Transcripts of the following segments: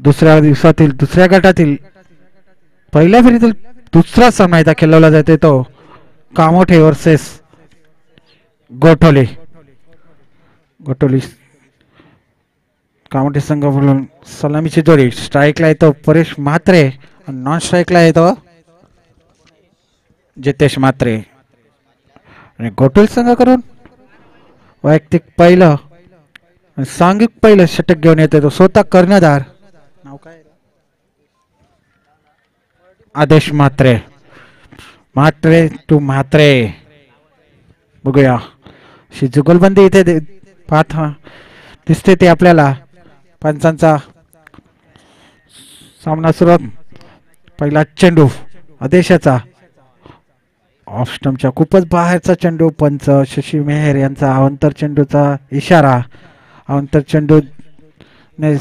दुसऱ्या दिवसातील दुसऱ्या गटातील पहिल्या फेरीतील दुसरा सामना खेळवला जाते तो कामोठे वर्सेस गोठोली. कामोठे संघाकडून सलामीची जोडी. स्ट्राईकला येतो परेश म्हात्रे आणि नॉन स्ट्राईकला येतो जितेश म्हात्रे. आणि गोठोली संघाकडून वैयक्तिक पहिलं आणि सांघिक पहिलं षटक घेऊन येतो तो स्वतः कर्णधार. नाव काय? आदेश म्हात्रे. म्हात्रे टू म्हात्रे. बघूया अशी जुगलबंदी इथे पाहत दिसते ते आपल्याला. पंचांचा सामना सुरुवात. पहिला चेंडू आदेशाचा ऑफ स्टंपच्या खूपच बाहेरचा चेंडू. पंच शशी मेहर यांचा अवंतर चेंडूचा इशारा. अवंतर चेंडू ने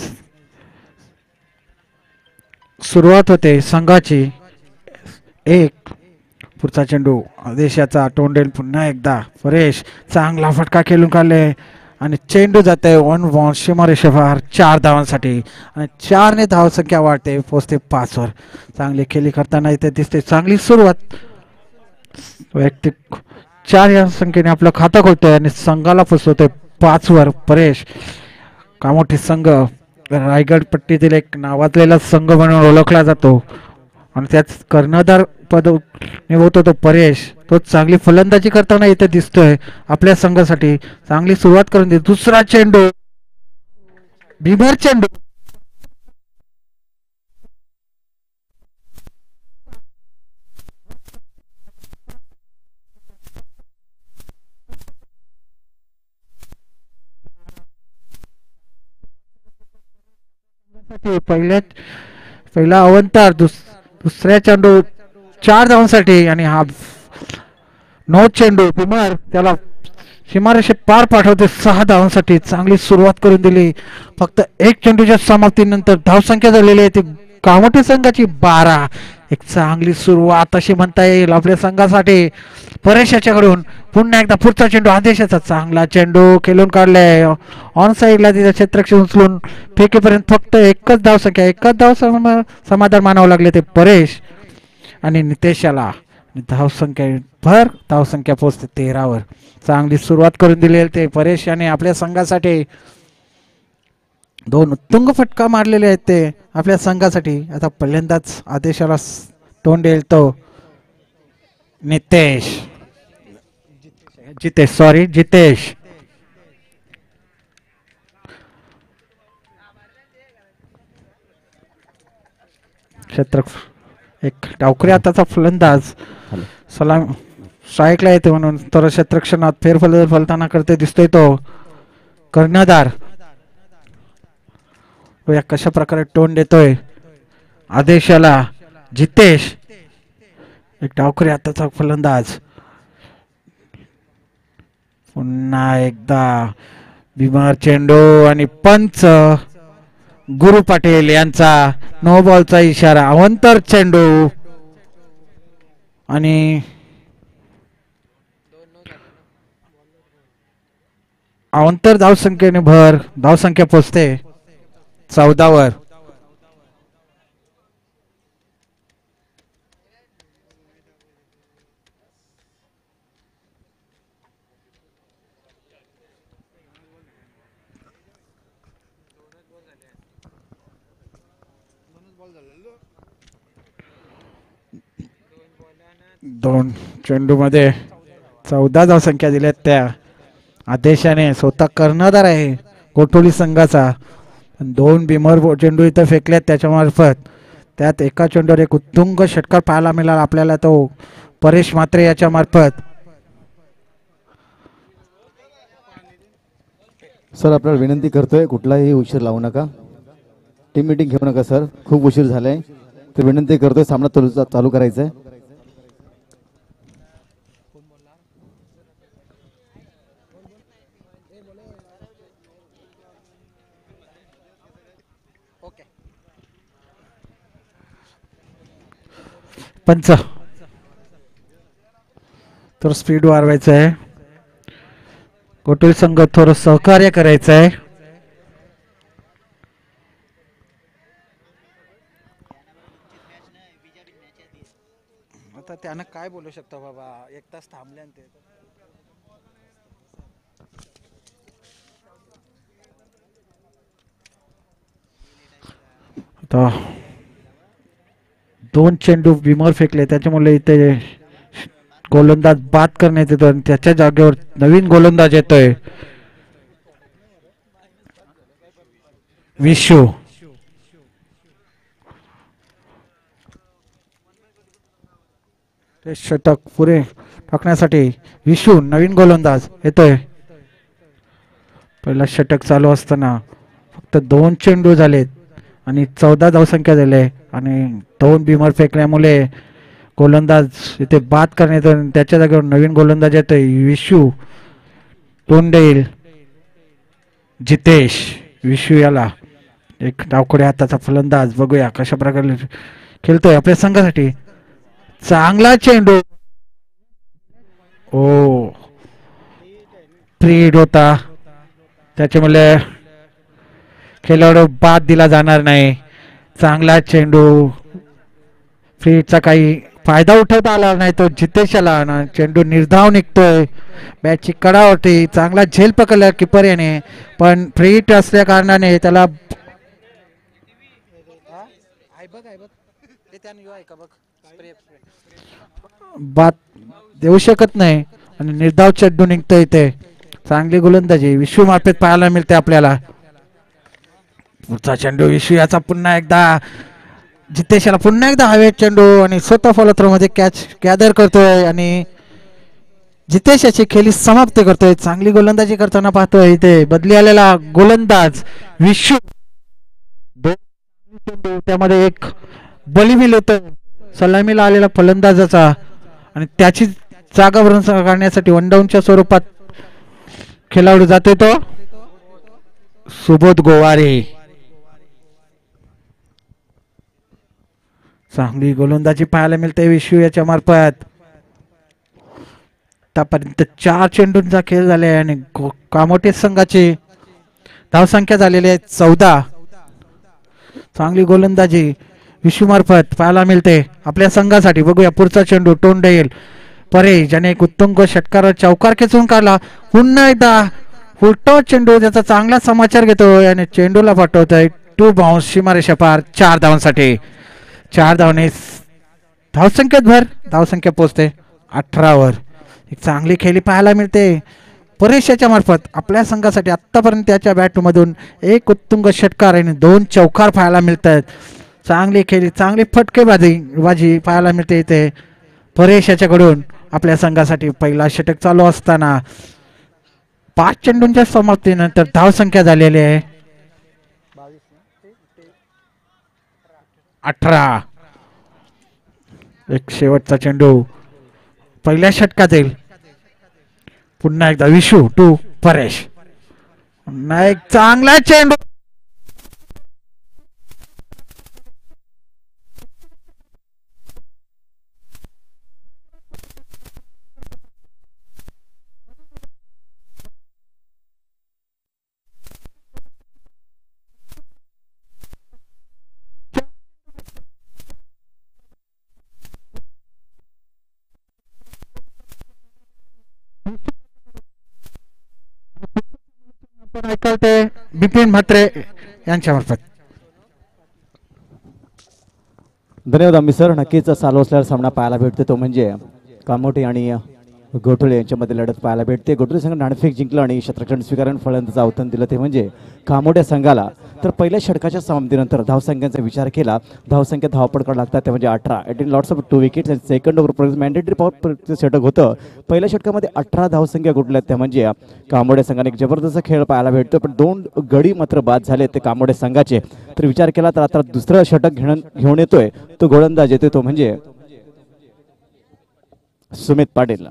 सुरुवात होते संघाची. एक पुढचा चेंडू आदेशाचा तोंडेल. पुन्हा एकदा परेश चांगला फटका खेळून काढले आणि चेंडू जाते ऑन बॉल सीमारेषेवर 4 धावांसाठी आणि 4 ने धावसंख्या वाढते पोहोचते 5 वर. चांगली खेळी करताना इथे दिसते. चांगली सुरुवात. वैयक्तिक 4 या संख्येने आपलं खातं खोलतोय आणि संघाला पोहोचवतोय 5 वर. परेश कामोठे संघ रायगड पट्टीतील एक नावाजलेला संघ म्हणून ओळखला जातो आणि त्यात कर्णधार पद निभवतो तो परेश. तो चांगली फलंदाजी करताना इथे दिसतोय आपल्या संघासाठी. चांगली सुरुवात करून दे. दुसरा चेंडू बिभर चेंडू. पहिला अवंतर. दुसऱ्या चेंडू 4 धावांसाठी आणि हा नो चेंडू बिमर त्याला सीमारेषे पार पाठवते 6 धावांसाठी. चांगली सुरुवात करून दिली. फक्त एक चेंडूच्या समाप्तीनंतर धावसंख्या झालेली आहे ती कामोठे संघाची 12. एक चांगली सुरुवात अशी म्हणता येईल आपल्या संघासाठी परेश याच्याकडून. पुन्हा एकदा पुढचा चेंडू आदेशाचा. चांगला चेंडू खेळून काढलाय ऑन साईडला. तिथे क्षेत्ररक्षण उचलून फेकेपर्यंत फक्त एकच धावसंख्या. एकच धाव समाधान मानावं लागले ते परेश आणि नितेशाला. धावसंख्या पोहोचते 13 वर. चांगली सुरुवात करून दिली ते परेश याने आपल्या संघासाठी. 2 उत्तुंग फटका मारलेले आहेत ते आपल्या संघासाठी. आता पहिल्यांदाच आदेशाला तोंड देईल तो जितेश. क्षेत्र एक डावखरी हाताचा फलंदाज सलाम स्ट्राईकला येते म्हणून तर क्षेत्ररक्षणात फलताना करते दिसतोय तो कर्णधार. कशा प्रकारे तोंड देतोय आदेशाला जितेश. एक डावखरी हाताचा फलंदाज. पुन्हा एकदा बिमार चेंडू आणि पंच गुरु पाटील यांचा नो बॉलचा इशारा. अवंतर चेंडू आणि अवंतर धावसंख्येने धावसंख्या पोचते 14 वर. दोन चेंडू मध्ये 14 धावसंख्या दिल्यात त्या आदेशाने. स्वतः कर्णधार आहे गोठोली संघाचा. 2 बिमर चेंडू इथं फेकल्यात त्याच्या मार्फत. त्यात एका चेंडूवर एक उत्तुंग षटकार पाहायला मिळाला आपल्याला तो परेश म्हात्रे याच्या मार्फत. सर आपल्याला विनंती करतोय कुठलाही उशीर लावू नका. टीम मीटिंग घेऊ नका सर. खूप उशीर झालाय तर विनंती करतोय सामना चालू करायचा आहे. पंच तर स्पीड वाढवायचं आहे. गोठोली संघ थोडं सहकार्य करायचं आहे. आता त्यानं काय बोलू शकतो बाबा, 1 तास थांबले ते. आता 2 चेंडू बिमर फेकले, त्याच्यामुळे इथे गोलंदाज बाद करण्यात येतो आणि त्याच्या जागेवर नवीन गोलंदाज येतोय विशू. ते षटक पुरे टाकण्यासाठी विशू नवीन गोलंदाज येतोय. पहिला षटक चालू असताना फक्त 2 चेंडू झालेत आणि 14 धावसंख्या झाले आणि 2 बिमर फेकल्यामुळे गोलंदाज इथे बाद करण्यात येतो. त्याच्या जागेवर नवीन गोलंदाज येतोय विशू तोंडेल जितेश. विशू याला एक डावखोड्या हाताचा फलंदाज. बघूया कशा प्रकारे खेळतोय आपल्या संघासाठी. चांगला चेंडू. ओ प्रीड होता, त्याच्यामुळे खेळाडू बाद दिला जाणार नाही. चांगला चेंडू. फ्रीचा काही फायदा उठवता आला नाही तो जितेशाला. चेंडू निर्धाव निघतोय. बॅटची कडा होती. चांगला झेल पकडला किपर याने, पण फ्रीट असल्या कारणाने त्याला बाद देऊ शकत नाही आणि निर्धाव चेंडू निघतोय इथे. चांगली गोलंदाजी विश्व मार्फत पाहायला मिळते आपल्याला. पुढचा चेंडू विश्व याचा पुन्हा एकदा जितेशाला पुन्हा एकदा हवेत चेंडू आणि स्वतः फॉलो थ्रो मध्ये कॅच गॅदर करतोय आणि जितेश याची खेळी समाप्त करतोय. चांगली गोलंदाजी करताना पाहतोय इथे बदली आलेला गोलंदाज विश्व. 2 चेंडू त्यामध्ये एक बलीमिल होत सलामीला आलेला फलंदाजाचा आणि त्याची जागा भरून काढण्यासाठी वनडाऊनच्या स्वरूपात खेळाडू जातोय तो सुबोध गोवारे. चांगली गोलंदाजी पाहायला मिळते विश्व याच्या मार्फत. आतापर्यंत 4 चेंडूंचा खेळ झाले आणि कामोठे संघाची धावसंख्या झालेली आहे 14. चांगली गोलंदाजी विश्व मार्फत पाहायला मिळते आपल्या संघासाठी. बघूया पुढचा चेंडू तोंडेल परे ज्याने एक उत्तुंग षटकार चौकार खेचून काढला. पुन्हा एकदा उलटा चेंडू त्याचा चांगला समाचार घेतोय आणि चेंडूला पाठवतोय 2 बाउन्स सीमारेषा पार. 4 धावांसाठी. 4 धावने धावसंख्येत भर. धावसंख्या पोहोचते 18 वर. एक चांगली खेळी पाहायला मिळते परेशाच्या मार्फत आपल्या संघासाठी. आतापर्यंत त्याच्या बॅटमधून एक उत्तुंग षटकार आणि 2 चौकार पाहायला मिळतात. चांगली खेळी, चांगली फटकेबाजी पाहायला मिळते इथे परेश याच्याकडून आपल्या संघासाठी. पहिला षटक चालू असताना 5 चेंडूंच्या समाप्तीनंतर धावसंख्या झालेली आहे 18. एक शेवटचा चेंडू पहिल्या षटकात येईल. पुन्हा एकदा विशू टू परेश. पुन्हा एक चांगला चेंडू. ऐकवते बिपिन म्हात्रे यांच्या मार्फत. धन्यवाद आम्ही सर. नक्कीच चालू असलेला सामना पाहायला भेटतो तो म्हणजे कामोठे आणि गोठुळे यांच्यामध्ये लढत पाहायला भेटते. गोठुळे संघ नाणेफेक जिंकलं आणि क्षेत्ररक्षण स्वीकारून फलंदाजाचं आव्हान दिलं ते म्हणजे कामोठ्या संघाला. तर पहिल्या षटकाच्या समाप्तीनंतर धावसंख्यांचा विचार केला, धावसंख्या धावपड लागतात ते म्हणजे 18. 18 लॉट्स ऑफ 2 विकेट्स आणि सेकंड ओव्हर मॅन्डेटरी पॉवर षटक होतं. पहिल्या षटकामध्ये 18 धावसंख्या गुटल्यात त्या म्हणजे कामोठ्या संघाने एक जबरदस्त खेळ पाहायला भेटतो. पण 2 गडी मात्र बाद झाले ते कामोठ्या संघाचे. तर विचार केला तर आता दुसरं षटक घेऊन येतोय तो गोलंदाज येतोय तो म्हणजे सुमित पाटील.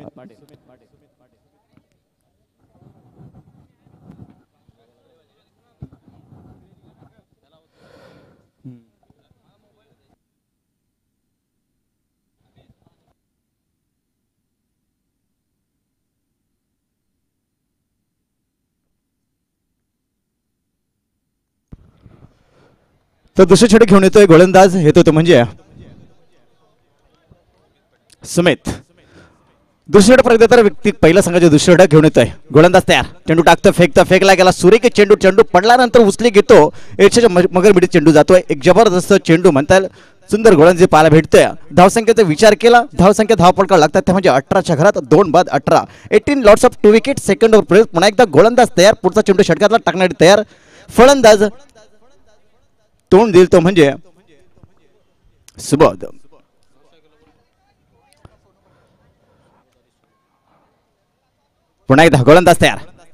तर दुसरे षटक घेऊन येतोय गोलंदाज येतो तो म्हणजे सुमित दुसरीकडे प्रगतीतर व्यक्ती पहिल्या संघाचे दुसरे षटक घेऊन येतोय. गोलंदाज तयार, चेंडू टाकतो, फेकतो, फेकला गेला सुरेख चेंडू, चेंडू पडल्यानंतर उचली घेतो, एकशेच्या मगरमिडीत चेंडू जातोय. एक जबरदस्त चेंडू म्हणता येईल, सुंदर गोलंदाजी पाहायला भेटतोय. धावसंख्येचा विचार केला, धावसंख्या धावपळका लागतात ते म्हणजे 18च्या घरात 2 बाद 18, 18 lots of 2 wicket. Second over place पुन्हा एकदा गोलंदाज तयार, पुढचा चेंडू षटकातला टाकण्यासाठी तयार. फलंदाज तोंड देईल तो म्हणजे सुबोध. पुन्हा एकदा गोलंदाज तयार,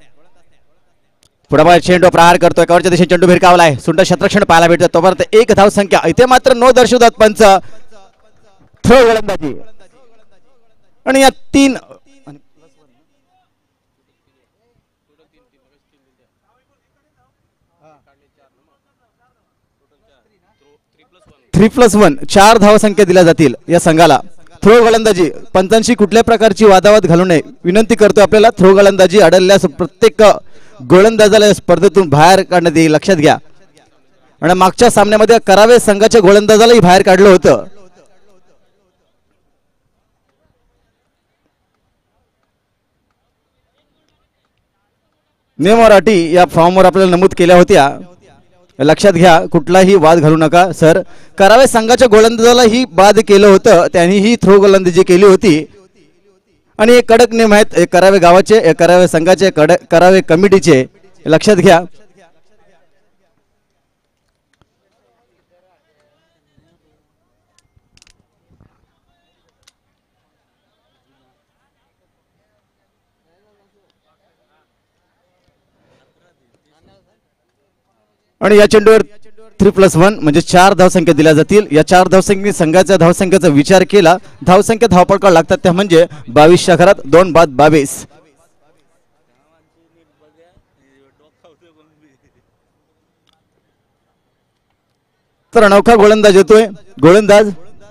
पुढे चेंडू प्रहार करतोय, कवरच्या दिशेने चेंडू भिरकावलाय, सुंदर क्षेत्ररक्षण पाहायला भेटतं. तोपर्यंत 1 धावसंख्या इथे मात्र नो दर्शवतात पंच. थ्रो गोलंदाजी आणि या 3 3+1 4 धावसंख्या दिल्या जातील या संघाला. थ्रो गोलंदाजी पंचांशी कुठल्या प्रकारची वादावाद घालू नये विनंती करतो आपल्याला. थ्रो गोलंदाजी आढळल्यास प्रत्येक गोलंदाजाला स्पर्धेतून बाहेर काढण्यात येईल, लक्षात घ्या. आणि मागच्या सामन्यामध्ये करावे संघाच्या गोलंदाजालाही बाहेर काढलं होतं. नियमावर अटी या फॉर्मवर आपल्याला नमूद केल्या होत्या, लक्षात घ्या. कुठलाही वाद घालू नका सर. करावे संघाच्या गोलंदाजाला ही बाद केलं होतं, त्यांनी ही थ्रो गोलंदाजी केली होती आणि हे कडक नियम आहेत करावे गावाचे, करावे संघाचे, करावे कमिटीचे, लक्षात घ्या. आणि या चेंडूवर 3+1 म्हणजे 4 धावसंख्या दिल्या जातील. या 4 धावसंख्येने संघाच्या धावसंख्येचा विचार केला, धावसंख्या धावपळका लागतात त्या म्हणजे 22च्या घरात 2 बाद 22. तर अनोखा गोलंदाज येतोय, गोलंदाज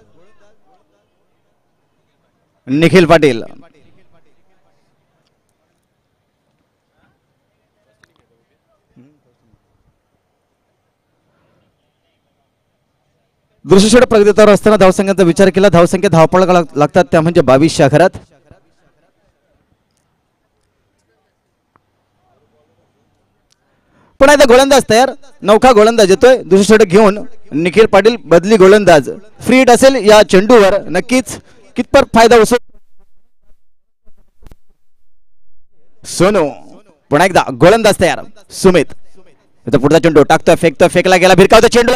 निखिल पाटील. दृश्यषट प्रगतीवर असताना धावसंख्याचा विचार केला, धावसंख्या धावपळका लागतात त्या म्हणजे 22च्या घरात. पण आता गोलंदाज तयार, नौका गोलंदाज येतोय, दुसरे षटक घेऊन निखिल पाटील बदली गोलंदाज. फ्री हिट असेल या चेंडूवर, नक्कीच कितपत फायदा होतो सोनू. पुन्हा एकदा गोलंदाज तयार, सुमित. आता पुढचा चेंडू टाकतोय, फेकतोय, फेकला गेला, भिरकावतो चेंडू,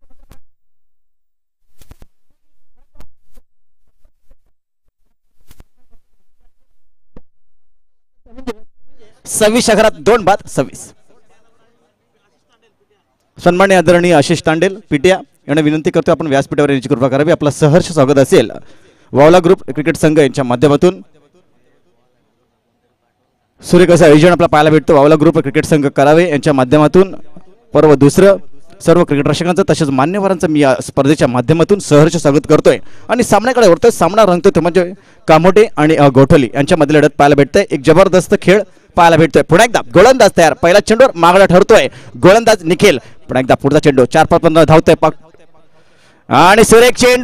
26च्या घरात 2 बाद 26. सन्मान्य आदरणीय आशिष तांडेल पिटिया यांना विनंती करतो आपण व्यासपीठावर याची कृपा करावी. आपला सहर्ष स्वागत असेल वावला ग्रुप क्रिकेट संघ यांच्या माध्यमातून. सूर्य असा आयोजन आपला पाहायला भेटतो वावला ग्रुप क्रिकेट संघ करावे यांच्या माध्यमातून. पर्व दुसरं सर्व क्रिकेट रसिकांचं तसेच मान्यवरांचं मी या स्पर्धेच्या माध्यमातून सहर्ष स्वागत करतोय. आणि सामन्याकडे वरतोय, सामना रंगतोय तो म्हणजे कामोठे आणि गोठोली यांच्यामध्ये लढत पाहायला भेटतंय. एक जबरदस्त खेळ पाहायला भेटतोय. पुन्हा एकदा गोलंदाज तयार, पहिला चेंडूवर मागला ठरतोय गोलंदाज निखिल. पुन्हा एकदा पुढचा चेंडू 4-5 धावतोय आणि सुरेख चेंडू,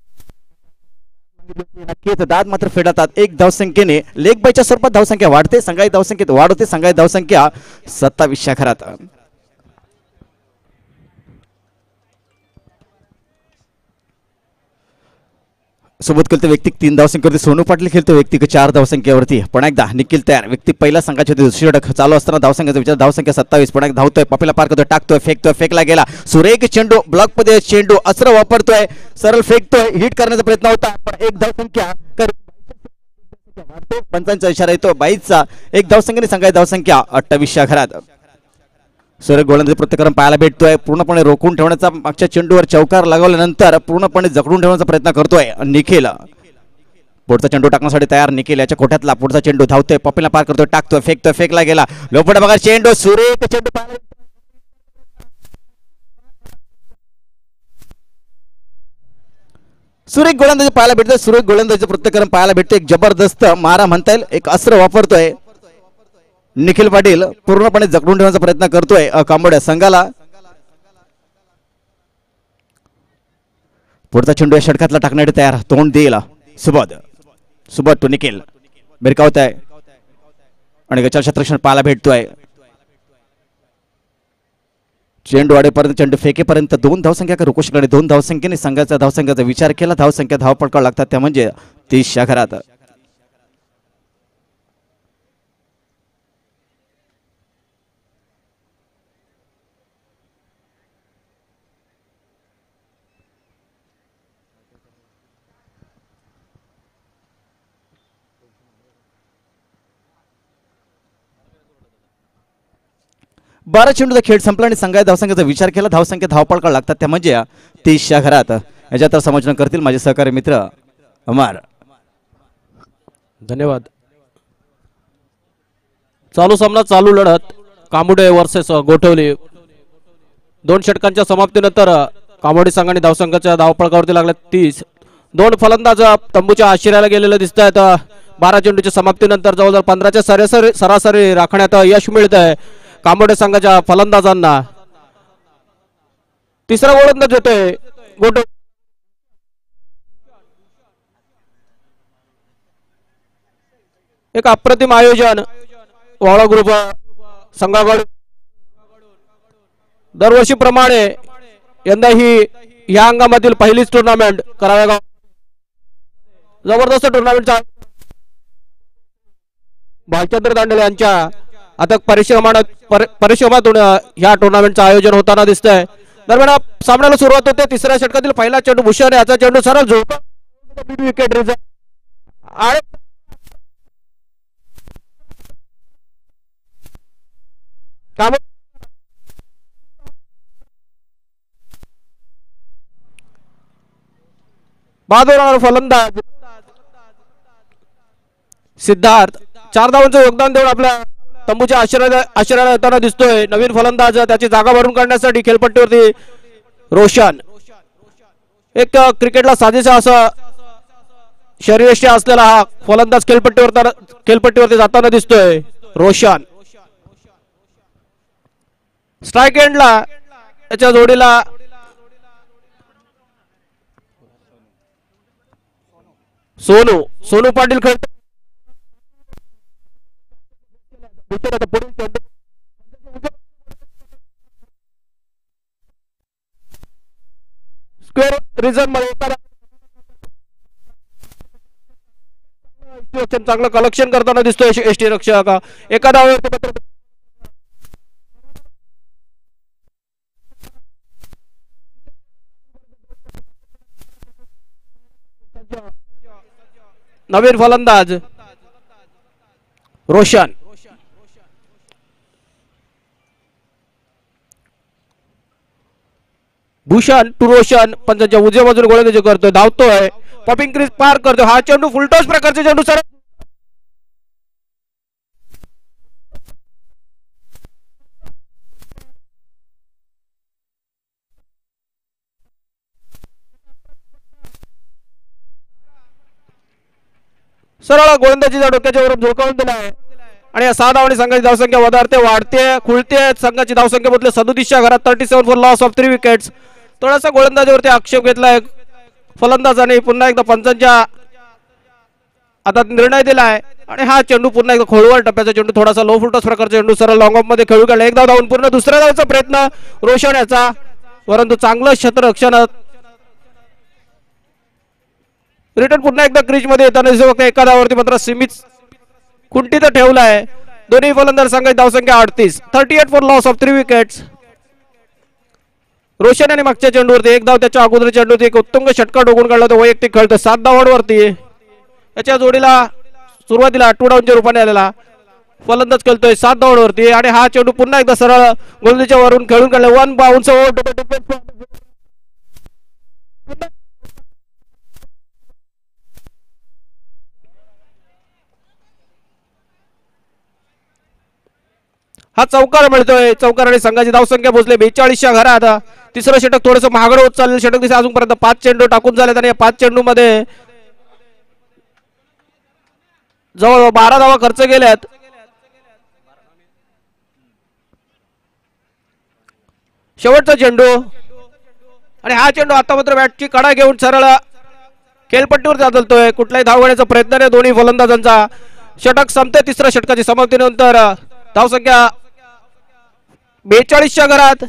नक्कीच दाद मात्र फेडतात. 1 धावसंख्येने लेग बायच्या स्वरूपात धावसंख्या वाढते, संघाची धावसंख्येत वाढ होते, संघाची धावसंख्या 27च्या घरात. सोबत खेळतो व्यक्ती 3 धावसंख्येवरती, सोनू पाटील खेळतो व्यक्ती 4 धावसंख्येवरती. पण एकदा निखिल तयार, व्यक्ती पहिल्या संघाचे दुसरी षटक चालू असताना धावसंख्येचा विचार, धावसंख्या 27. पण एक धावतोय, पापीला पार करतोय, टाकतोय, फेकतोय, फेकला गेला सुरेख चेंडू, ब्लॉक मध्ये चेंडू, अस्त्र वापरतोय, सरळ फेकतोय, हिट करण्याचा प्रयत्न होता पण 1 धावसंख्या पंचांचा इशारा येतो 22चा. 1 धावसंख्येने संघाची धावसंख्या 28च्या घरात. सुरेख गोलंदाजी प्रत्येकरण पाहायला भेटतोय, पूर्णपणे रोखून ठेवण्याचा, मागच्या चेंडूवर चौकार लगावल्यानंतर पूर्णपणे जखडून ठेवण्याचा प्रयत्न करतोय निखिल. पुढचा चेंडू टाकण्यासाठी तयार निखिल, याच्या कोठ्यातला पुढचा चेंडू धावतोय, पपीला पार करतोय, टाकतोय, फेकतोय, फेकला गेला, लोपड बघा चेंडू, सुरेख चेंडू, सुरेख गोलंदाजी पाहायला भेटतोय. सुरेख गोलंदाजी प्रत्येकरण पाहायला भेटतोय, एक जबरदस्त मारा म्हणता येईल, एक अस्त्र वापरतोय निखिल पाटील, पूर्णपणे जखडून ठेवण्याचा प्रयत्न करतोय कांबोड्या संघाला. पुढचा चेंडू या षटकातला टाकण्यासाठी तयार, तोंड देईल सुबोध. सुबत तो निखिल भिरकावत आहे आणि गचाल क्षेत्ररक्षण पाहायला भेटतोय. चेंडू वाढेपर्यंत चेंडू फेकेपर्यंत 2 धावसंख्या का रुकोशीकडे 2 धावसंख्येने संघाचा धावसंख्याचा विचार केला. धावसंख्या धाव पडकाव लागतात त्या म्हणजे 30च्या घरात. बारा चेंडूचा खेळ संपला आणि संघाच्या धावसंख्येचा विचार केला. धावसंख्या धावपळकाळ लागतात त्या म्हणजे 30च्या घरात. याच्यात समालोचन करतील माझे सहकारी मित्र अमर. धन्यवाद. चालू सामना चालू लढत कामोठे वर्सेस गोठवली. 2 षटकांच्या समाप्तीनंतर कामोठे संघाने धावसंख्याच्या धावपळकावरती लागल्या 30. 2 फलंदाज तंबूच्या आशिराला गेलेले दिसत आहेत. 12 चेंडूच्या समाप्तीनंतर जवळजवळ 15च्या सरासरी राखण्यात यश मिळत आहे कामोठे संघाच्या फलंदाजांना. तिसरा गोलंदाज येतोय गोठवली. एक अप्रतिम आयोजन वाळा ग्रुप संघाकडून दरवर्षीप्रमाणे यंदाही या अंगामधील पहिलीच टुर्नामेंट करावे गाव जबरदस्त टुर्नामेंटचा भालचंद्र दांडेले यांच्या अथक परिश्रमातून या टुर्नामेंटचं आयोजन होताना दिसतंय. दरम्यान सामन्याला सुरुवात होते. तिसऱ्या षटकातील पहिला चेंडू भूषण याचा चेंडू सरळ झोप विकेट आणि बहादूर फलंदाज सिद्धार्थ 4 धावांचं योगदान देऊन आपल्या तंबूच्या आश्रयाला येताना दिसतोय. नवीन फलंदाज त्याची जागा भरून काढण्यासाठी खेळपट्टीवरती रोशन. एक क्रिकेटला साजेसा असा शरीरयष्टी असलेला हा फलंदाज खेळपट्टीवरती जाताना दिसतोय रोशन. स्ट्राइक एंडला त्याच्या जोडीला सोनू पाटील खेळतो. स्क्वेअर रिझन मध्ये चांगलं कलेक्शन करताना दिसतोय एसटी रक्षक. एका धावेवरती नवीन फलंदाज रोशन. भूषण टू रोशन पंचांच्या उजव्या बाजूने गोलंदाजी करतोय. धावतोय पॉपिंग क्रीज पार करतोय. हा चेंडू फुलटॉस प्रकारचे चेंडू सर सरळ गोलंदाजीच्या डोक्याच्या वरून झोकावून दिला आहे आणि या 6 धावांनी संघाची धावसंख्या वाढते खुलते. संघाची धावसंख्या बदले 37च्या घरात 37 फॉर लॉस ऑफ 3 विकेट्स. थोडासा गोलंदाजीवरती आक्षेप घेतलाय फलंदाजाने. पुन्हा एकदा पंचांच्या आता निर्णय दिलाय आणि हा चेंडू पुन्हा एकदा खोलवर टप्प्याचा चेंडू थोडासा लो फुलटॉस प्रकारचा चेंडू सरळ लॉंग ऑफ मध्ये खेळू गेला. एकदा धावून पूर्ण दुसऱ्या धावचा प्रयत्न रोशन याचा परंतु चांगलं क्षेत्ररक्षण. रिटर्न पुन्हा एकदा क्रीज मध्ये येताना फक्त एका धावावरती मात्र सीमित खुंटीत ठेवलाय. दोन्ही फलंदाज संघाची धावसंख्या 38 for loss of 3 wickets. Roshan आणि मागच्या चेंडूवरती एक धाव त्याच्या अगोदर चेंडूवरती एक उत्तुंग षटका डोकून काढला तो वैयक्तिक खेळतो 7 धावांवरती. याच्या जोडीला सुरुवातीला 2 डाऊनच्या रूपाने आलेला फलंदाज खेळतोय 7 धावांवरती आणि हा चेंडू पुन्हा एकदा सरळ गोलंदाजीच्या वरून खेळून काढला. 1 बाउन्स हा चौकार मिळतोय. चौकार आणि संघाची धावसंख्या पोहोचली 42च्या घरात. तिसरं षटक थोडंसं महागडं होत चाललेलं षटक दिसत अजूनपर्यंत 5 चेंडू टाकून झालेत आणि या 5 चेंडू मध्ये जवळ 12 धावा खर्च केल्यात. शेवटचा चेंडू आणि हा चेंडू आता मात्र बॅटची कडा घेऊन सरळ खेळपट्टीवर आदळतोय. कुठलाही धाव घेण्याचा प्रयत्न नाही दोन्ही फलंदाजांचा. षटक संपते. तिसऱ्या षटकाची समाप्तीनंतर धावसंख्या 42च्या घरात.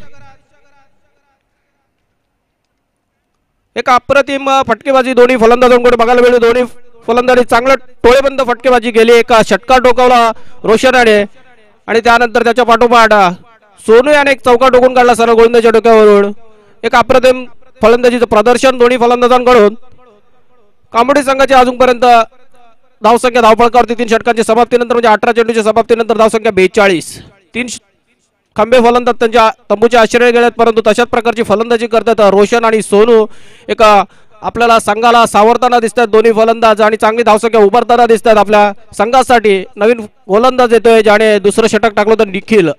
एक अप्रतिम फटकेबाजी दोन्ही फलंदाजांकडे बघायला मिळते. दोन्ही फलंदाजी चांगलं टोळेबंद फटकेबाजी केली. एका षटकार डोकावला रोशनाने आणि त्यानंतर त्याच्या पाठोपाठ सोनू याने एक चौका टोकून काढला सर्व गोलंदाजीच्या डोक्यावरून. एक अप्रतिम फलंदाजीचं प्रदर्शन दोन्ही फलंदाजांकडून. कामोठे संघाची अजूनपर्यंत धावसंख्या धावफलकावरती 3 षटकांची समाप्तीनंतर म्हणजे 18 चेंडूच्या समाप्तीनंतर धावसंख्या 42. 3 खंबे फलंदाज त्यांच्या तंबूच्या आश्रय गेल्यात, परंतु तशाच प्रकारची फलंदाजी करतात रोशन आणि सोनू. एक आपल्याला संघाला सावरताना दिसतात दोन्ही फलंदाज आणि चांगली धावसंख्या उभारताना दिसतात आपल्या संघासाठी. नवीन गोलंदाज येतोय ज्याने दुसरं षटक टाकलं तर निखिल.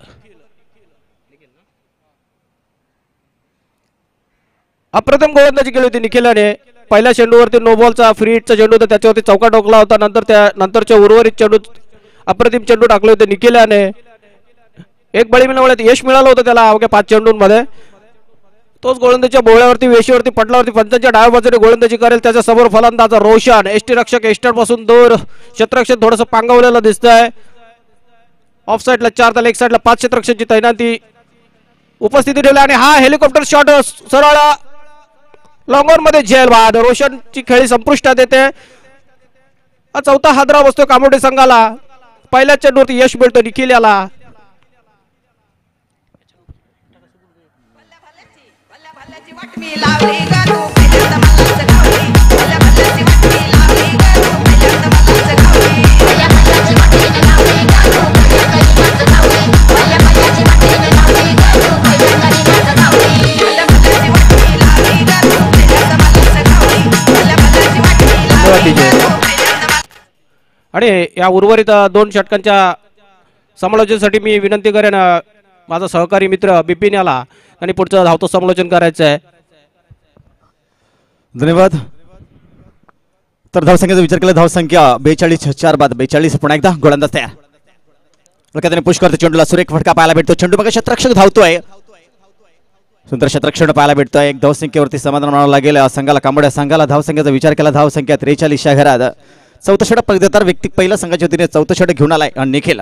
अप्रतिम गोलंदाजी केली होती निखिलाने. पहिल्या चेंडूवरती नो बॉलचा फ्री हिटचा चेंडू होता, त्याच्यावरती चौका टोकला होता. नंतर त्या नंतरच्या उर्वरित चेंडू अप्रतिम चेंडू टाकले होते निखिलाने. एक बळी मिळवण्यात यश मिळालं होतं त्याला अवघ्या 5 चेंडूंमध्ये. तोच गोलंदाजीच्या बोळ्यावरती वेशीवरती पटलावरती पंचांच्या डाव्या बाजूने गोलंदाजी करेल. त्याच्या समोर फलंदाज रोशन. एसटी रक्षक एस्टर पासून दूर. क्षेत्ररक्षण थोडंसं पांगवलेलं दिसतंय. ऑफ साईडला 4 तर लेग साईडला 5 क्षेत्ररक्षकांची तैनाती उपस्थिती ठेवली आणि हा हेलिकॉप्टर शॉट सरळ लॉंगॉन मध्ये झेल बाद. रोशनची खेळी संपुष्टात येते. हा चौथा हादरा बसतो कामोठे संघाला. पहिल्या चेंडूवरती यश मिळतो निखिल याला. आणि या उर्वरित 2 षटकांच्या समालोचनासाठी मी विनंती करेन माझा सहकारी मित्र बिपिन याला आणि पुढचं धावतो समालोचन करायचं आहे. धन्यवाद. तर धावसंख्येचा विचार केला धावसंख्या 42. 4 बाद 42. पुन्हा एकदा गोलंदाज तयार. त्याने पुश करतो चेंडूला सुरेख फटका पाहायला भेटतो. चेंडू बघा क्षेत्ररक्षक धावतोय. सुंदर क्षेत्ररक्षण पाहायला भेटतोय. एक धावसंख्येवरती समाधान मानावं लागेल संघाला. कांबड्या संघाला धावसंख्येचा विचार केला धावसंख्या 43च्या घरात. चौथं षटक पगदेदार व्यक्ती पहिल्या संघाच्या वतीने चौथं षटक घेऊन आलाय आणि निखिल.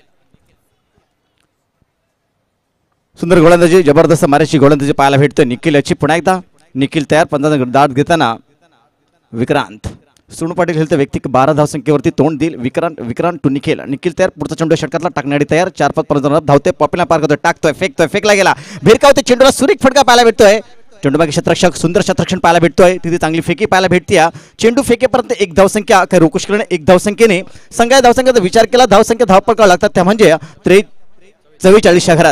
सुंदर गोलंदाजी जबरदस्त मारायची गोलंदाजी पाहायला भेटतोय निखिल याची. पुन्हा एकदा निखिल तयार. 15 दाट घेताना विक्रांत. सोनू पाटील खेळतो व्यक्ती 12 धावसंख्येवरती तोंड देईल. विक्रांत टू निखिल. निखिल तयार. पुढचा चेंडू षटकातला टाकण्यासाठी तयार. 4-5 पर्यंत धावते. पॉपीला पार करतोय. टाकतोय. फेकला गेला. भिरकावते चेंडूला सुरेख फटका पाहायला भेटतोय. चेंडूबागी क्षेत्ररक्षक सुंदर क्षेत्ररक्षण पाहायला भेटतोय. तिथे चांगली फेकी पाहायला भेटते. चेंडू फेकेपर्यंत 1 धावसंख्या काही रोकूश करणे 1 धावसंख्येने संघाच्या धावसंख्येचा विचार केला. धावसंख्या धावपळकावं लागतात त्या म्हणजे 44च्या घरात.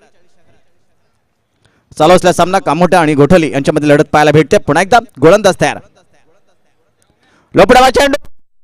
चालू असलेला सामना कामोठे आणि गोठली यांच्यामध्ये लढत पाहायला भेटते. पुन्हा एकदा गोलंदाज तयार. लोपडावा चेंडू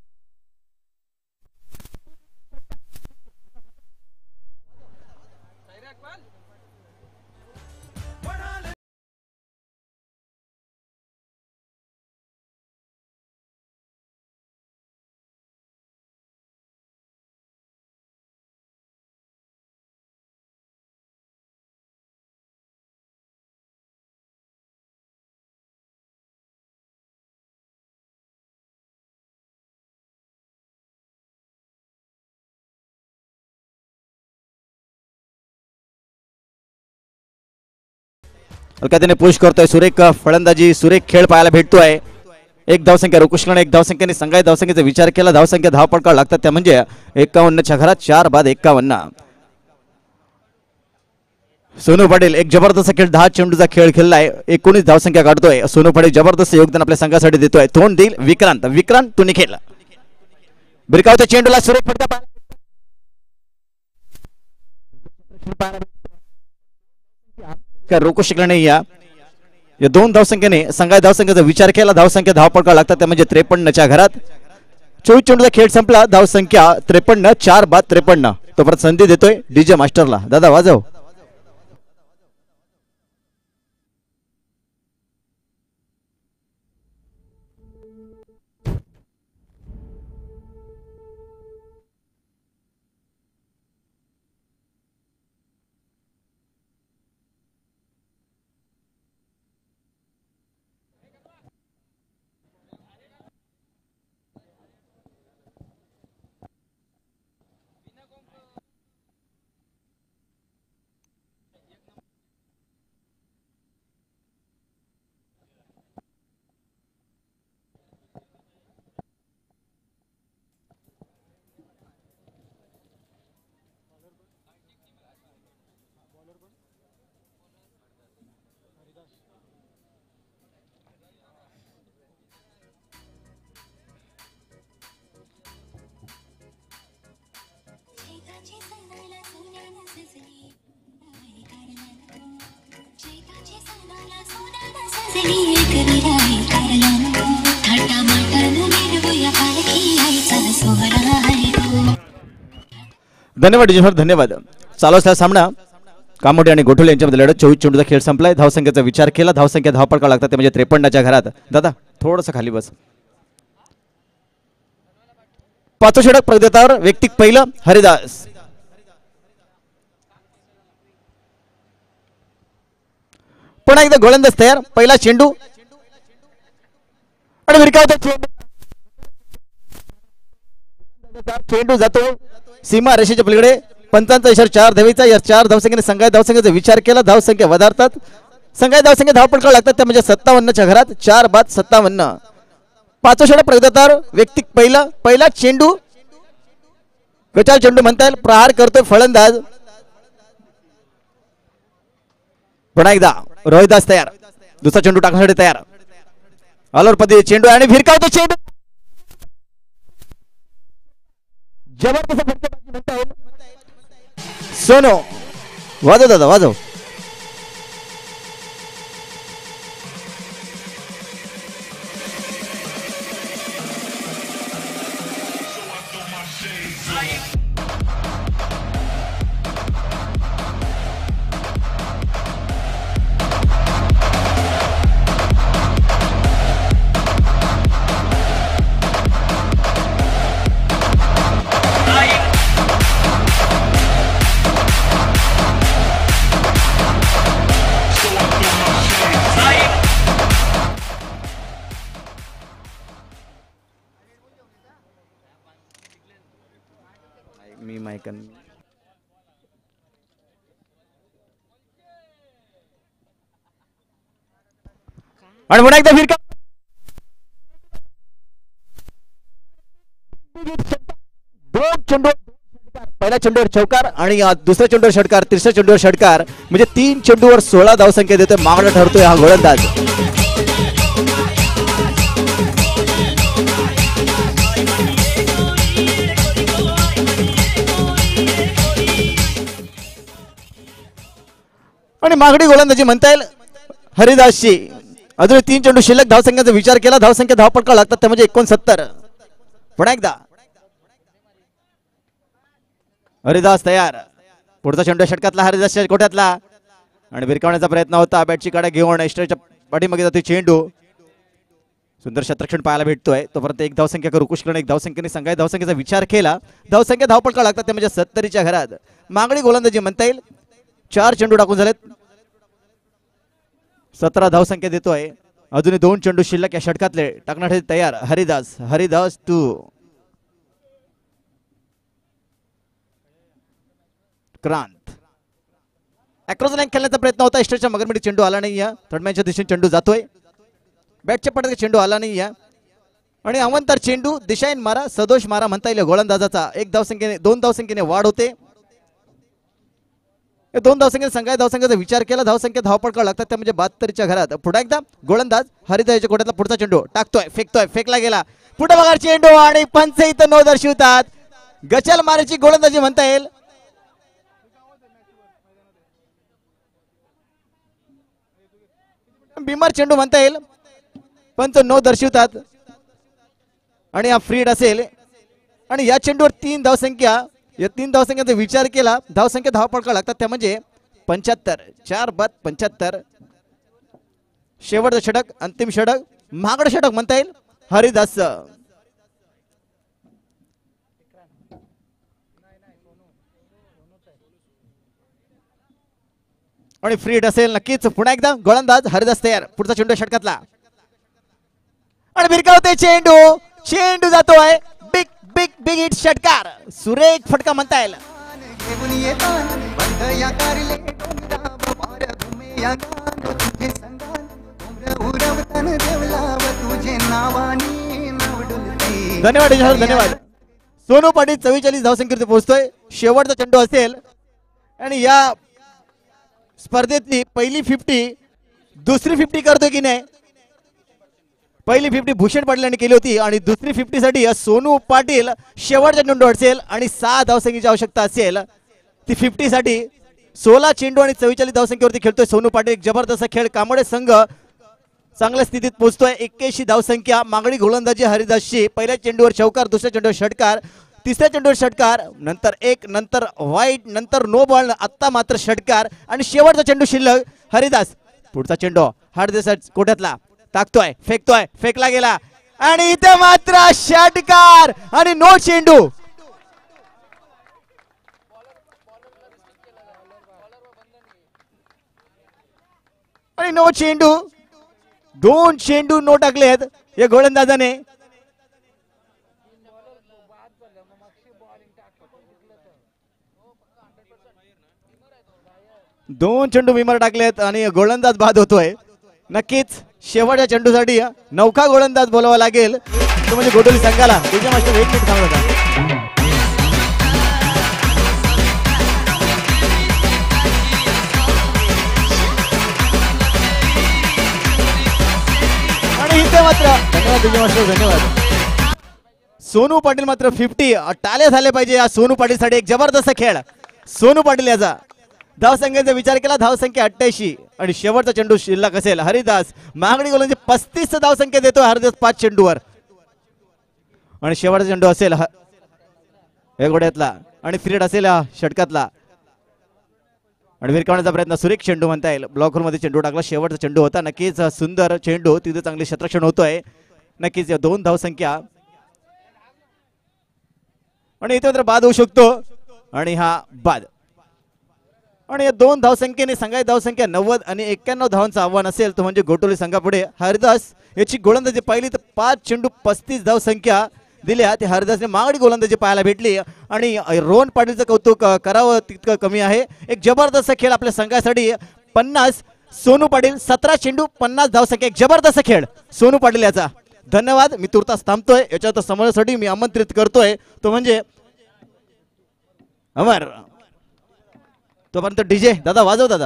त्याने पुश करतोय. सुरेख फलंदाजी सुरेख खेळ पाहायला भेटतोय. 1 धावसंख्या रोकुश करणे 1 धावसंख्येने संघाच्या धावसंख्येचा विचार केला. धावसंख्या धावपळकावं लागतात त्या म्हणजे 51च्या घरात. 4 बाद 51. सोनू पाटील एक जबरदस्त खेळ 10 चेंडूचा खेळ खेळलाय. 19 धावसंख्या काढतोय. सोनू पाटील जबरदस्त योगदान आपल्या संघासाठी देतोय. तोंड देईल विक्रांत टू निखिल. बिरकावत्या चेंडूला सुरेख फटका रोकू शकला नाही. या 2 धावसंख्येने संघाच्या धावसंख्येचा विचार केला. धावसंख्या धावपळकावं लागतात त्या म्हणजे 53च्या घरात. 24 चेंडूचा खेळ संपला. धावसंख्या 53. 4 बाद 53. तो परत संधी देतोय डीजे मास्टरला. दादा वाजव. धन्यवाद सर, धन्यवाद. चालू असलेला सामना कामोठे आणि गोठुले यांच्यामध्ये लढत. 24 चेंडूचा खेळ संपलाय. धावसंख्येचा विचार केला, धावसंख्या धावपळ लागतात ते म्हणजे 53च्या घरात. दादा थोडंसं खाली बस. पाचवं षटक प्रगतीवर व्यक्तिक पहिलं हरिदास. पुन्हा एकदा गोलंदाज तयार. पहिला चेंडू आणि विरकावतो चेंडू जातो सीमा रेषेच्या पलीकडे. पंचांचा इशारा 4 धावेचा. या 4 धावसंख्येने संघाच्या धावसंख्येचा विचार केला. धावसंख्या वधारतात. संघाच्या धावसंख्या धावपळ लागतात त्या म्हणजे 57च्या घरात. 4 बाद 57. पाचवं षटक प्रगतीवर व्यक्तिक पहिला चेंडू गचाल चेंडू म्हणता येईल. प्रहार करतोय फलंदाज. पुन्हा एकदा रोहिदास तयार. दुसरा चेंडू टाकण्यासाठी तयार. ऑलवर पद्धती चेंडू आणि भिरकावतो चेंडू. जबरदस्त फटकेबाजी म्हणता येईल. सोनो वाजव दादा वाजव. मी मायकन आणि पुन्हा एकदा फिरका. दोन चेंडू. पहिल्या चेंडूवर चौकार आणि दुसऱ्या चेंडूवर षटकार. तिसऱ्या चेंडूवर षटकार म्हणजे 3 चेंडूवर 16 धावसंख्या देतोय. मागणा ठरतोय हा गोलंदाज. आणि मागणी गोलंदाजी म्हणता येईल हरिदासची. अजून 3 चेंडू शिल्लक. धावसंख्येचा विचार केला. धावसंख्या धावपळ लागतात त्या म्हणजे 69. पुन्हा एकदा हरिदास तयार. पुढचा चेंडू षटकातला हरिदासच्या गोठ्यातला आणि भिरकावण्याचा प्रयत्न होता. बॅटची काड्या घेऊन एस्ट्रेच्या पाठीमागे जातो चेंडू. सुंदर शतरक्षण पाहायला भेटतोय. तोपर्यंत एक धावसंख्या करू कुशकर्ण. एक धावसंख्येने संघाच्या धावसंख्येचा विचार केला. धावसंख्या धावपळ लागतात ते म्हणजे 70च्या घरात. मागणी गोलंदाजी म्हणता येईल. 4 चेंडू टाकून झालेत. 17 धावसंख्या देतोय. अजूनही 2 चेंडू शिल्लक. या षटकातले टाकण्यासाठी तयार हरिदास. हरिदास 2 क्रांत. अक्रॉस लाईन खेळण्याचा प्रयत्न होता. इष्टच्या मगरमिडी चेंडू आला नाही. या थर्डमॅनच्या दिशेने चेंडू जातोय. बॅटच्या पडद्यात चेंडू आला नाही. या आणि अवंतर चेंडू दिशाईन मारा सदोष मारा म्हणता येईल. गोलंदाजाचा 2 धावसंख्येने वाढ होते. 2 धावसंख्येने संघाच्या धावसंख्येचा विचार केला. धावसंख्या धावपळ लागतात त्या म्हणजे 72च्या घरात. पुढे एकदा गोलंदाज हरिदासच्या गोठ्यातला पुढचा चेंडू टाकतोय. फेकतोय. फेकला गेला. पुढे बघा चेंडू आणि पंच इथं नो दर्शवतात. गचल माराची गोलंदाजी म्हणता येईल. बिमार चेंडू म्हणता येईल. पंच नो दर्शवतात आणि हा फ्रीड असेल. आणि या चेंडूवर 3 धावसंख्या. या 3 धावसंख्येचा विचार केला. धावसंख्या धावपळ लागतात त्या म्हणजे 75. 4 बाद 75. शेवटचं षटक अंतिम षटक. मागडं षटक म्हणता येईल हरिदास. आणि फ्रीड असेल नक्कीच. पुन्हा एकदा गोलंदाज हरिदास तयार. पुढचा चेंडू षटकातला आणि भिरकावते चेंडू. चेंडू जातोय. बिग बिग बिग हिट षटकार. सुरेख फटका म्हणता येईल. धन्यवाद धन्यवाद. सोनू पाटील 44 धावसंख्येवरती पोहोचतोय. शेवटचा चेंडू असेल आणि या स्पर्धेतली पहिली 50 दुसरी 50 करतोय की नाही. पहिली 50 भूषण पाटील यांनी केली होती आणि दुसरी 50 साठी सोनू पाटील शेवटचा चेंडू असेल आणि 6 धावसंख्येची आवश्यकता असेल. ती 50 साठी 16 चेंडू आणि 44 धावसंख्येवरती खेळतोय सोनू पाटील. एक जबरदस्त खेळ. कामोडे संघ चांगल्या स्थितीत पोहोचतोय. 81 धावसंख्या. मागणी गोलंदाजी हरिदासची. पहिल्या चेंडूवर चौकार, दुसऱ्या चेंडूवर षटकार, तिसऱ्या चेंडूवर षटकार, नंतर एक, नंतर वाईट, नंतर नो बॉल, आत्ता मात्र षटकार आणि शेवटचा चेंडू शिल्लक. हरिदास पुढचा चेंडू हरिदास कोट्यातला टाकतोय, फेकतोय, फेकला गेला आणि इथे मात्र षटकार आणि नो चेंडू. आणि नो चेंडू. 2 चेंडू नो टाकलेत या गोलंदाजाने. दोन चेंडू विमर टाकलेत आणि गोलंदाज बाद होतोय. नक्कीच शेवटच्या चेंडूसाठी नौका गोलंदाज बोलावा लागेल तो म्हणजे गोटोली संघाला. तुझ्या मास्टर 1 मिनिट थांबला होता. आणि इथे मात्र धन्यवाद तुझ्या मास्टर, धन्यवाद. सोनू पाटील मात्र 50 टाळे झाले पाहिजे या सोनू पाटील साठी. एक जबरदस्त खेळ सोनू पाटील याचा. धावसंख्येचा विचार केला, धावसंख्या 88 आणि शेवटचा चेंडू शिल्लक असेल. हरिदास मागणी गोलंदाजी 35 धावसंख्या देतोय हरिदास 5 चेंडूवर आणि शेवटचा चेंडू असेल हे घोड्यातला आणि फ्रीड असेल षटकातला आणि विरकावण्याचा प्रयत्न. सुरेख चेंडू म्हणता येईल. ब्लॉकर मध्ये चेंडू टाकला. शेवटचा चेंडू होता. नक्कीच सुंदर चेंडू. तिथे चांगले क्षेत्ररक्षण होतोय. नक्कीच 2 धावसंख्या आणि इथे मात्र बाद होऊ शकतो आणि हा बाद. आणि या 2 धावसंख्येने संघाची धावसंख्या 90 आणि 91 धावांचं आव्हान असेल तो म्हणजे गोटोली संघापुढे. हरिदास याची गोलंदाजी पाहिली तर 5 चेंडू 35 धावसंख्या दिल्या. ते हरिदासने मागणी गोलंदाजी पाहायला भेटली आणि रोहन पाटीलचं कौतुक करावं तितकं कमी आहे. एक जबरदस्त खेळ आपल्या संघासाठी. 50 सोनू पाटील, 17 चेंडू 50 धावसंख्या. एक जबरदस्त खेळ सोनू पाटील याचा. धन्यवाद. मी तुर्तास थांबतोय. याच्यात समोरसाठी मी आमंत्रित करतोय तो म्हणजे अमर. तोपर्यंत डीजे दादा वाजव दादा.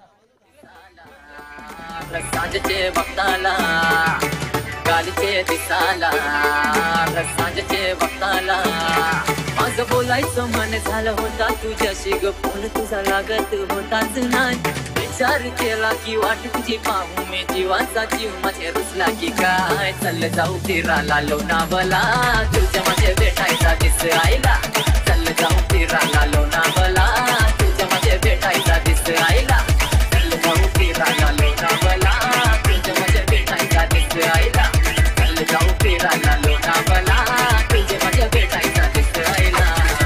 सांजेचे बघताला कालचे दिसाला सांजेचे बघताला माझं बोलायचं मन झालं होता तुझ्याशी ग. फोन तुझा लागत होताच नाही. विचार केला की वाट तुझी पाहू मी जीवाचा जीव माझे रुसला की काय. चल जाऊ फिरायला लोणावळा तुझ्या माझे भेटायचा दिस आईला. चल जाऊ फिरायला लोणावळा तुझ्या माझे भेटायचा दिस आईला. चल जाऊ फिरायला लोणावळा तुझ्या माझे भेटायचा दिस आईला. चल जाऊ फिरायला लोणावळा तुझ्या माझे भेटायचा दिस आईला.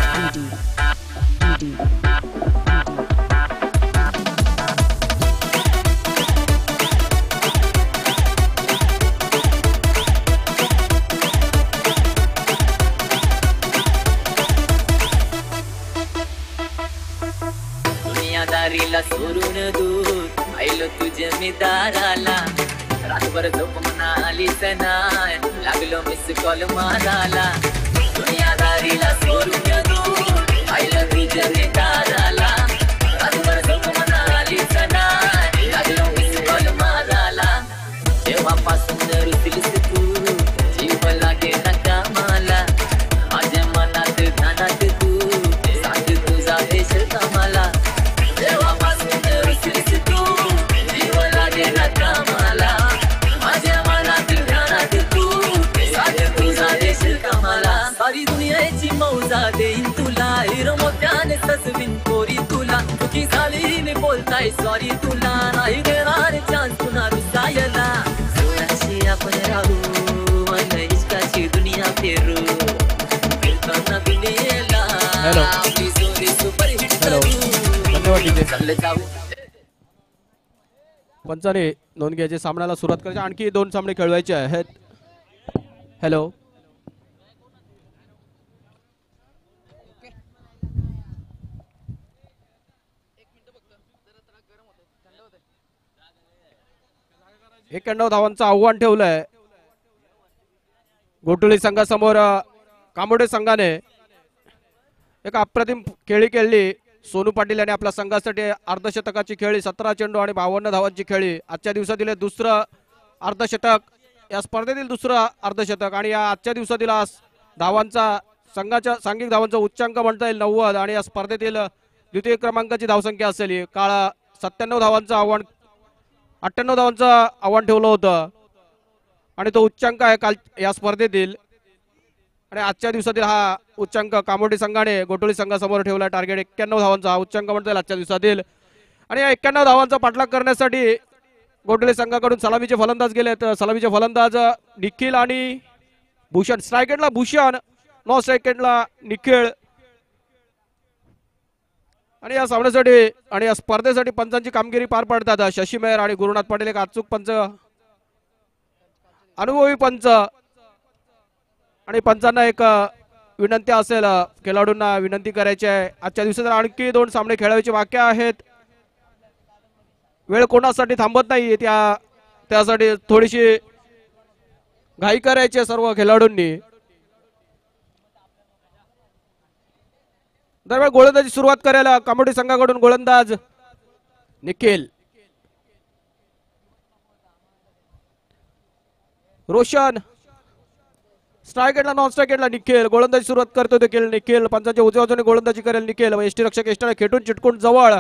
दुनियादारीला सोडून दूर आईलो तुझ्या मी दाराला. रातभर झोप म्हणालीच नाय लागलो मिस कॉल माराला. दुनियादारीला सोडून दूर आईलो तुझ्या मी दाराला. रातभर झोप म्हणालीच नाय लागलो मिस कॉल माराला. जेव्हापासून रुसलीस तू जीव लागे ना कामाला. माझ्या मनात ध्यानात तू सांग तुझा देश कामाला. जेव्हापासून रुसलीस तू जीव लागे ना कामाला. माझ्या मनात ध्यानात तू सांग तुझा देश कामाला. सारी दुनियाची मौजा देईन तुला. हिरो मोठ्याने सजवीन पोरी तुला. चुकी झाली मी बोलताय सॉरी तुला. नाही देणार चान्स पुन्हा रुसायला. सोनाशी आपण राहू मन इश्काची दुनिया फिरू. फिरताना दुनियेला आपली जोडी सुपरहिट करू. चालले जाऊ. पंचाने नोंद घ्यायचे. सामन्याला सुरुवात करायची. आणखी 2 सामने खेळवायचे आहेत. हॅलो एक 91 धावांचं आव्हान ठेवलंय गोटोली संघासमोर. कामोडे संघाने एक अप्रतिम खेळी खेळली. सोनू पाटील यांनी आपल्या संघासाठी अर्धशतकाची खेळी 17 चेंडू आणि 52 धावांची खेळी. आजच्या दिवसातील दुसरं अर्धशतक, या स्पर्धेतील दुसरं अर्धशतक आणि या आजच्या दिवसातील धावांचा संघाच्या सांघिक धावांचा उच्चांक म्हणता येईल 90 आणि या स्पर्धेतील द्वितीय क्रमांकाची धावसंख्या असेल. काळा 97 धावांचं आव्हान 98 धावांचं आव्हान ठेवलं होतं आणि तो उच्चांक आहे काल या स्पर्धेतील. आणि आजच्या दिवसातील हा उच्चांक कामोठे संघाने गोटोळी संघासमोर ठेवला. टार्गेट 91 धावांचा हा उच्चांक म्हणता येईल आजच्या दिवसातील. आणि या 91 धावांचा पाठलाग करण्यासाठी गोटोळी संघाकडून सलामीचे फलंदाज गेलेत. सलामीचे फलंदाज निखिल आणि भूषण. स्ट्रायकेटला भूषण, नॉन स्ट्रायकेटला निखिल. आणि या सामन्यासाठी आणि या स्पर्धेसाठी पंचांची कामगिरी पार पाडतात शशी मेहर आणि गुरुनाथ पाटील. एक अचूक पंच, अनुभवी पंच. आणि पंचांना एक विनंती असेल, खेळाडूंना विनंती करायची आहे. आजच्या दिवसात आणखी 2 सामने खेळायचे बाकी आहेत. वेळ कोणासाठी थांबत नाही, त्यासाठी थोडीशी घाई करायची सर्व खेळाडूंनी. दरम्यान गोलंदाजी सुरुवात करायला कामोठे संघाकडून गोलंदाज निखिल. रोशन. स्ट्रायकेटला नॉन स्ट्रायकेटला निखिल. गोलंदाजी सुरुवात करतो देखील निखिल. पंचांच्या उजव्या बाजूने गोलंदाजी करेल निखिल. यष्टी रक्षक यष्टीला खेटून चिटकून जवळ.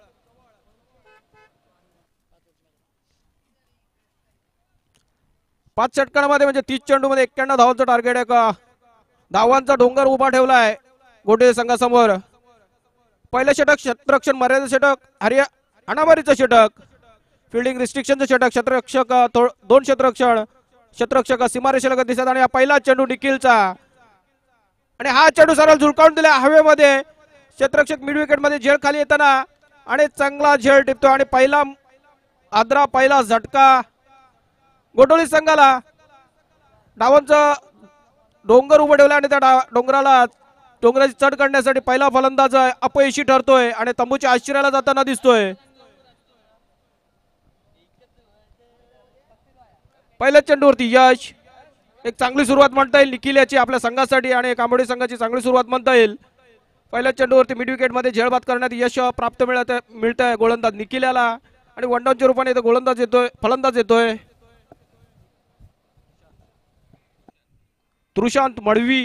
पाच षटकांमध्ये म्हणजे 30 चेंडूमध्ये 91 धावांचं टार्गेट आहे. का धावांचा डोंगर उभा ठेवलाय गोटे संघासमोर. पहिलं षटक क्षेत्ररक्षण मर्यादित षटक, हाणामारीचं षटक, फिल्डिंग रिस्ट्रिक्शनचं षटक, क्षेत्ररक्षक 2 क्षेत्ररक्षक सीमारेषेलगत दिसत. आणि हा पहिला चेंडू निखिलचा. आणि हा चेंडू सरळ झुलकावून दिला हवेमध्ये. क्षेत्ररक्षक मिड विकेट मध्ये झेल खाली येताना आणि चांगला झेल टिपतो. आणि पहिला झटका गोटोळी संघाला. डावांचं डोंगर उभं ठेवलं आणि त्या डोंगराची चढ करण्यासाठी पहिला फलंदाज अपयशी ठरतोय आणि तंबूच्या आश्चर्याला जाताना दिसतोय. पहिल्या चेंडूवरती यश. एक चांगली सुरुवात म्हणता येईल निखिल याची आपल्या संघासाठी आणि कामोठे संघाची चांगली सुरुवात म्हणता येईल. पहिल्या चेंडूवरती मिड विकेट मध्ये झेलबाद करण्यात यश प्राप्त मिळत आहे गोलंदाज निखिल याला. आणि वनडाऊनच्या रूपाने फलंदाज येतोय तृशांत मडवी.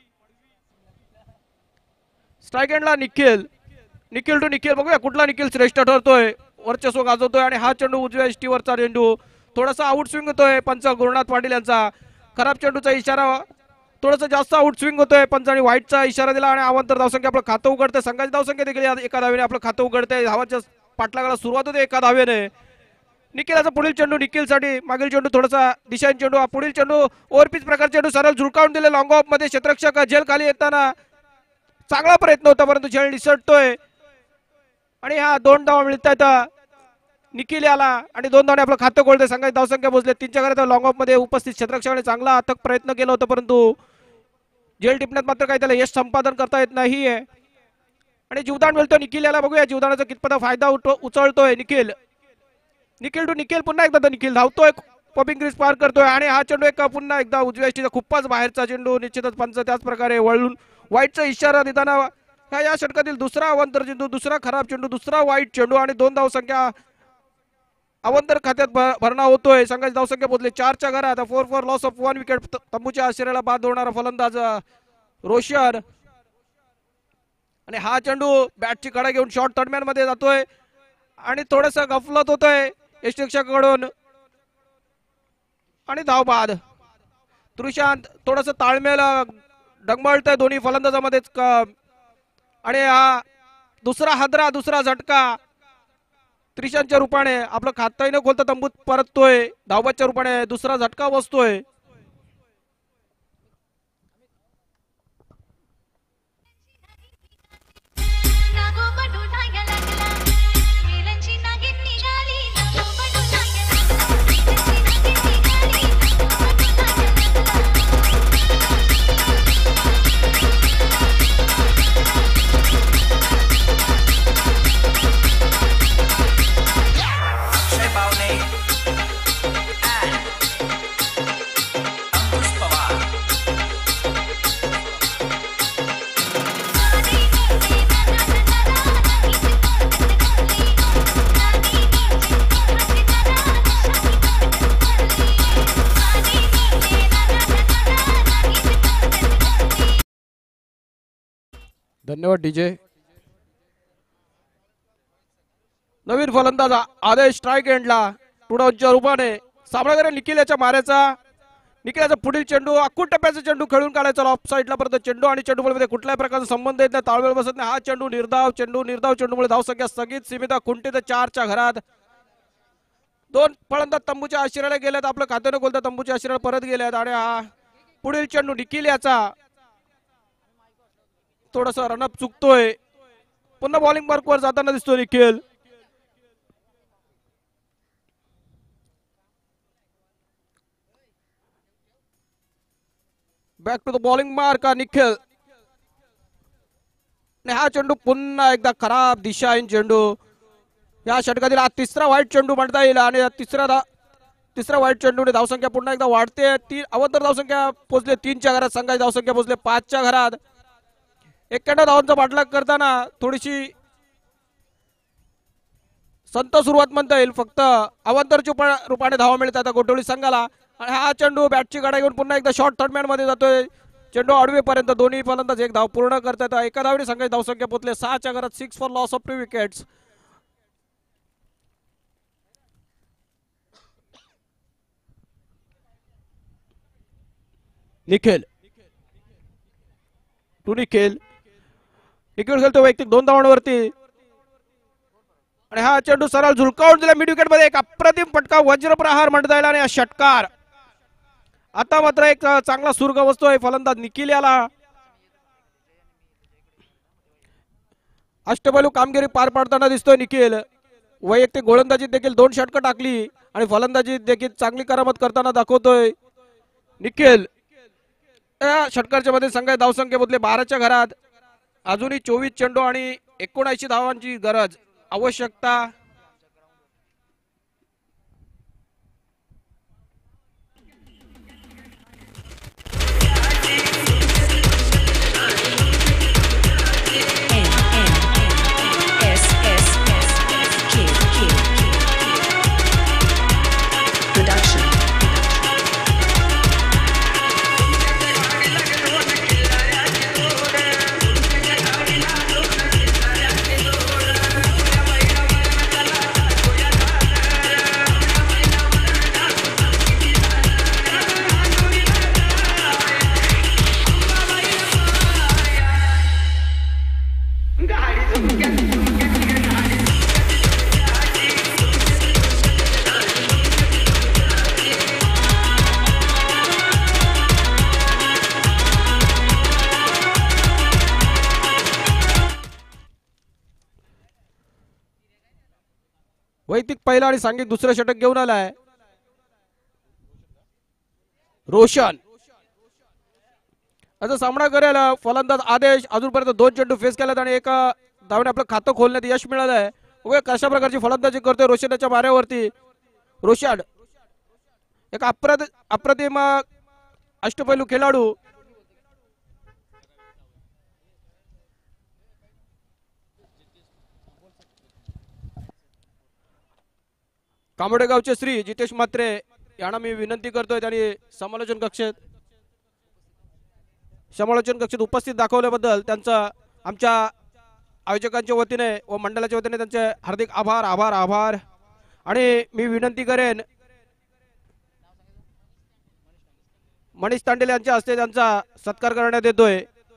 स्ट्राइक एंडला निखिल टू निखिल. बघूया कुठला निखिल श्रेष्ठ ठरतोय, वर्चस्व गाजवतोय. आणि हा चेंडू उजव्या यष्टीवरचा चेंडू थोडासा आउट स्विंग होतोय. पंच गुरुनाथ पाटील यांचा खराब चेंडूचा इशारा, थोडासा जास्त आउट स्विंग होतोय. पंचांनी व्हाईटचा इशारा दिला आणि अवांतर धावसंख्या आपलं खातं उघडतंय. संघाची धावसंख्या देखील एका धावेने आपलं खातं उघडतंय. धावाच्या पाठलागाला सुरुवात होते एका धावेने. निखिलाचा पुढील चेंडू निखिलसाठी. मागील चेंडू थोडासा दिशाहीन चेंडू. पुढील चेंडू ओव्हरपिच प्रकार चेंडू सरळ झुलकावून दिले लॉंग ऑफ मध्ये. क्षेत्ररक्षक झेल खाली येताना चांगला प्रयत्न होता परंतु झेल निसटतोय. आणि हा 2 धावा मिळत आहेत निखिल याला आणि 2 धावाने आपलं खातं खोलतंय. संघाची धावसंख्या पोहोचले 3च्या घरात. लॉंग ऑफ मध्ये उपस्थित क्षेत्ररक्षकाने चांगला अथक प्रयत्न केला होता परंतु झेल टिपण्यात मात्र काही त्याला यश संपादन करता येत नाहीये. आणि जीवदान मिळतो निखिल याला. बघूया जीवदानाचा कितपत फायदा उचलतोय निखिल. निखिल टू निखिल. पुन्हा एकदा निखिल धावतोय, पॉपिंग क्रीज पार करतोय. आणि हा चेंडू पुन्हा एकदा उजव्या यष्टीचा खूपच बाहेरचा चेंडू. निश्चितच पंच त्याच प्रकारे वळून वाईटचा इशारा देताना या षटकातील दुसरा अवांतर चेंडू, दुसरा खराब चेंडू, दुसरा वाईट चेंडू आणि 2 धावसंख्या अवांतर खात्यात भरणा होतोय. संघाची धावसंख्या पोहोचली 4च्या घरात. 4 फॉर लॉस ऑफ 1 विकेट. तंबूच्या आश्चर्याला बाद होणारा फलंदाज रोशन. आणि हा चेंडू बॅटची कडा घेऊन शॉर्ट थर्डमॅन मध्ये जातोय आणि थोडंसं गफलत होतोय यष्टीरक्षकाकडून आणि धाव बाद. तृशांत थोडस ताळमेळ डगमळतंय दोन्ही फलंदाजामध्येच. आणि हा दुसरा हादरा, दुसरा झटका त्रिशांतच्या रूपाने आपलं खातही न खोलता तंबूत परततोय. धावबादच्या रूपाने दुसरा झटका बसतोय. धन्यवाद डीजे. नवीन फलंदाज आदेश स्ट्राईक एंडला टुडाऊनच्या रूपाने सामना करेल निखिल याच्या माऱ्याचा. निखिलाचा पुढील चेंडू अक्कूट टप्प्याचा चेंडू खेळून काढायचा ऑफ साईडला परत चेंडू आणि चेंडू मध्ये कुठल्याही प्रकारचा संबंध येत नाही, ताळमेळ बसत नाही. हा चेंडू निर्धाव चेंडूमुळे धावसंख्या स्थगित सीमित खुंटीत 4च्या घरात. दोन फलंदाज तंबूच्या आश्रयाला गेल्यात, आपलं खातं न खोलता तंबूच्या आश्रयाला परत गेल्यात आणि हा पुढील चेंडू निखिल याचा थोडासा रनअप चुकतोय. पुन्हा बॉलिंग मार्कवर जाताना दिसतोय Nikhil. Back to the bowling mark Nikhil. हा चेंडू पुन्हा एकदा खराब दिशाहीन चेंडू. या षटकातील हा तिसरा वाईट चेंडू म्हणता येईल आणि तिसरा वाईट चेंडूने धावसंख्या पुन्हा एकदा वाढते. अवंतर धावसंख्या पोहोचले 3च्या घरात, संघाची धावसंख्या पोहोचले 5च्या घरात. 91 धावांचा पाठलाग करताना थोडीशी संत सुरुवात म्हणता येईल. फक्त अवंतरच्या रूपाने धावा मिळतात गोटोळी संघाला. आणि हा चेंडू बॅटची गाडा घेऊन पुन्हा एकदा शॉर्ट थर्डमॅन मध्ये जातोय. चेंडू आडवेपर्यंत दोन्ही फलंदाज एक धाव पूर्ण करतात. एका धावने संघाची धावसंख्या पोहोचले 6च्या घरात. 6 for loss of 2 wickets. Nikhil खेळतो वैयक्तिक 2 धावांवरती आणि हा चेंडू सरळ झुलकावून दिला मिड विकेट मध्ये. एक अप्रतिम फटका वज्रप्रहार म्हणता येईल आणि हा षटकार. आता मात्र एक चांगला सुर गवसतोय फलंदाज निखिल याला. अष्टपैलू कामगिरी पार पाडताना दिसतोय निखिल. वैयक्तिक गोलंदाजीत देखील 2 षटकं टाकली आणि फलंदाजीत देखील चांगली करामत करताना दाखवतोय निखिल. या षटकाच्या मध्ये संघाची धावसंख्या बदले 12च्या घरात. अजूनही 24 चेंडू आणि 79 धावांची गरज आवश्यकता. वैयक्तिक पहिला आणि सांघिक दुसरं षटक घेऊन आलाय रोशन. आता सामना करेल फलंदाज आदेश. अजूनपर्यंत 2 चेंडू फेस केल्यात आणि एका धावने आपलं खातं खोलण्यात यश मिळालं आहे. कशा प्रकारची फलंदाजी करतोय रोशनच्या माऱ्यावरती. रोशन एक अप्रतिम अष्टपैलू खेळाडू. कामोडे गावचे श्री जितेश म्हात्रे यांना मी विनंती करतोय त्यांनी समालोचन कक्षेत उपस्थित दाखवल्याबद्दल त्यांचा आमच्या आयोजकांच्या वतीने व मंडळाच्या वतीने त्यांचे हार्दिक आभार. आणि मी विनंती करेन मनीष तांडेल यांच्या हस्ते त्यांचा सत्कार करण्यात येतोय.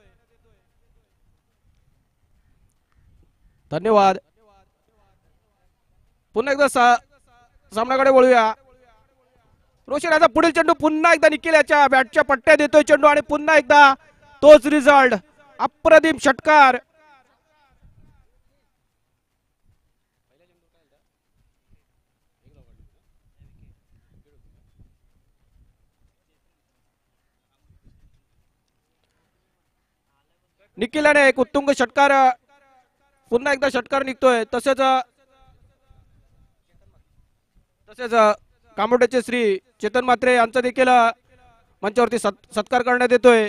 धन्यवाद. पुन्हा एकदा सामन्याकडे वळूया. रोशन याचा पुढील चेंडू पुन्हा एकदा निखिल याच्या बॅटच्या पट्ट्या देतोय चेंडू आणि पुन्हा एकदा तोच रिझल्ट. अप्रतिम षटकार. निखिलाने एक उत्तुंग षटकार पुन्हा एकदा षटकार निघतोय. तसेच कामोठ्याचे श्री चेतन म्हात्रे यांचा देखील मंचावरती सत्कार करण्यात येतोय.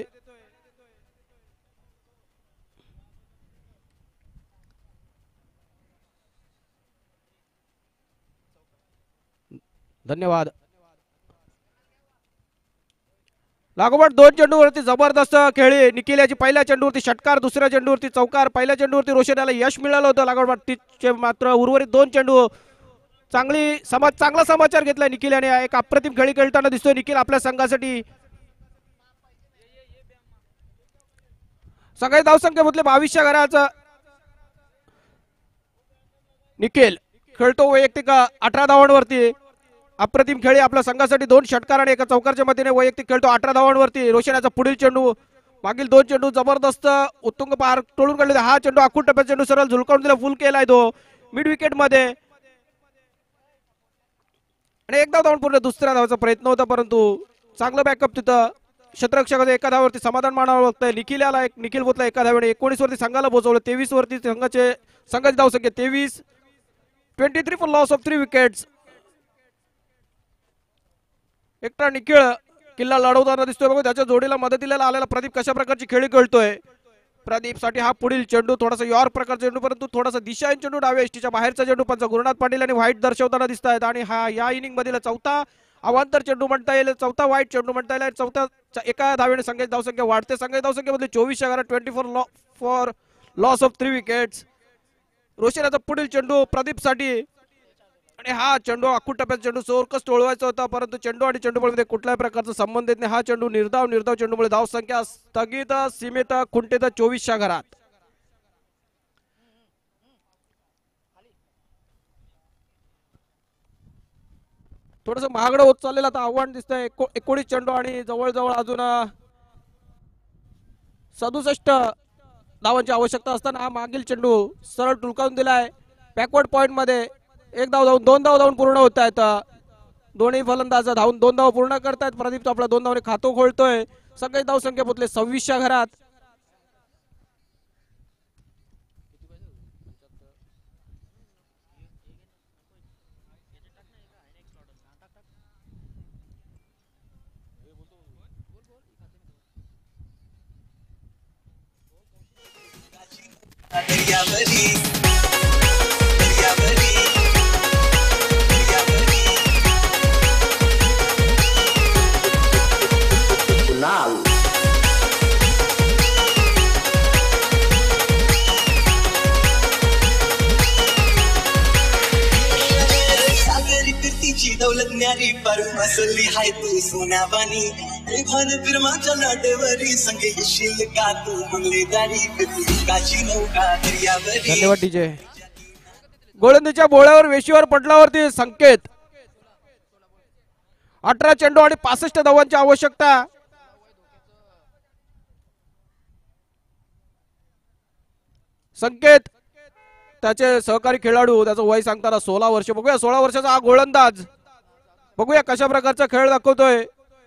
धन्यवाद. लागोपाठ 2 चेंडूवरती जबरदस्त खेळी निखिल याची. पहिल्या चेंडूवरती षटकार, दुसऱ्या चेंडूवरती चौकार. पहिल्या चेंडूवरती रोशन याला यश मिळालं होतं. लागोपाठ 30 मात्र उर्वरित 2 चेंडू चांगला समाचार घेतला निखिल याने. एक अप्रतिम खेळी खेळताना दिसतोय निखिल आपल्या संघासाठी. संघाची धावसंख्या म्हटले 22 घराचा निखिल खेळतो वैयक्तिक 18 धावांवरती. अप्रतिम खेळी आपल्या संघासाठी. 2 षटकार आणि एका चौकारच्या मदतीने वैयक्तिक खेळतो 18 धावांवरती. रोशन याचा पुढील चेंडू, मागील 2 चेंडू जबरदस्त उत्तुंग पार तोडून काढले. हा चेंडू आखूड टप्प्याचा चेंडू सरळ झुलकावून दिला, फुल केलाय तो मिड विकेट मध्ये. आणि एकदा धावून पूर्ण दुसऱ्या धावाचा प्रयत्न होता, परंतु चांगलं बॅकअप तिथं क्षेत्ररक्षकाचं एका धावावरती समाधान मानावं लागतंय. निखिल बोतला एका धावेने 19 वरती संघाला पोहोचवलं. 23 वरती संघाची धावसंख्या 23. 23 फॉर लॉस ऑफ 3 विकेट्स. एकटा निखिल किल्ला लढवताना दिसतोय. बघू त्याच्या जोडीला मदतीला आलेला प्रदीप कशा प्रकारची खेळी खेळतोय. प्रदीप साठी हा पुढील चेंडू थोडासा युआर प्रकारचा चेंडू, परंतु थोडासा दिशाहीन चेंडू डाव्या एसटीच्या बाहेरचा चेंडू. पंच गुरुनाथ पाटील आणि व्हाईट दर्शवताना दिसत आहेत. आणि हा या इनिंग मधील चौथा अवांतर चेंडू म्हणता येईल, चौथा व्हाईट चेंडू म्हणता येईल. चौथा एका धावेने संघाची धावसंख्या वाढते. संघाची धावसंख्येमध्ये 24 24 for loss of 3 wickets. Roshan याचा पुढील चेंडू प्रदीप साठी. आणि हा चेंडू आखूड टप्प्याचा चेंडू चोरकस टोळवायचा होता, परंतु चेंडू आणि चेंडूमध्ये कुठल्याही प्रकारचा संबंध येत नाही. हा चेंडू निर्धाव चेंडूमुळे धावसंख्या स्थगित सीमित खुंटीत 24 घरात. थोडस महागडं होत चाललेलं आता आव्हान दिसतंय. 19 चेंडू आणि जवळजवळ अजून 67 धावांची आवश्यकता असताना हा मागील चेंडू सरळ टुलकावून दिलाय बॅकवर्ड पॉइंट मध्ये. 1 धाव धावून 2 धाव धावून पूर्ण होत आहेत. दोन्ही फलंदाज धावून 2 धाव पूर्ण करतायत. प्रदीप तो आपला 2 धावाने खातो खोलतोय. सगळे धाव संख्या पोचले 26 घरात. दौलत न्यारी पर मसली हाय तू सोन्यावानी भान फिरमाच्या लाटेवरी संगे येशील का तू मंगलेदारी काची नौका दर्यावरी. धन्यवाद डीजे. गोलंदाजीच्या बोळ्यावर वेशीवर पडल्यावरती संकेत. 18 चेंडू आणि 65 धावांची आवश्यकता. संकेत त्याचे सहकारी खेळाडू, त्याचं वय सांगताना 16 वर्ष. बघूया 16 वर्षाचा हा गोलंदाज, बघूया कशा प्रकारचा खेळ दाखवतोय.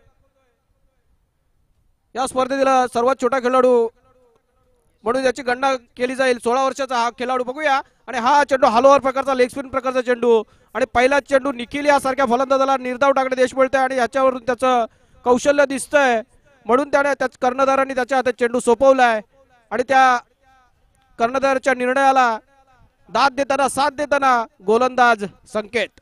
या स्पर्धेतील सर्वात छोटा खेळाडू म्हणून याची गणना केली जाईल. 16 वर्षाचा हा खेळाडू बघूया. आणि हा चेंडू हॅलोवर प्रकारचा, लेग स्पिन प्रकारचा चेंडू. आणि पहिला चेंडू निखिल यासारख्या फलंदाजाला निर्धाव टाकण्यात यश मिळतंय आणि याच्यावरून त्याचं कौशल्य दिसतंय, म्हणून त्याने कर्णधारांनी त्याच्या हातात चेंडू सोपवलाय. आणि त्या कर्णधाराच्या निर्णयाला साथ देताना गोलंदाज संकेत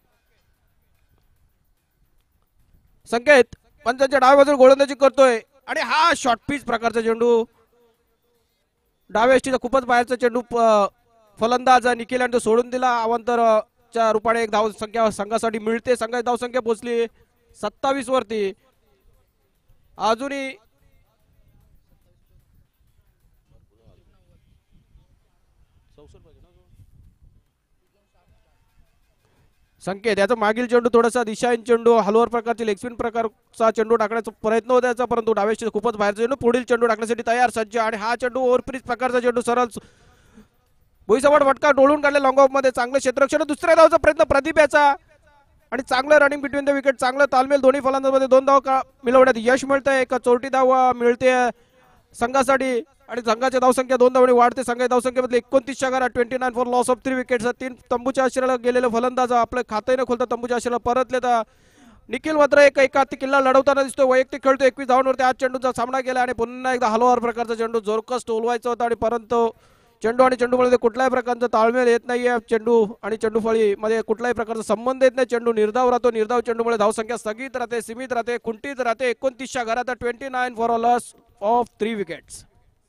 पंचांच्या डाव्या बाजूला गोलंदाजी करतोय. आणि हा शॉर्ट पिच प्रकारचा चेंडू डाव्या एसटीचा खूपच बाहेरचा चेंडू फलंदाज निखिल यांनी तो सोडून दिला. अवांतरच्या रूपाने 1 धाव संख्या संघासाठी मिळते. संघाची धाव संख्या पोहोचली 27 वरती. अजूनही संकेत याचा मागील चेंडू थोडासा दिशाहीन चेंडू, हलवर प्रकारची लेग स्पिन प्रकारचा चेंडू टाकण्याचा प्रयत्न होता याचा, परंतु डाव्या खूपच बाहेरचा चेंडू. पुढील चेंडू टाकण्यासाठी तयार सज्ज. आणि हा चेंडू ओव्हरपिच प्रकारचा चेंडू सरळ भुईसपाट फटका डोळून काढले लॉंग ऑफ मध्ये. चांगलं क्षेत्ररक्षण. दुसऱ्या धावचा प्रयत्न प्रदीप याचा. आणि चांगलं रनिंग बिटवीन द विकेट, चांगलं तालमेल दोन्ही फलंदाजांमध्ये. 2 धाव मिळवण्यात यश मिळतंय. एक चौथी धाव मिळते संघासाठी. आणि संघाची धावसंख्या 2 धावांनी वाढते. संघाची धावसंख्येमध्ये 29 घरात. 29 फॉर लॉस ऑफ 3 विकेट्स. 3 तंबूच्या आश्रयाला गेलेले फलंदाज आपलं खातं न खोलता तंबूच्या आश्रयाला परतले. तर निखिल मात्र एका किल्ला लढवताना दिसतो. वैयक्तिक खेळतो. 21 धावांवरती आज चेंडूचा सामना केला. आणि पुन्हा एकदा हलवार प्रकारचा चेंडू जोरकस टोलवायचा होता, आणि परंतु चेंडू आणि चेंडूमध्ये कुठल्याही प्रकारचा ताळमेळ येत नाहीये. चेंडू आणि चेंडूफळी मध्ये कुठल्याही प्रकारचा संबंध येत नाही. चेंडू निर्धाव राहतो. निर्धाव चेंडूमुळे धावसंख्या स्थगित राहते, सीमित राहते, खुंटीत राहते. 29च्या घरात 29 for a loss of 3 wickets.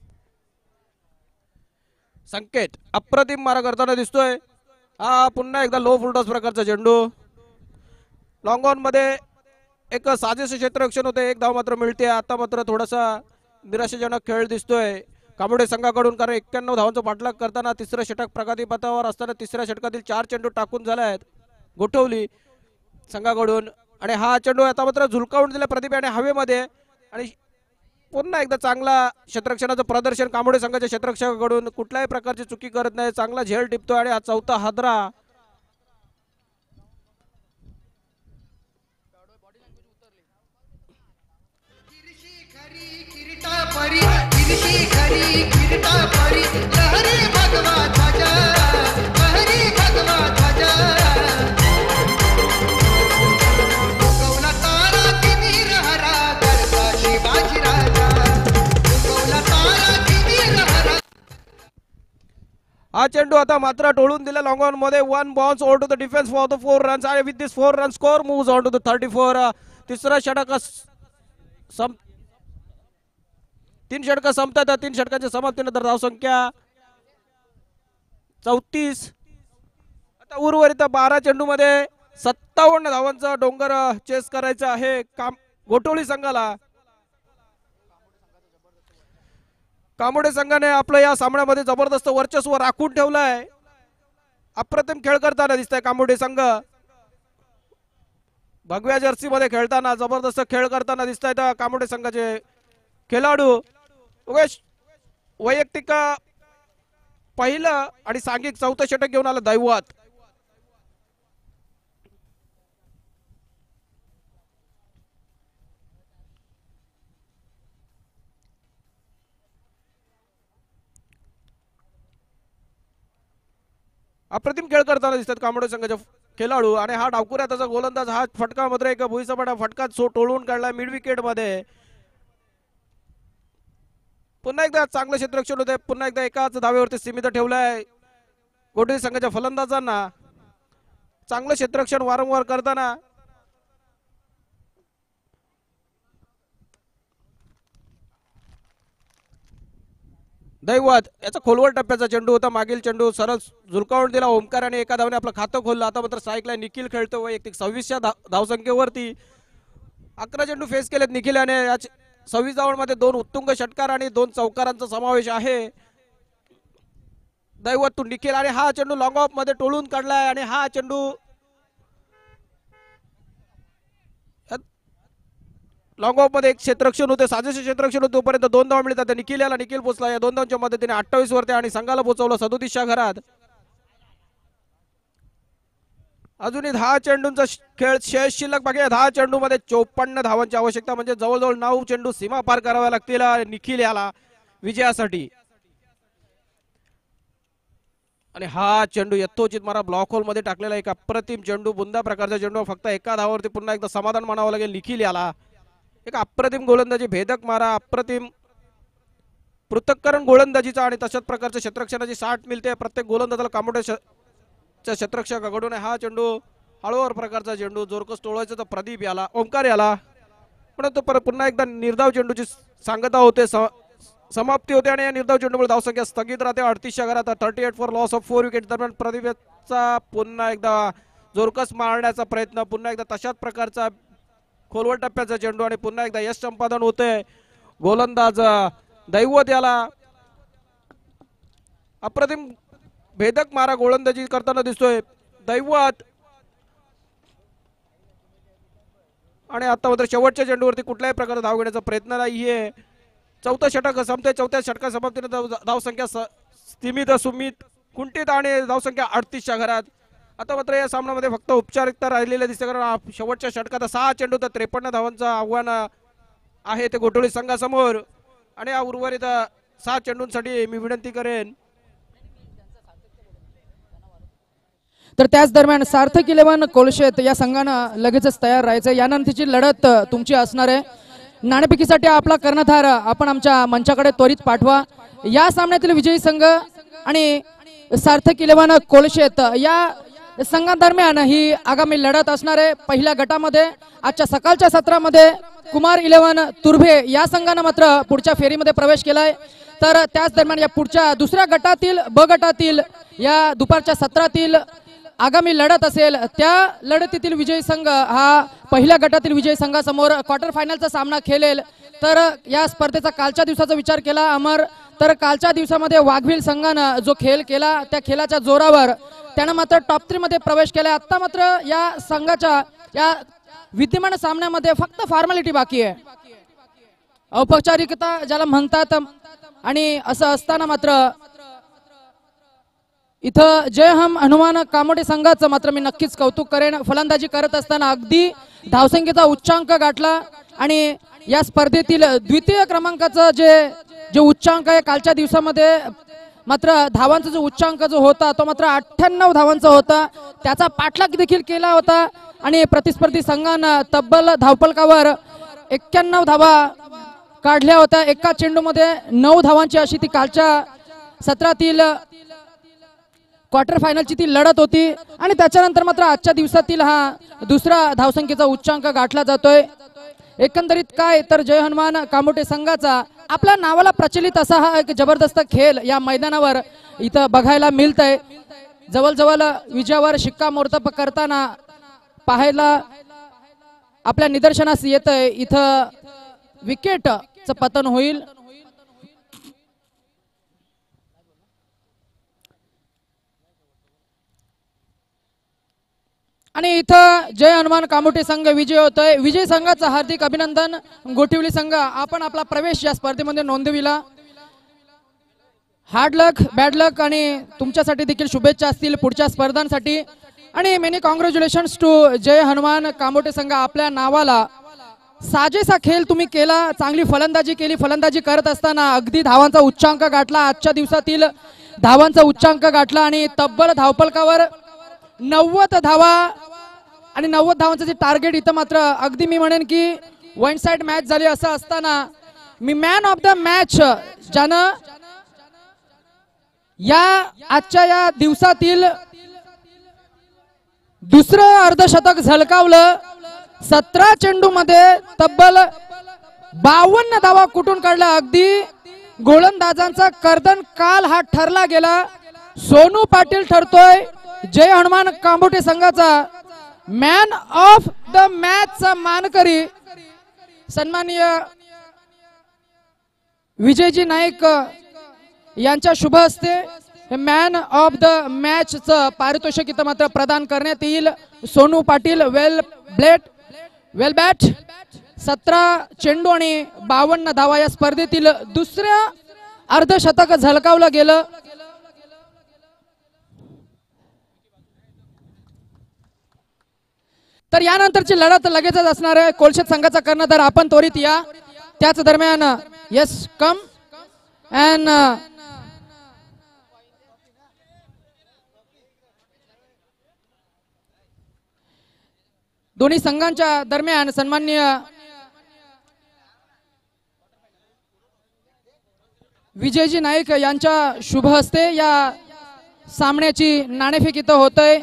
Sanket अप्रतिम मारा करताना दिसतोय. हा पुन्हा एकदा लो फुलटॉस प्रकारचा चेंडू. लॉंग ऑन मध्ये एक साजेसे क्षेत्ररक्षण होते, एक धाव मात्र मिळते. आता मात्र थोडासा निराशाजनक खेळ दिसतोय कामोडे संघाकडून, कारण 91 धावांचा पाठलाग करताना तिसरं षटक प्रगतीपथावर असताना तिसऱ्या षटकातील 4 चेंडू टाकून झाले आहेत गोठवली संघाकडून. आणि हा चेंडू आता मात्र झुलकावून दिला प्रतिभेने हवेमध्ये. आणि पुन्हा एकदा चांगला क्षेत्ररक्षणाचं प्रदर्शन कामोडे संघाच्या क्षेत्ररक्षकाकडून. कुठल्याही प्रकारची चुकी करत नाही, चांगला झेल टिपतो. आणि हा चौथा हादरा हा चेंडू आता मात्र टोळून दिला लॉंग ऑन मध्ये. 1 bounce over to the defence for the 4 runs. आणि with this 4 run score moves on to the 34. तिसरा षटक 3 षटक संपतात. 3 षटकांच्या समाप्तीनंतर धावसंख्या 34. आता उर्वरित 12 चेंडू मध्ये 57 धावांचा डोंगर चेस करायचा आहे गोठवली संघाला. कामोडे संघाने आपलं या सामन्यामध्ये जबरदस्त वर्चस्व राखून ठेवलंय. अप्रतिम खेळ करताना दिसतंय कामोडे संघ. भगव्या जर्सी मध्ये खेळताना जबरदस्त खेळ करताना दिसत आहेत कामोडे संघाचे खेळाडू. वैयक्तिक पहिलं आणि सांघिक चौथं षटक घेऊन आलं दैवात. अप्रतिम खेळ करताना दिसतात कामोडे संघाचे खेळाडू. आणि हा डावकुऱ्या त्याचा गोलंदाज हा फटका मात्र एक भुईसपाटा फटका टोळून काढला मिड विकेट मध्ये. पुन्हा एकदा चांगलं क्षेत्ररक्षण होते. पुन्हा एकदा एकाच धावेवरती सीमित ठेवलाय गोठवली संघाच्या फलंदाजांना. चांगलं क्षेत्ररक्षण वारंवार करताना दैवत याचा खोलवर टप्प्याचा चेंडू होता. मागील चेंडू सरळ झुलकावून दिला ओमकाराने. एका धावने आपलं खातं खोललं. आता मात्र साईकला निखिल खेळतो वैयक्तिक 26च्या धावसंख्येवरती. 11 चेंडू फेस केलेत निखिलाने. 26 धावांमध्ये 2 उत्तुंग षटकार आणि 2 चौकारांचा समावेश आहे. दैवत तू निखिल. आणि हा चेंडू लॉंग ऑफ मध्ये टोळून काढलाय. आणि हा चेंडू लॉंग ऑफ मध्ये एक क्षेत्ररक्षण होते, साजेसे क्षेत्ररक्षण होते. तोपर्यंत 2 धावा मिळतात. निखिल याला निखिल पोचला. या 2 धावांच्या मदतीने 28 वरती आणि संघाला पोहोचवलं 37च्या घरात. अजूनही 10 चेंडूंचा खेळ शेष शिल्लक बाकी आहे. 10 चेंडू मध्ये 54 धावांची आवश्यकता, म्हणजे जवळजवळ 9 चेंडू सीमा पार कराव्या लागतील निखिल याला विजयासाठी. आणि हा चेंडू यथोचित मारा ब्लॉक होल मध्ये टाकलेला एक अप्रतिम चेंडू, बुंदा प्रकारचा चेंडू. फक्त एका धावावरती पुन्हा एकदा समाधान मानावं लागेल निखिल याला. एक अप्रतिम गोलंदाजी, भेदक मारा, अप्रतिम पृथक्करण गोलंदाजीचा आणि तशाच प्रकारच्या क्षेत्ररक्षणाची साठ मिळते प्रत्येक गोलंदाजाला कामोडेच्या क्षेत्ररक्षकाकडून. हा चेंडू हळूवार प्रकारचा चेंडू, जोरकस टोळायचा तर प्रदीप याला, ओमकार याला. परंतु पुन्हा एकदा निर्धाव चेंडूची सांगता होते, समाप्ती होते. आणि या निर्धाव चेंडूमुळे धावसंख्या स्थगित राहते 38च्या घरात. 38 फॉर लॉस ऑफ 4 विकेट. दरम्यान प्रदीपचा पुन्हा एकदा जोरकस मारण्याचा प्रयत्न, पुन्हा एकदा तशाच प्रकारचा खोलवर टप्प्याचा चेंडू आणि पुन्हा एकदा यश संपादन होते. गोलंदाज दैवत याला अप्रतिम भेदक मारा गोलंदाजी करताना दिसतोय दैवत. आणि आता मात्र शेवटच्या चेंडूवरती कुठल्याही प्रकारचा धाव घेण्याचा प्रयत्न नाहीये. चौथा षटक संपते. चौथ्या षटका समाप्तीने धावसंख्या स्थिमित सुमित कुंठित आणि धावसंख्या 38च्या घरात. आता मात्र या सामन्यामध्ये फक्त औपचारिकता राहिलेल्या दिसते, कारण शेवटच्या षटकात 6 चेंडू तर 53 धावांचं आव्हान आहे ते गोठवली संघासमोर. आणि या उर्वरित 6 चेंडूंसाठी मी विनंती करेन. तर त्याच दरम्यान सार्थक 11 कोलशेत या संघानं लगेचच तयार राहायचं. यानंतरची लढत तुमची असणार आहे. नाणेफेकीसाठी आपला कर्णधार आपण आमच्या मंचाकडे त्वरित पाठवा. या सामन्यातील विजयी संघ आणि सार्थक 11 कोलशेत या संघांदरम्यान ही आगामी लढत असणार आहे। पहिल्या गटामध्ये आजच्या सकाळच्या सत्रामध्ये कुमार 11 तुर्भे या संघाने मात्र पुढच्या फेरीमध्ये प्रवेश केलाय। तर त्याच दरम्यान या पुढच्या दुसऱ्या गटातील ब गटातील या दुपारच्या सत्रातील आगामी लढत असेल त्या लढतीतील विजयी संघ हा पहिल्या गटातील विजयी संघासमोर क्वार्टर फायनलचा सामना खेळेल। तर या स्पर्धेचा कालच्या दिवसाचा विचार केला अमर तर कालच्या दिवसामध्ये वाघवील संघाने जो खेळ केला त्या खेळाच्या जोरावर त्याने मात्र टॉप 3 मध्ये प्रवेश केला। आता मात्र या संघाच्या या विद्यमान सामन्यामध्ये फक्त फॉर्मॅलिटी बाकी आहे, औपचारिकता ज्याला म्हणतात। आणि असं असताना मात्र इथं जय हम हनुमान कामोठे संघाचं मात्र मी नक्कीच कौतुक करेन। फलंदाजी करत असताना अगदी धावसंख्येचा उच्चांक गाठला आणि या स्पर्धेतील द्वितीय क्रमांकाचं जे उच्चांक आहे कालच्या दिवसामध्ये मात्र धावांचा जो उच्चांक जो होता तो मात्र 98 धावांचा होता, त्याचा पाठलाग देखील केला होता आणि प्रतिस्पर्धी संघानं तब्बल धावफलकावर 91 धावा काढल्या होत्या। एका चेंडूमध्ये 9 धावांची अशी ती कालच्या सत्रातील क्वार्टर फायनलची ती लढत होती आणि त्याच्यानंतर मात्र आजच्या दिवसातील हा दुसरा धावसंख्येचा उच्चांक गाठला जातोय। एकंदरीत काय तर जय हनुमान कामोठे संघाचा आपल्या नावाला प्रचलित असा हा एक जबरदस्त खेळ या मैदानावर इथं बघायला मिळतंय। जवळजवळ विजयावर शिक्कामोर्तब करताना पाहायला आपल्या निदर्शनास येतंय। इथं विकेटचं पतन होईल आणि इथं जय हनुमान कामोठे संघ विजय होतोय। विजय संघाचं हार्दिक अभिनंदन। गोठिवली संघ आपण आपला प्रवेश या स्पर्धेमध्ये नोंदविला। हार्ड लक बॅड लक आणि तुमच्यासाठी देखील शुभेच्छा असतील पुढच्या स्पर्धांसाठी आणि many congratulations to Jai Hanuman Kamothe संघ। आपल्या नावाला साजेसा खेळ तुम्ही केला, चांगली फलंदाजी केली। फलंदाजी करत असताना अगदी धावांचा उच्चांक गाठला, आजच्या दिवसातील धावांचा उच्चांक गाठला आणि तब्बल धावफलकावर 90 धावा आणि 90 धावांचं जे टार्गेट इथं मात्र अगदी मी म्हणेन की वन साइड मॅच झाली। असं असताना मी मॅन ऑफ द मॅच ज्यानं या आजच्या या दिवसातील दुसरं अर्धशतक झळकावलं। 17 चेंडू मध्ये तब्बल 52 धावा कुठून काढला। अगदी गोलंदाजांचा कर्दन काल हा ठरला गेला। सोनू पाटील ठरतोय जय हनुमान कामोठे संघाचा मॅन ऑफ द मॅच चा मानकरी। सन्माननीय विजयजी नाईक यांच्या शुभ हस्ते मॅन ऑफ द मॅच चं पारितोषिक इथं मात्र प्रदान करण्यात येईल। सोनू पाटील वेल बॅट 17 चेंडू आणि 52 धावा या स्पर्धेतील दुसऱ्या अर्धशतक झळकावलं गेलं। तर यानंतरची लढत लगेचच असणार आहे कोलशेत संघाचा कर्णधार आपण त्वरित या। त्याच दरम्यान यस कम अँड दोन्ही संघांच्या दरम्यान सन्माननीय विजयजी नाईक यांच्या शुभ हस्ते या सामन्याची नाणेफेक इथं होतय।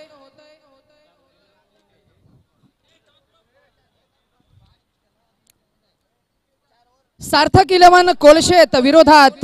सार्थक 11 कोलशेत विरोधात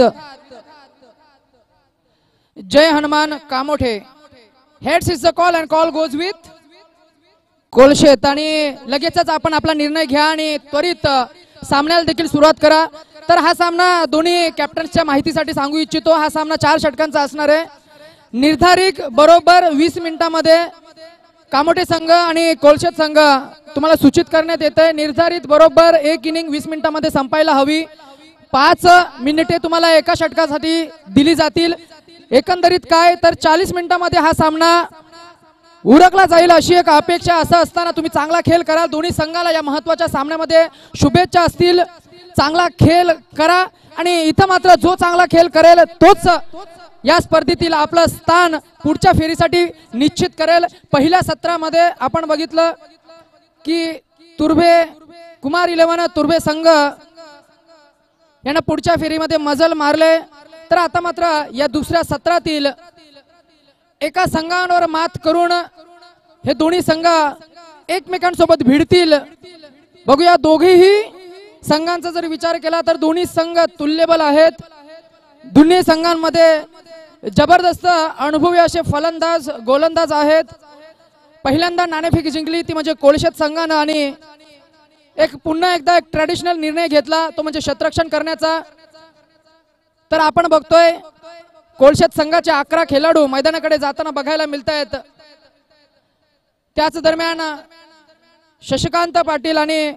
Jai Hanuman Kamothe. Heads is the call and call goes with Kolshet आणि लगेचच आपण आपला निर्णय घ्या आणि त्वरित सामन्याला देखील सुरुवात करा। तर हा सामना दोन्ही कॅप्टन्सच्या माहितीसाठी सांगू इच्छितो। हा सामना 4 षटकांचा असणार आहे। निर्धारित बरोबर 20 मिनिटांमध्ये कामोठे संघ आणि कोलशेत संघ तुम्हाला सूचित करण्यात येते। निर्धारित बरोबर 1 इनिंग 20 मिनिटांमध्ये संपायला हवी। 5 मिनिटे तुम्हाला एका षटकासाठी दिली जातील। एकंदरीत काय तर 40 मिनिटांमध्ये हा सामना उरकला जाईल अशी एक अपेक्षा। असं असताना तुम्ही चांगला खेळ करा। दोन्ही संघाला या महत्त्वाच्या सामन्यामध्ये शुभेच्छा असतील। चांगला खेळ करा आणि इथं मात्र जो चांगला खेळ करेल तोच या स्पर्धेतील आपलं स्थान पुढच्या फेरीसाठी निश्चित करेल। पहिल्या सत्रामध्ये आपण बघितलं की कुमार 11 तुर्भे संघ यांना पुढच्या फेरीमध्ये मजल मारले तर आता मात्र या दुसऱ्या सत्रातील एका संघावर मात करून हे दोन्ही संघ एकमेकांसोबत भिडतील. बघूया दोघेही संघांचा जर विचार केला तर दोन्ही संघ तुल्यबल आहेत. दोन्ही संघांमध्ये जबरदस्त अनुभवी असे फलंदाज गोलंदाज आहेत. पहिल्यांदा नाणेफेक जिंकली ती म्हणजे कोळशेत संघानं आणि पुन्हा एकदा एक ट्रॅडिशनल निर्णय घेतला तो म्हणजे क्षेत्ररक्षण करण्याचा. तर आपण बघतोय कोळशेत संघाचे 11 खेळाडू मैदानाकडे जाताना बघायला मिळत आहेत. त्याच दरम्यान शशिकांत पाटील आणि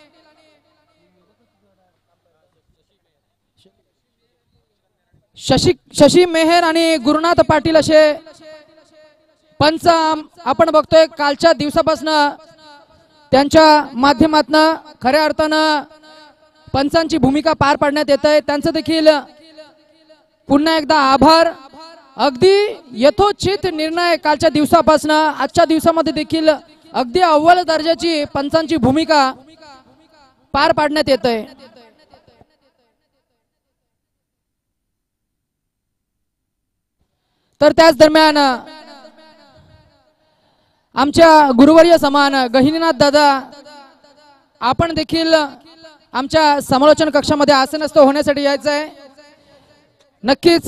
शशी मेहर आणि गुरुनाथ पाटील असे पंच आपण बघतोय कालच्या दिवसापासून त्यांच्या माध्यमातून खऱ्या अर्थानं पंचांची भूमिका पार पाडण्यात येत आहे. त्यांचं देखील पुन्हा एकदा आभार. अगदी यथोचित निर्णय कालच्या दिवसापासून आजच्या दिवसामध्ये देखील अगदी अव्वल दर्जाची पंचांची भूमिका पार पाडण्यात येत आहे. तर त्याच दरम्यान आमच्या गुरुवर्य समान गहिनीनाथ दादा आपण देखील आमच्या समालोचन कक्षामध्ये आसनस्थ होण्यासाठी यायचं आहे. नक्कीच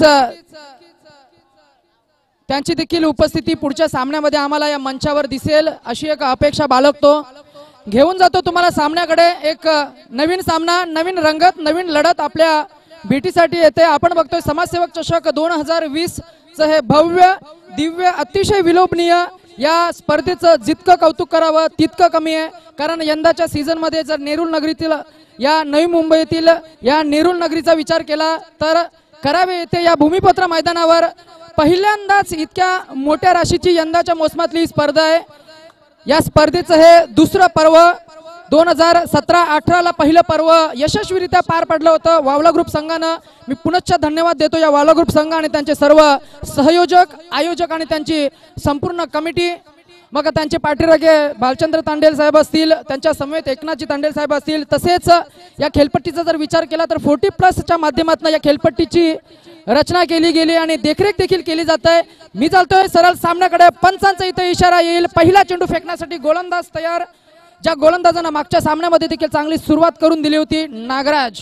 त्यांची देखील उपस्थिती पुढच्या सामन्यामध्ये आम्हाला या मंचावर दिसेल अशी एक अपेक्षा बाळगतो. घेऊन जातो तुम्हाला सामन्याकडे. एक नवीन सामना, नवीन रंगत, नवीन लढत आपल्या भेटीसाठी येते. आपण बघतोय समाजसेवक चषक 2020 चं हे भव्य दिव्य अतिशय विलोभनीय या स्पर्धेचं जितकं कौतुक करावं तितकं कमी आहे. कारण यंदाच्या सीझन मध्ये जर नेरूळ नगरीतील या नवी मुंबईतील या नेरूळ नगरीचा विचार केला तर करावे येथे या भूमिपत्र मैदानावर पहिल्यांदाच इतक्या मोठ्या राशीची यंदाच्या मोसमातली स्पर्धा आहे. या स्पर्धेचं हे दुसरं पर्व 2017-18 ला पहिलं पर्व यशस्वीरित्या पार पडलं होतं वावला ग्रुप संघानं. मी पुनश्च धन्यवाद देतो या वावला ग्रुप संघ आणि त्यांचे सर्व सहयोजक आयोजक आणि त्यांची संपूर्ण कमिटी. मग त्यांचे पाठीरागे भालचंद्र तांडेल साहेब असतील, त्यांच्या समवेत एकनाथजी तांडेल साहेब असतील. तसेच या खेळपट्टीचा जर विचार केला तर 40+ माध्यमातून या खेळपट्टीची रचना केली गेली आणि देखरेख देखील केली जात आहे. मी चालतोय सरळ सामन्याकडे. पंचांचा इथे इशारा येईल. पहिला चेंडू फेकण्यासाठी गोलंदाज तयार. ज्या गोलंदाजांना मागच्या सामन्यामध्ये देखील चांगली सुरुवात करून दिली होती नागराज.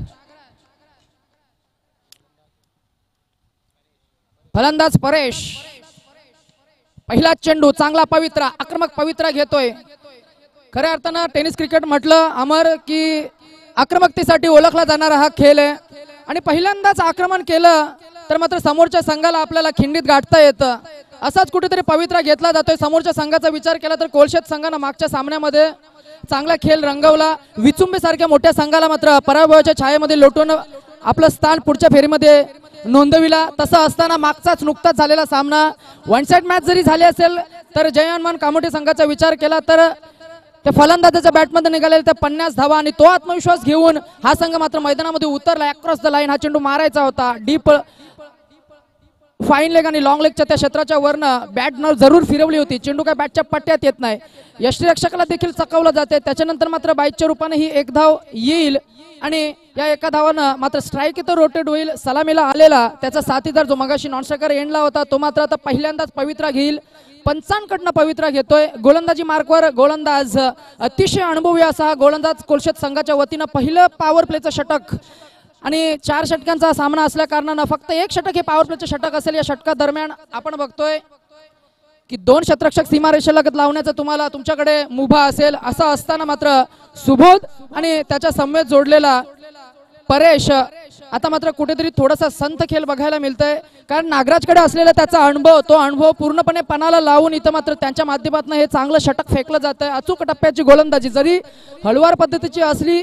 फलंदाज परेश. पहिला चेंडू चांगला पवित्रा आक्रमक पवित्रा घेतोय. खऱ्या अर्थानं टेनिस क्रिकेट म्हटलं अमर की आक्रमकतेसाठी ओळखला जाणारा हा खेळ आहे आणि पहिल्यांदाच आक्रमण केलं तर मात्र समोरच्या संघाला आपल्याला खिंडीत गाठता येतं. असाच कुठेतरी पवित्रा घेतला जातोय. समोरच्या संघाचा विचार केला तर कोळशेत संघानं मागच्या सामन्यामध्ये चांगला खेळ रंगवला. विचुंबे सारख्या मोठ्या संघाला मात्र पराभवाच्या छायेमध्ये लोटून आपलं स्थान पुढच्या फेरीमध्ये नोंदविला. तसं असताना मागचाच नुकताच झालेला सामना वन साइड मॅच जरी झाली असेल तर जयमान कामोठे संघाचा विचार केला तर त्या फलंदाजाच्या बॅटमध्ये निघालेल्या त्या 50 धावा आणि तो आत्मविश्वास घेऊन हा संघ मात्र मैदानामध्ये उतरला. अक्रॉस द लाईन हा चेंडू मारायचा होता. डीप फाईन लेग आणि लॉंग लेगच्या त्या क्षेत्राच्या वरनं बॅट न जरूर फिरवली होती. चेंडू काय बॅटच्या पट्ट्यात येत नाही. यष्टीरक्षकाला देखील चकवलं जाते. त्याच्यानंतर मात्र बाईकच्या रूपाने ही एक धाव येईल आणि या एका धावानं मात्र स्ट्राईक इथं रोटेट होईल. सलामीला आलेला त्याचा साथीदार जो मगाशी नॉन स्ट्रायकर एंडला होता तो मात्र आता पहिल्यांदाच पवित्रा घेईल. पंचांकडनं पवित्रा घेतोय. गोलंदाजी मार्कवर गोलंदाज अतिशय अनुभवी असा गोलंदाज कोळशेत संघाच्या वतीनं पहिलं पॉवर प्लेचं षटक आणि 4 षटकांचा सामना असल्या कारणानं फक्त 1 षटक हे पॉवर प्लेचं षटक असेल. या षटका दरम्यान आपण बघतोय की 2 क्षेत्ररक्षक सीमारेषेलगत लावण्याचा तुम्हाला तुमच्याकडे मुभा असेल. असं असताना मात्र सुबोध आणि त्याच्या समवेत जोडलेला परेश आता मात्र कुठेतरी थोडासा संत खेळ बघायला मिळतंय. कारण नागराजकडे असलेला त्याचा अनुभव तो अनुभव पूर्णपणे पणाला लावून इथं मात्र त्यांच्या माध्यमातून हे चांगलं षटक फेकलं जात आहे. अचूक टप्प्याची गोलंदाजी जरी हळुवार पद्धतीची असली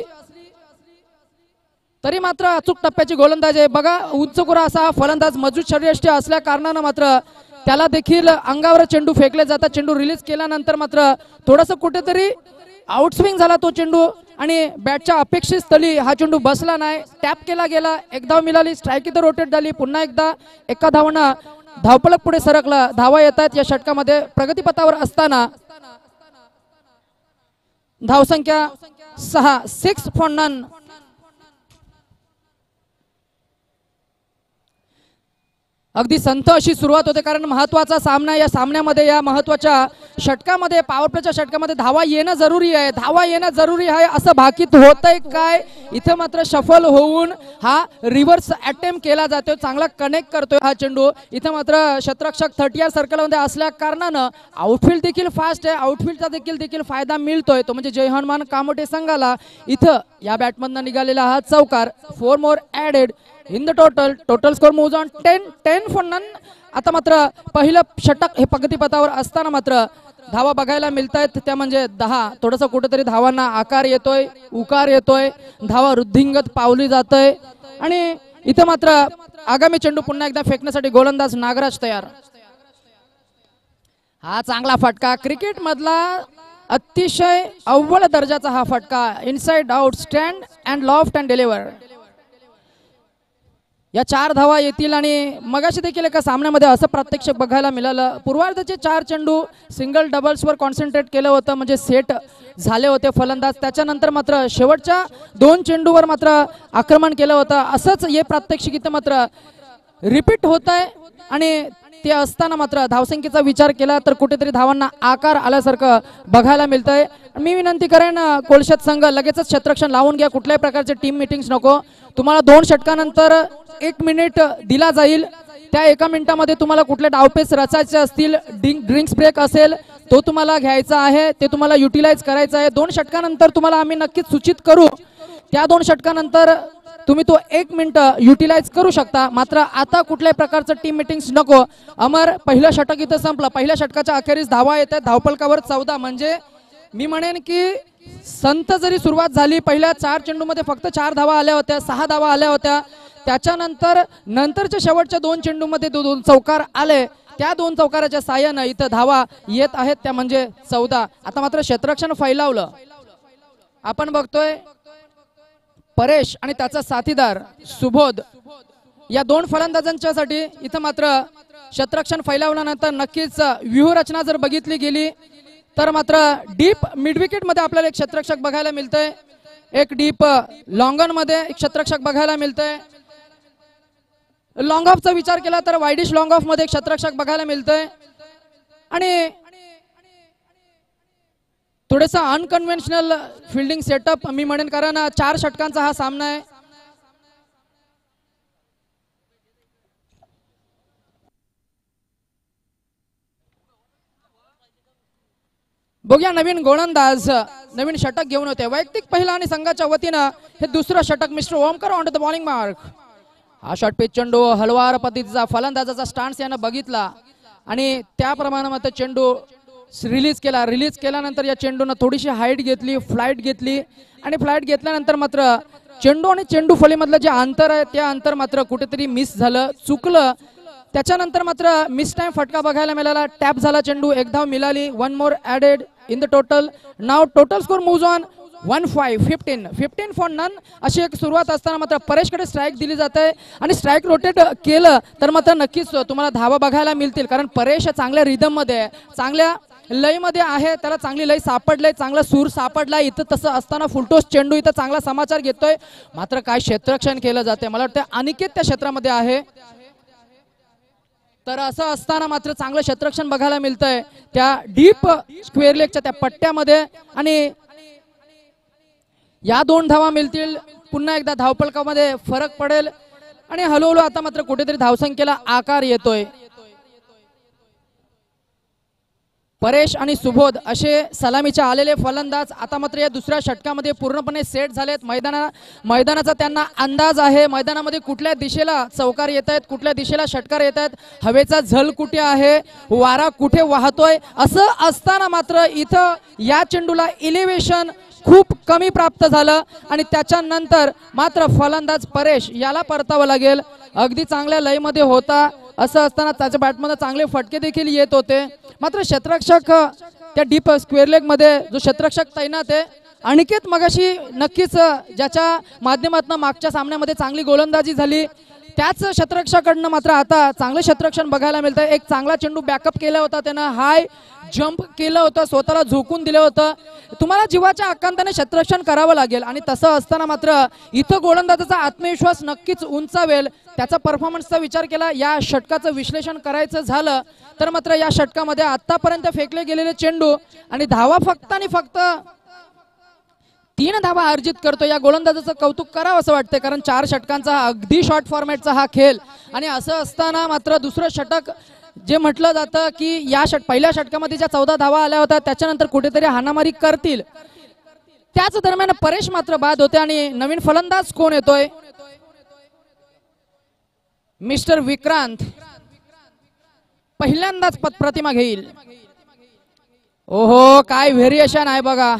तरी मात्र अचूक टप्प्याची गोलंदाजी आहे. बघा उंचकुरा असा फलंदाज मजबूत शरीरयष्टी असल्या कारणानं मात्र त्याला देखील अंगावर चेंडू फेकले जातात. चेंडू रिलीज केल्यानंतर मात्र थोडंसं कुठेतरी आउटस्विंग झाला तो चेंडू आणि बॅटच्या अपेक्षित स्थळी हा चेंडू बसला नाही. टॅप केला गेला. एक धाव मिळाली. स्ट्राईक इथं रोटेट झाली. पुन्हा एकदा एका धावानं धावपळक पुढे सरकला. धावा येत आहेत या षटकामध्ये प्रगतीपथावर असताना. धावसंख्या 6 फॉर नन. अगदी संथ अशी सुरुवात होते, कारण महत्त्वाचा सामना, या सामन्यामध्ये या महत्त्वाच्या षटकामध्ये पॉवर प्लेच्या षटकामध्ये धावा येणं जरुरी आहे, धावा येणं जरुरी आहे असं भाकीत होतंय काय. इथं मात्र शफल होऊन हा रिव्हर्स अटेम्प्ट केला जातोय, चांगला कनेक्ट करतोय हा चेंडू. इथं मात्र क्षेत्ररक्षक 30 सर्कलमध्ये असल्या कारणानं आउटफील्ड देखील फास्ट आहे, आउटफील्डचा देखील फायदा मिळतोय, तो म्हणजे जय हनुमान कामोठे संघाला. इथं या बॅटमधनं निघालेला हा चौकार. 4 more added in the total score moves on 10 for none. आता मात्र पहिलं षटक हे प्रगतीपथावर असताना मात्र धावा बघायला मिळत आहेत, त्या म्हणजे 10. थोडंसं कुठेतरी धावांना आकार येतोय, उकार येतोय, धावा वृद्धिंगत पावली जातोय. आणि इथं मात्र आगामी चेंडू पुन्हा एकदा फेकण्यासाठी गोलंदाज नागराज तयार. हा चांगला फटका, क्रिकेट मधला अतिशय अव्वल दर्जाचा हा फटका. Inside out, stand and loft and deliver. या 4 धावा येतील. आणि मगाशी देखील एका सामन्यामध्ये असं प्रत्यक्ष बघायला मिळालं, पूर्वार्धाचे 4 चेंडू सिंगल डबल्सवर कॉन्सन्ट्रेट केलं होतं, म्हणजे सेट झाले होते फलंदाज. त्याच्यानंतर मात्र शेवटच्या 2 चेंडूवर मात्र आक्रमण केलं होतं. असंच हे प्रात्यक्षिक इथं मात्र रिपीट होत आहे. आणि ते असताना मात्र धावसंख्येचा विचार केला तर कुठेतरी धावांना आकार आल्यासारखं बघायला मिळतंय. मी विनंती करेन कोलशेत संघ लगेचच क्षेत्ररक्षण लावून घ्या, कुठल्याही प्रकारचे टीम मीटिंग्स नको. तुम्हाला 2 षटकानंतर 1 मिनिट दिला जाईल, त्या 1 मिनिटामध्ये तुम्हाला कुठले डावपेच रचायचे असतील, ड्रिंक्स ब्रेक असेल तो तुम्हाला घ्यायचा आहे, ते तुम्हाला युटिलाइज करायचं आहे. 2 षटकानंतर तुम्हाला आम्ही नक्कीच सूचित करू, त्या 2 षटकानंतर तुम्ही तो 1 मिनिट युटिलाइज करू शकता. मात्र आता कुठल्याही प्रकारचं टीम मीटिंग्स नको. अमर, पहिलं षटक इथं संपलं. पहिल्या षटकाच्या अखेरीस धावा येत आहेत, धावफलकावर 14, म्हणजे मी म्हणेन की संत जरी सुरुवात झाली, पहिल्या 4 चेंडूमध्ये फक्त 4 धावा आल्या होत्या, 6 धावा आल्या होत्या. त्याच्यानंतर नंतरच्या शेवटच्या 2 चेंडूमध्ये 2 चौकार आले, त्या 2 चौकाराच्या साहाय्यानं इथं धावा येत आहेत, त्या म्हणजे 14. आता मात्र क्षेत्ररक्षण फैलावलं. आपण बघतोय परेश आणि त्याचा साथीदार सुबोध या 2 फलंदाजांच्यासाठी इथं मात्र क्षेत्ररक्षण फैलावल्यानंतर नक्कीच व्यूहरचना जर बघितली गेली तर मात्र डीप मिड विकेट मध्ये आपल्याला एक क्षेत्ररक्षक बघायला मिळतंय, एक डीप लॉंगन मध्ये एक क्षेत्ररक्षक बघायला मिळतंय. लॉंग ऑफचा विचार केला तर वाईडिश लॉंग ऑफ मध्ये एक क्षेत्ररक्षक बघायला मिळतंय. आणि थोडेसा अनकन्व्हेन्शनल फिल्डिंग सेटअप मी म्हणेन, कारण 4 षटकांचा हा सामना आहे. बघूया नवीन गोलंदाज नवीन षटक घेऊन होते. वैयक्तिक पहिला आणि संघाच्या वतीनं हे दुसरं षटक mister Omkar on to the bowling mark. हा शॉट पिच चेंडू हलवार पद्धतीचा फलंदाजाचा स्टान्स यानं बघितला आणि त्याप्रमाणे मात्र चेंडू रिलीज केला. रिलीज केल्यानंतर या चेंडूनं थोडीशी हाईट घेतली, फ्लाईट घेतली आणि फ्लाईट घेतल्यानंतर मात्र चेंडू आणि चेंडू फलीमधलं जे अंतर आहे त्या अंतर मात्र कुठेतरी मिस झालं, चुकलं. त्याच्यानंतर मात्र मिस टाइम फटका बघायला मिळाला, टॅप झाला चेंडू, 1 धाव मिळाली. 1 more added in the total. Now total score moves on 15 for none. अशी एक सुरुवात असताना मात्र परेशकडे स्ट्राईक दिली जाते आणि स्ट्राईक रोटेट केलं तर मात्र नक्कीच तुम्हाला धावा बघायला मिळतील, कारण परेश चांगल्या रिदम मध्ये, चांगल्या लय मध्ये आहे, त्याला चांगली लय सापडले, चांगला सूर सापडलाय. इथं तसं असताना फुलटोस चेंडू इथं चांगला समाचार घेतोय. मात्र काय क्षेत्ररक्षण केलं जाते, मला वाटतं अनिकेत त्या क्षेत्रामध्ये आहे. तर असं असताना मात्र चांगलं क्षेत्ररक्षण बघायला मिळतंय त्या डीप स्क्वेअर लेगच्या त्या पट्ट्यामध्ये. आणि या 2 धावा मिळतील, पुन्हा एकदा धावफलकामध्ये फरक पडेल आणि हळूहळू आता मात्र कुठेतरी धावसंख्येला आकार येतोय. परेश आणि सुबोध असे सलामीचे आलेले फलंदाज आता मात्र या दुसऱ्या षटकामध्ये पूर्णपणे सेट झालेत. मैदानाचा त्यांना अंदाज आहे, मैदानामध्ये कुठल्या दिशेला चौकार येत आहेत, कुठल्या दिशेला षटकार येत आहेत, हवेचा झल कुठे आहे, वारा कुठे वाहतोय. असं असताना मात्र इथं या चेंडूला इलेव्हेशन खूप कमी प्राप्त झालं आणि त्याच्यानंतर मात्र फलंदाज परेश याला परतावं लागेल. अगदी चांगल्या लयमध्ये होता, असं असताना त्याच्या बॅटमध्ये चांगले फटके देखील येत होते. मात्र क्षेत्ररक्षक त्या डीप स्क्वेअर लेग मध्ये जो क्षेत्ररक्षक तैनात आहे अनिकेत, मगाशी नक्कीच ज्याच्या माध्यमातून मागच्या सामन्यामध्ये चांगली गोलंदाजी झाली त्याच क्षेत्ररक्षकाकडनं मात्र आता चांगलं क्षेत्ररक्षण बघायला मिळतं. एक चांगला चेंडू बॅकअप केला होता त्यानं, हाय जंप केलं होतं, स्वतःला झोकून दिलं होतं. तुम्हाला जीवाच्या आकांताने क्षेत्ररक्षण करावं लागेल आणि तसं असताना मात्र इथं गोलंदाजाचा आत्मविश्वास नक्कीच उंचावेल. त्याचा परफॉर्मन्सचा विचार केला, या षटकाचं विश्लेषण करायचं झालं तर मात्र या षटकामध्ये आतापर्यंत फेकले गेलेले चेंडू आणि धावा फक्त आणि फक्त 3 धावा अर्जित करतो. या गोलंदाजाचं कौतुक करावं असं वाटतंय, कारण 4 षटकांचा अगदी शॉर्ट फॉर्मॅटचा हा खेळ आणि असं असताना मात्र दुसरं षटक जे म्हटलं जातं की या पहिल्या षटकामध्ये ज्या 14 धावा आल्या होत्या त्याच्यानंतर कुठेतरी हाणामारी करतील, त्याच दरम्यान परेश मात्र बाद होते आणि नवीन फलंदाज कोण येतोय? मिस्टर विक्रांत पहिल्यांदाच प्रतिमा घेईल. ओहो, काय व्हेरिएशन आहे बघा.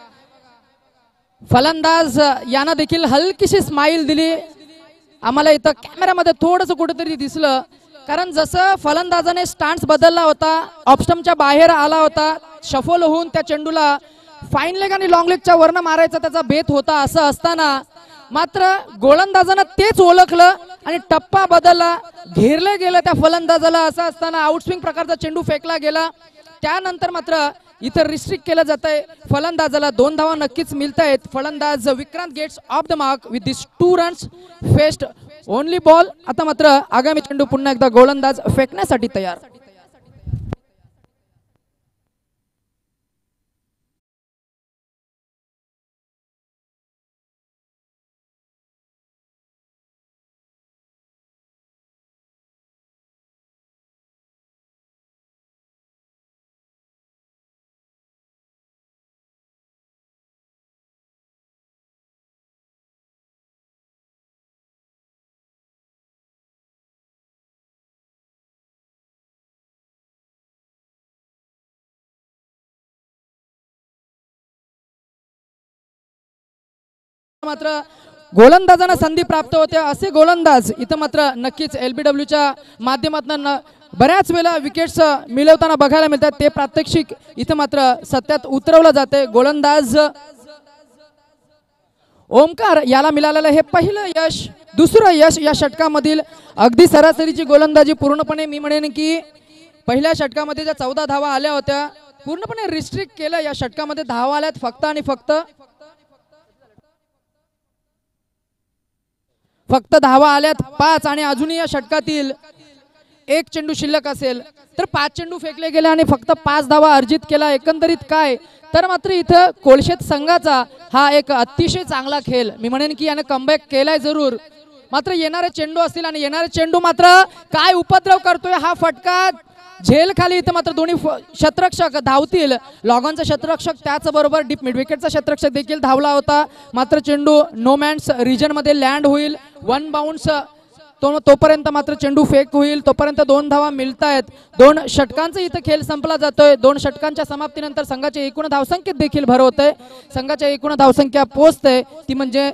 फलंदाज यानं देखील हलकीशी स्माइल दिली. आम्हाला इथं कॅमेऱ्यामध्ये थोडंसं कुठेतरी दिसलं, कारण जसं फलंदाजाने स्टान्स बदलला होता, ऑफस्टम्पच्या बाहेर आला होता, शफल होऊन त्या चेंडूला फाईन लेग आणि लॉंग लेगच्या वरनं मारायचा त्याचा बेत होता. असं असताना मात्र गोलंदाजानं तेच ओळखलं आणि टप्पा बदलला, घेरलं गेलं त्या फलंदाजाला. असं असताना आउटस्विंग प्रकारचा चेंडू फेकला गेला. त्यानंतर मात्र इथं रिस्ट्रिक्ट केलं जात आहे. फलंदाजाला 2 धावा नक्कीच मिळत आहेत. फलंदाज Vikrant gets off the mark with this 2 runs faced only ball. आता मात्र आगामी चेंडू पुन्हा एकदा गोलंदाज फेकण्यासाठी तयार. मात्र गोलंदाजांना संधी प्राप्त होते. असे गोलंदाज इथं मात्र नक्कीच LBWच्या माध्यमातून बऱ्याच वेळा विकेट्स मिळवताना बघायला मिळतात. ते प्रात्यक्षिक इथं मात्र सत्यात उतरवलं जाते. गोलंदाज ओमकार याला मिळालेलं हे पहिलं यश. दुसरं यश या षटकामधील अगदी सरासरीची गोलंदाजी पूर्णपणे मी म्हणेन की पहिल्या षटकामध्ये ज्या 14 धावा आल्या होत्या पूर्णपणे रिस्ट्रिक्ट केलं. या षटकामध्ये धावा आल्यात फक्त आणि फक्त धावा आल्यात 5 आणि अजूनही या षटकातील 1 चेंडू शिल्लक असेल तर 5 चेंडू फेकले गेले आणि फक्त 5 धावा अर्जित केला. एकंदरीत काय तर मात्र इथं कोलशेत संघाचा हा एक अतिशय चांगला खेळ मी म्हणेन की याने कमबॅक केलाय जरूर. मात्र येणारे चेंडू असतील आणि येणारे चेंडू मात्र काय उपद्रव करतोय हा फटका झेल खाली. इथं मात्र दोन्ही क्षेत्ररक्षक धावतील. लॉगॉनचा क्षेत्ररक्षक त्याचबरोबर डीप मिड विकेटचा क्षेत्ररक्षक देखील धावला होता. मात्र चेंडू नो मॅन्स रिजन मध्ये लँड होईल. 1 बाउन्स तोपर्यंत मात्र चेंडू फेक होईल. तोपर्यंत 2 धावा मिळतायत. 2 षटकांचा इथं खेळ संपला जातोय. 2 षटकांच्या समाप्तीनंतर संघाच्या एकूण धावसंख्येत देखील भर होते. संघाच्या एकूण धावसंख्या पोहोचते ती म्हणजे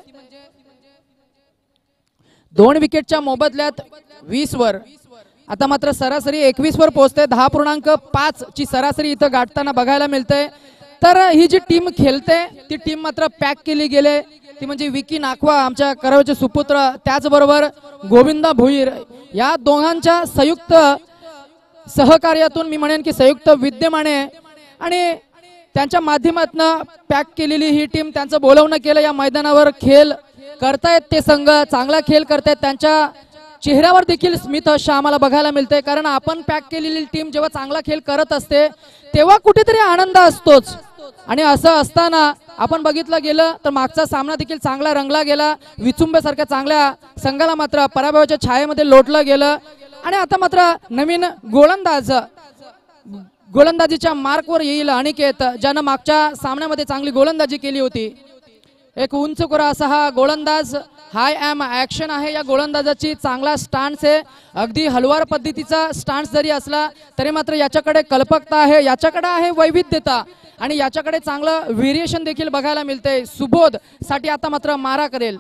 2 विकेटच्या मोबदल्यात 20 वर. आता मात्र सरासरी 21 वर पोहोचते. 10.5 ची सरासरी इथं गाठताना बघायला मिळते. तर ही जी टीम खेळते ती टीम मात्र पॅक केली गेले. ती म्हणजे विकी नाखवा आमच्या करावेचे सुपुत्र, त्याचबरोबर गोविंदा भोईर या दोघांच्या संयुक्त सहकार्यातून मी म्हणेन की संयुक्त विद्यमाने आणि त्यांच्या माध्यमातून पॅक केलेली ही टीम त्यांचं बोलवणं केलं. या मैदानावर खेळ करतायत ते संघ, चांगला खेळ करतायत. त्यांच्या चेहऱ्यावर देखील स्मित हास्य आम्हाला बघायला मिळते. कारण आपण पॅक केलेली टीम जेव्हा चांगला खेळ करत असते तेव्हा कुठेतरी आनंद असतोच. आणि असं असताना आपण बघितलं गेलं तर मागचा सामना देखील चांगला रंगला गेला. विचुंबेसारख्या चांगल्या संघाला मात्र पराभवाच्या छायेमध्ये लोटलं गेलं. आणि आता मात्र नवीन गोलंदाजीच्या मार्कवर येईल अनिकेत, ज्यानं मागच्या सामन्यामध्ये चांगली गोलंदाजी केली होती. एक उंचकुरा असा हा गोलंदाज, हाय एम ऍक्शन आहे या गोलंदाजाची. चांगला स्टान्स आहे. अगदी हलवार पद्धतीचा स्टान्स जरी असला तरी मात्र याच्याकडे कल्पकता आहे, याच्याकडे आहे वैविध्यता आणि याच्याकडे चांगलं व्हेरिएशन देखील बघायला मिळते. सुबोध साठी आता मात्र मारा करेल.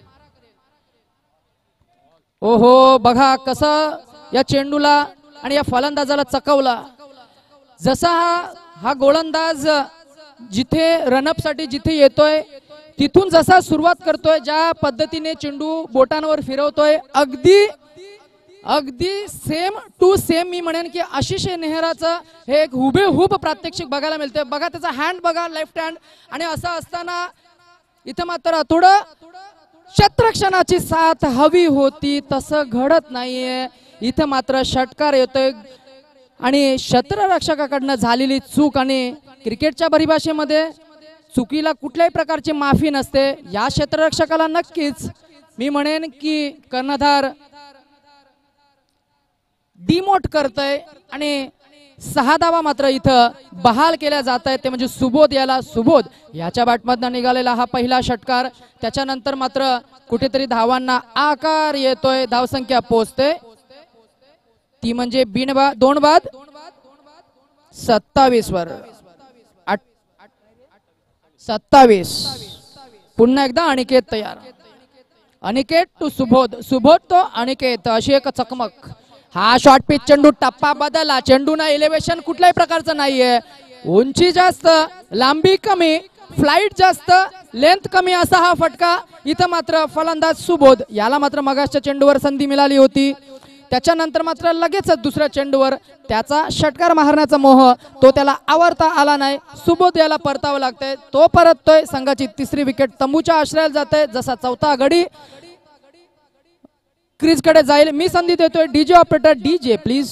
ओहो, बघा कसं या चेंडूला आणि या फलंदाजाला चकवला. जसा हा गोलंदाज जिथे रनअप साठी जिथे येतोय तिथून जसा सुरुवात करतोय, ज्या पद्धतीने चेंडू बोटांवर फिरवतोय, अगदी सेम टू सेम मी म्हणेन की आशिष नेहराचं हे एक हुबेहूब प्रात्यक्षिक बघायला मिळते. बघा त्याचा हँड बघा, लेफ्ट हँड, आणि असं असताना इथं मात्र थोडं क्षेत्ररक्षणाची साथ हवी होती, तसं घडत नाहीये. इथं मात्र षटकार येतोय आणि क्षेत्ररक्षकाकडनं झालेली चूक, आणि क्रिकेटच्या परिभाषेमध्ये चुकीला कुठल्याही प्रकारची माफी नसते. या क्षेत्ररक्षकाला नक्कीच मी म्हणेन की कर्णधार डिमोट करतय आणि 6 धावा मात्र इथं बहाल केल्या जात आहेत. ते म्हणजे सुबोध याच्या बॅटमधनं निघालेला हा पहिला षटकार. त्याच्यानंतर मात्र कुठेतरी धावांना आकार येतोय, धावसंख्या पोहोचते ती म्हणजे 2 बाद 27 वर 27. पुन्हा एकदा अनिकेत तयार, अनिकेत टू सुबोध तो अनिकेत, अशी एक चकमक. हा शॉर्ट पिच चेंडू, टप्पा बदलला, चेंडूना एलिव्हेशन कुठल्याही प्रकारचं नाहीये, उंची जास्त, लांबी कमी, फ्लाइट जास्त, लेंथ कमी असा हा फटका. इथं मात्र फलंदाज सुबोध याला मात्र मगासच्या चेंडूवर संधी मिळाली होती, त्याच्यानंतर मात्र लगेचच दुसऱ्या चेंडूवर त्याचा षटकार मारण्याचा मोह तो त्याला आवरता आला नाही. सुबोध याला परतावं लागतंय, तो परततोय. संघाची 3री विकेट तंबूच्या आश्रयाला जाते. जसा 4था गडी क्रीज कडे जाईल, मी संधी देतोय डीजे ऑपरेटर, डीजे प्लीज.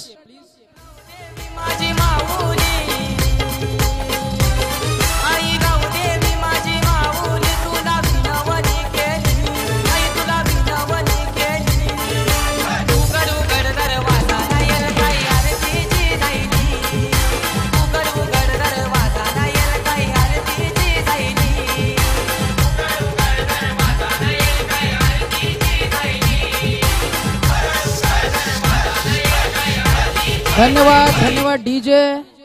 धन्यवाद डीजे.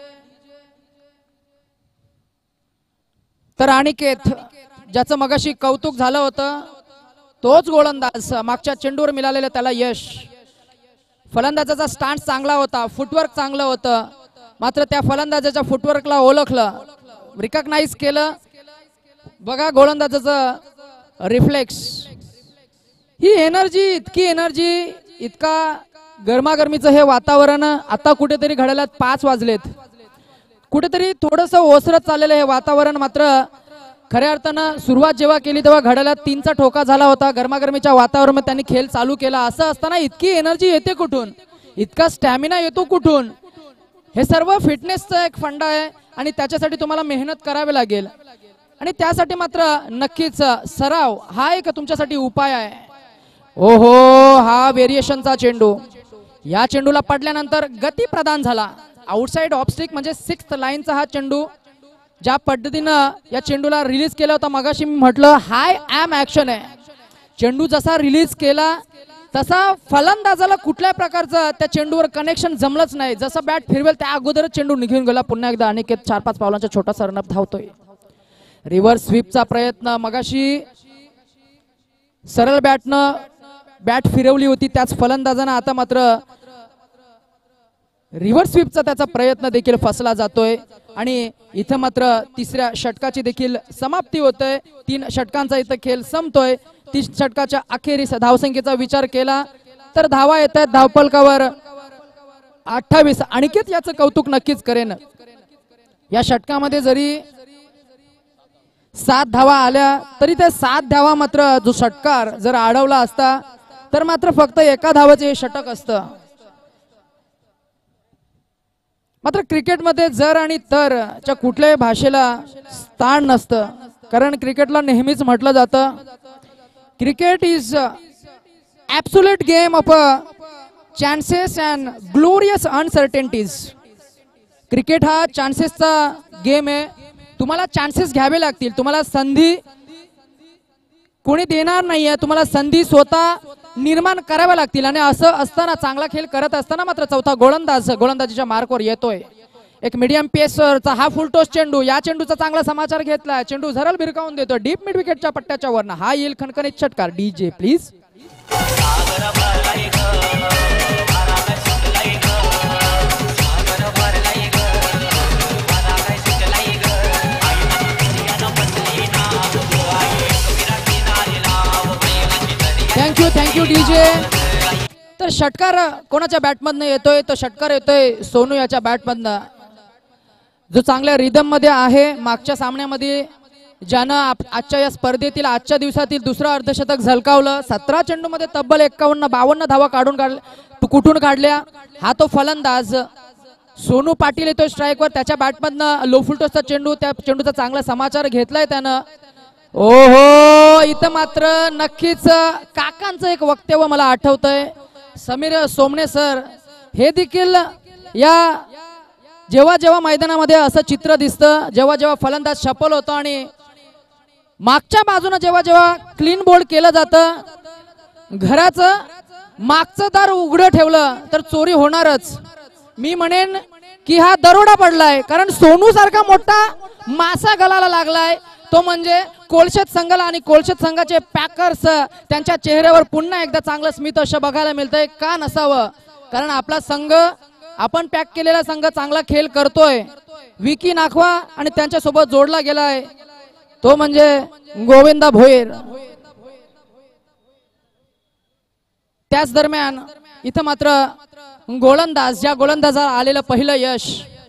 तर अनिकेत ज्याचं मगाशी कौतुक झालं होतं तोच गोलंदाज, मागच्या चेंडूवर मिळालेलं त्याला यश. फलंदाजाचा स्टान्स चांगला होता, फुटवर्क चांगलं होतं, मात्र त्या फलंदाजाच्या फुटवर्कला ओळखलं, रिकॉग्नाइज केलं. बघा गोलंदाजाचं रिफ्लेक्स, ही एनर्जी, इतकी एनर्जी, इतका गरमागरमीचं हे वातावरण आता कुठेतरी घडायला 5 वाजलेत, कुठेतरी थोडंसं ओसरत चाललेलं हे वातावरण. मात्र खऱ्या अर्थानं सुरुवात जेव्हा केली तेव्हा घडायला 3चा ठोका झाला होता. गरमागरमीच्या वातावरणात त्यांनी खेळ चालू केला. असं असताना इतकी एनर्जी येते कुठून, इतका स्टॅमिना येतो कुठून? हे सर्व फिटनेसचा एक फंडा आहे आणि त्याच्यासाठी तुम्हाला मेहनत करावी लागेल, आणि त्यासाठी मात्र नक्कीच सराव हा एक तुमच्यासाठी उपाय आहे. ओहो, हा व्हेरिएशनचा चेंडू, या चेंडूला पडल्यानंतर गती प्रदान झाला. आउटसाइड ऑफस्टिक म्हणजे 6th लाईनचा हा चेंडू, ज्या पद्धतीनं या चेंडूला रिलीज केला होता, मगाशी मी म्हटलं हाय ॲम ऍक्शन आहे. चेंडू जसा रिलीज केला तसा फलंदाजाला कुठल्या प्रकारचं त्या चेंडूवर कनेक्शन जमलंच नाही. जसं बॅट फिरवेल त्या अगोदरच चेंडू निघून गेला. पुन्हा एकदा अनिकेत 4-5 पावलांचा छोटासा रनअप धावतोय. रिव्हर्स स्वीपचा प्रयत्न, मगाशी सरळ बॅटनं बॅट फिरवली होती त्याच फलंदाजानं, आता मात्र रिव्हर्स स्वीपचा त्याचा प्रयत्न देखील फसला जातोय. आणि इथं मात्र 3ऱ्या षटकाची देखील समाप्ती होतोय. 3 षटकांचा इथं खेळ संपतोय. 30 षटकाच्या अखेरीस धावसंख्येचा विचार केला तर धावा येत आहेत धावफलकावर 28. अनिकेत याचं कौतुक नक्कीच करेन. या षटकामध्ये जरी 7 धावा आल्या तरी त्या 7 धावा मात्र जो षटकार जर अडवला असता तर मात्र फक्त 1 धावाचे हे षटक असतं. मात्र क्रिकेटमध्ये जर आणि तर च्या कुठल्याही भाषेला स्थान नसतं, कारण क्रिकेटला नेहमीच म्हटलं जातं cricket is absolute game of chances and glorious uncertainties. Cricket हा चान्सेसचा गेम आहे. तुम्हाला चान्सेस घ्यावे लागतील, तुम्हाला संधी कोणी देणार नाहीये, तुम्हाला संधी स्वतः निर्माण कराव्या लागतील. आणि असं असताना चांगला खेळ करत असताना मात्र 4था गोलंदाजीच्या मार्कवर येतोय. एक मीडियम पेसरचा हा फुल टॉस चेंडू, या चेंडूचा चांगला समाचार घेतला, चेंडू झरल भिरकावून देतो डीप मिड विकेटच्या पट्ट्याच्या वरनं. हा येईल खणखणीत षटकार. DJ please. Thank you DJ. तर षटकार कोणाच्या बॅटमधनं येतोय? तो षटकार येतोय सोनू याच्या बॅटमधनं, जो चांगल्या रिदम मध्ये आहे. मागच्या सामन्यामध्ये ज्यानं आजच्या या स्पर्धेतील आजच्या दिवसातील दुसरं अर्धशतक झलकावलं. 17 चेंडूमध्ये तब्बल 51-52 धावा कुठून काढल्या. हा तो फलंदाज सोनू पाटील येतोय स्ट्राईकवर. त्याच्या बॅटमधनं लो फुलटॉसचा चेंडू, त्या चेंडूचा चांगला समाचार घेतलाय त्यानं. ओहो, इथं मात्र नक्कीच काकांचं एक वक्तव्य मला आठवतंय. समीर सोमणे सर हे देखील या जेव्हा जेव्हा मैदानामध्ये असं चित्र दिसतं, जेव्हा जेव्हा फलंदाज सफल होतो आणि मागच्या बाजूने जेव्हा जेव्हा क्लीन बोल्ड केलं जातं, घराचं मागचं दार उघडं ठेवलं तर चोरी होणारच. मी म्हणेन की हा दरोडा पडलाय, कारण सोनू सारखा मोठा मासा गळाला लागलाय. तो म्हणजे कोलशेत संघाला आणि कोलशेत संघाचे पॅकर्स त्यांच्या चेहऱ्यावर पुन्हा एकदा चांगलं स्मित असं बघायला मिळतंय. का नसावं, कारण आपला संघ, आपण पॅक केलेला संघ चांगला खेळ करतोय. विकी नाखवा आणि त्यांच्या सोबत जोडला गेलाय तो म्हणजे गोविंदा भोयर. त्याच दरम्यान इथं मात्र गोलंदाज, ज्या गोलंदाजाला आलेलं पहिलं यश,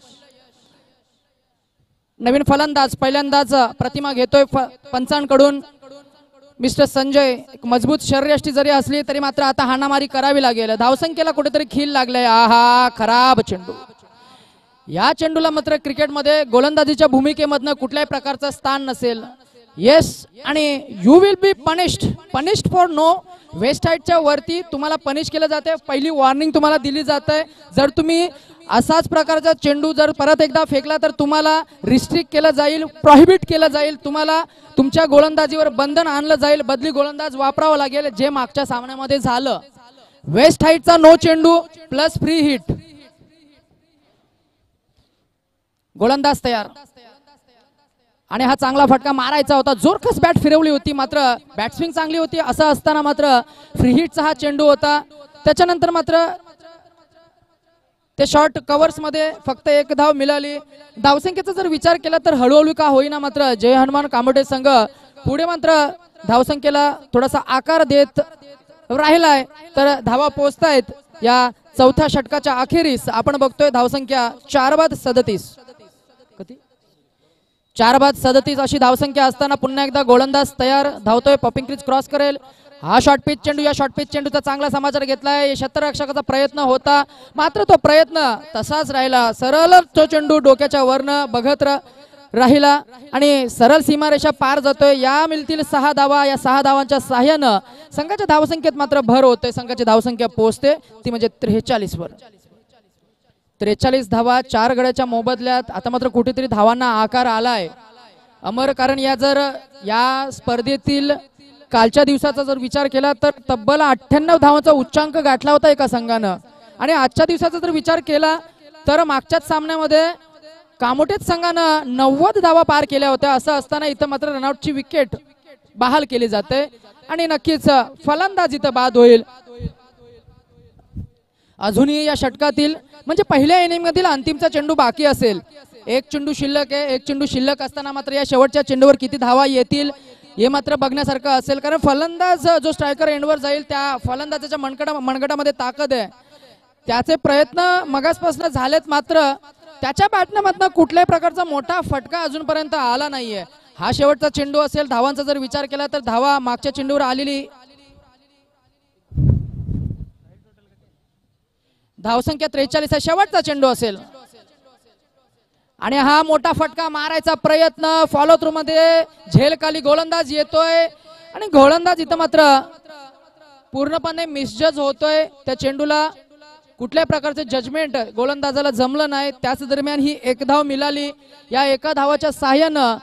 नवीन फलंदाज पहिल्यांदाच प्रतिमा घेतोय पंचांकडून. मिस्टर संजय, एक मजबूत शरीरयष्टी जरी असली तरी मात्र आता हाणामारी करावी लागेल. धावसंख्येला कुठेतरी खील लागले. आहा, खराब चेंडू. या चेंडूला मात्र क्रिकेटमध्ये गोलंदाजीच्या भूमिकेमधनं कुठल्याही प्रकारचं स्थान नसेल. येस, आणि you will be punished for no. Waist हाईटच्या वरती तुम्हाला पनिश केलं जाते. पहिली वॉर्निंग तुम्हाला दिली जाते. जर तुम्ही असाच प्रकारचा चेंडू जर परत एकदा फेकला तर तुम्हाला रिस्ट्रिक्ट केलं जाईल, प्रोहिबिट केलं जाईल. तुम्हाला तुमच्या गोलंदाजीवर बंधन आणलं जाईल, बदली गोलंदाज वापरावं लागेल, जे मागच्या सामन्यामध्ये झालं. वेस्ट हाईटचा नो चेंडू प्लस फ्री हिट. गोलंदाज तयार आणि हा चांगला फटका मारायचा होता. जोरकस बॅट फिरवली होती, मात्र बॅटस्विंग चांगली होती. असं असताना मात्र फ्री हिटचा हा चेंडू होता. त्याच्यानंतर मात्र ते शॉर्ट कव्हर्स मध्ये फक्त एक धाव मिळाली. धावसंख्येचा जर विचार केला तर हळूहळू का होईना मात्र जय हनुमान कामोठे संघ पुढे मात्र धावसंख्येला थोडासा आकार देत राहिलाय. तर धावा पोहोचतायत या चौथ्या षटकाच्या अखेरीस. आपण बघतोय धावसंख्या 4-37. किती? 4-37 अशी धावसंख्या असताना पुन्हा एकदा गोलंदाज तयार. धावतोय, पॉपिंग क्रीज क्रॉस करेल. हा शॉर्ट पिच चेंडू, या शॉर्ट पिच चेंडूचा चांगला समाचार घेतलाय. क्षेत्ररक्षकाचा प्रयत्न होता, मात्र तो प्रयत्न तसाच राहिला. सरळ तो चेंडू डोक्याच्या वरनं बघत राहिला आणि सरळ सीमारेषा पार जातोय. या मिळतील 6 धावा. या 6 धावांच्या सहाय्यानं संघाच्या धावसंख्येत मात्र भर होते. संघाची धावसंख्या पोहोचते ती म्हणजे 43 वर. 43 धावा 4 गड्याच्या मोबदल्यात. आता मात्र कुठेतरी धावांना आकार आलाय अमर, कारण या स्पर्धेतील कालच्या दिवसाचा जर विचार केला तर तब्बल 98 धावांचा उच्चांक गाठला होता एका संघानं. आणि आजच्या दिवसाचा जर विचार केला तर मागच्याच सामन्यामध्ये कामोठेच संघानं 90 धावा पार केल्या होत्या. असं असताना इथं मात्र रनआउटची विकेट बहाल केली जाते आणि नक्कीच फलंदाज इथं बाद होईल. अजूनही या षटकातील म्हणजे पहिल्या इनिंग मधील अंतिमचा चेंडू बाकी असेल. एक चेंडू शिल्लक आहे. एक चेंडू शिल्लक असताना मात्र या शेवटच्या चेंडूवर किती धावा येतील हे मात्र बघण्यासारखं असेल. कारण फलंदाज जो स्ट्रायकर एंडवर जाईल त्या फलंदाजाच्या मनगटामध्ये ताकद आहे. त्याचे प्रयत्न मगासपासून झालेत, मात्र त्याच्या बॅटमधनं कुठल्याही प्रकारचा मोठा फटका अजूनपर्यंत आला नाहीये. हा शेवटचा चेंडू असेल. धावांचा जर विचार केला तर धावा मागच्या चेंडूवर आलेली धावसंख्या 43 शेवटचा चेंडू असेल आणि हा मोठा फटका मारायचा प्रयत्न फॉलो थ्रू मध्ये झेलखाली गोलंदाज येतोय आणि गोलंदाज इथं मात्र पूर्णपणे मिसजज होतोय. त्या चेंडूला कुठल्या प्रकारचे जजमेंट गोलंदाजाला जमलं नाही. त्याच दरम्यान ही एक धाव मिळाली. या एका धावाच्या सहाय्यानं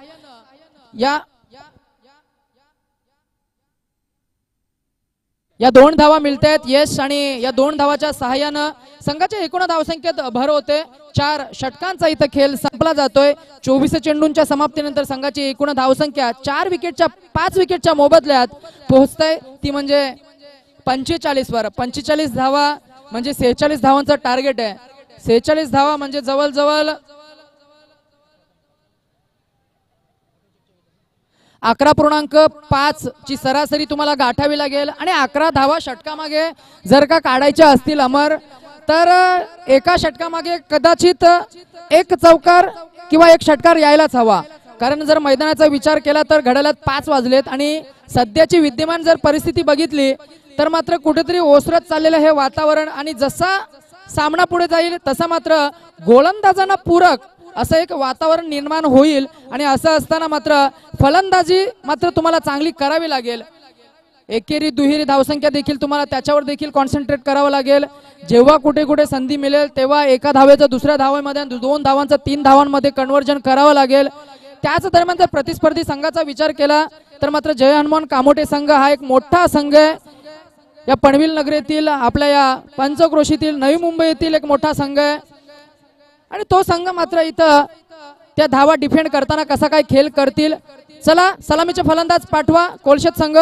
या 2 धावा मिळतात यश, आणि या 2 धावाच्या सहाय्यानं संघाच्या एकूण धावसंख्येत भर होते. 4 षटकांचा इथं खेळ संपला जातोय. 24 चेंडूंच्या समाप्तीनंतर संघाची एकूण धावसंख्या 5 विकेटच्या मोबदल्यात पोहोचते ती म्हणजे 45 वर. 45 धावा म्हणजे 46 धावांचं टार्गेट आहे. 46 धावा म्हणजे जवळजवळ 11.5 ची सरासरी तुम्हाला गाठावी लागेल आणि 11 धावा षटकामागे जर का काढायच्या असतील अमर, तर एका षटकामागे कदाचित एक चौकार किंवा एक षटकार यायलाच हवा. कारण जर मैदानाचा विचार केला तर घड्याळात 5 वाजलेत आणि सध्याची विद्यमान जर परिस्थिती बघितली तर मात्र कुठेतरी ओसरत चाललेलं हे वातावरण आणि जसा सामना पुढे जाईल तसा मात्र गोलंदाजांना पूरक असं एक वातावरण निर्माण होईल आणि असं असताना मात्र फलंदाजी मात्र तुम्हाला चांगली करावी लागेल. एकेरी दुहेरी धावसंख्या देखील तुम्हाला त्याच्यावर देखील कॉन्सन्ट्रेट करावं लागेल. जेव्हा कुठे कुठे संधी मिळेल तेव्हा एका धावेचं दुसऱ्या धावेमध्ये 2 धावांचं 3 धावांमध्ये कन्व्हर्जन करावं लागेल. त्याच दरम्यान जर प्रतिस्पर्धी संघाचा विचार केला तर मात्र जय हनुमान कामोठे संघ हा एक मोठा संघ आहे. या पनवेल नगरीतील आपल्या या पंचक्रोशीतील नवी मुंबई येथील एक मोठा संघ आहे आणि तो संघ मात्र इथं त्या धावा डिफेंड करताना कसा काय खेळ करतील. चला सलामीचे फलंदाज पाठवा कोलशेत संघ.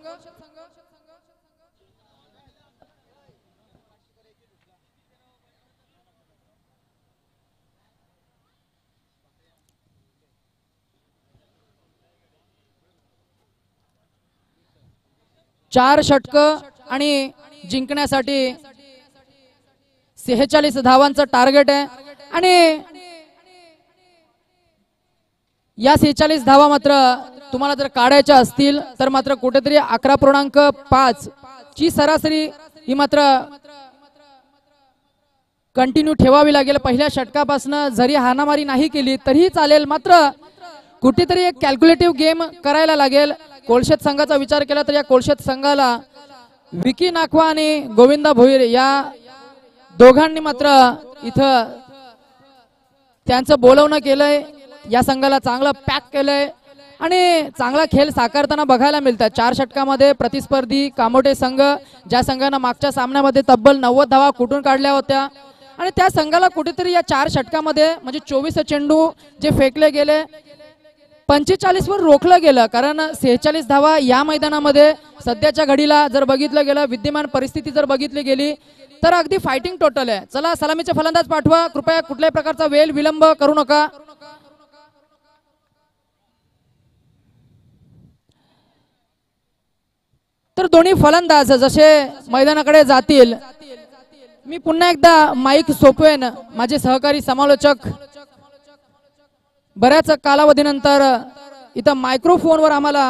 चार षटक आणि जिंकण्यासाठी 46 धावांचं टार्गेट आहे आणि या 46 धावा मात्र तुम्हाला जर काढायच्या असतील तर मात्र कुठेतरी 11.5 ची सरासरी ही मात्र कंटिन्यू ठेवावी लागेल. पहिल्या षटकापासून जरी हाणामारी नाही केली तरीही चालेल, मात्र कुठेतरी एक कॅल्क्युलेटिव्ह गेम करायला लागेल. कोलशेत संघाचा विचार केला तर या कोलशेत संघाला विकी नाखवा आणि गोविंदा भोईर या दोघांनी मात्र इथं त्यांचं बोलवणं केलंय. या संघाला चांगलं पॅक केलंय आणि चांगला खेळ साकारताना बघायला मिळतात. 4 षटकामध्ये प्रतिस्पर्धी कामोठे संघ ज्या संघानं मागच्या सामन्यामध्ये तब्बल 90 धावा कुठून काढल्या होत्या आणि त्या संघाला कुठेतरी या 4 षटकामध्ये म्हणजे 24 चेंडू जे फेकले गेले 45 वर रोखलं गेलं. कारण 46 धावा या मैदानामध्ये सध्याच्या घडीला जर बघितलं गेलं, विद्यमान परिस्थिती जर बघितली गेली तर अगदी फायटिंग टोटल आहे. चला सलामीचे फलंदाज पाठवा. कृपया कुठल्याही प्रकारचा वेळ विलंब करू नका. तर दोन्ही फलंदाज जसे मैदानाकडे जातील मी पुन्हा एकदा माईक सोपवेन. माझे सहकारी समालोचक बऱ्याच कालावधीनंतर इथं मायक्रोफोनवर आम्हाला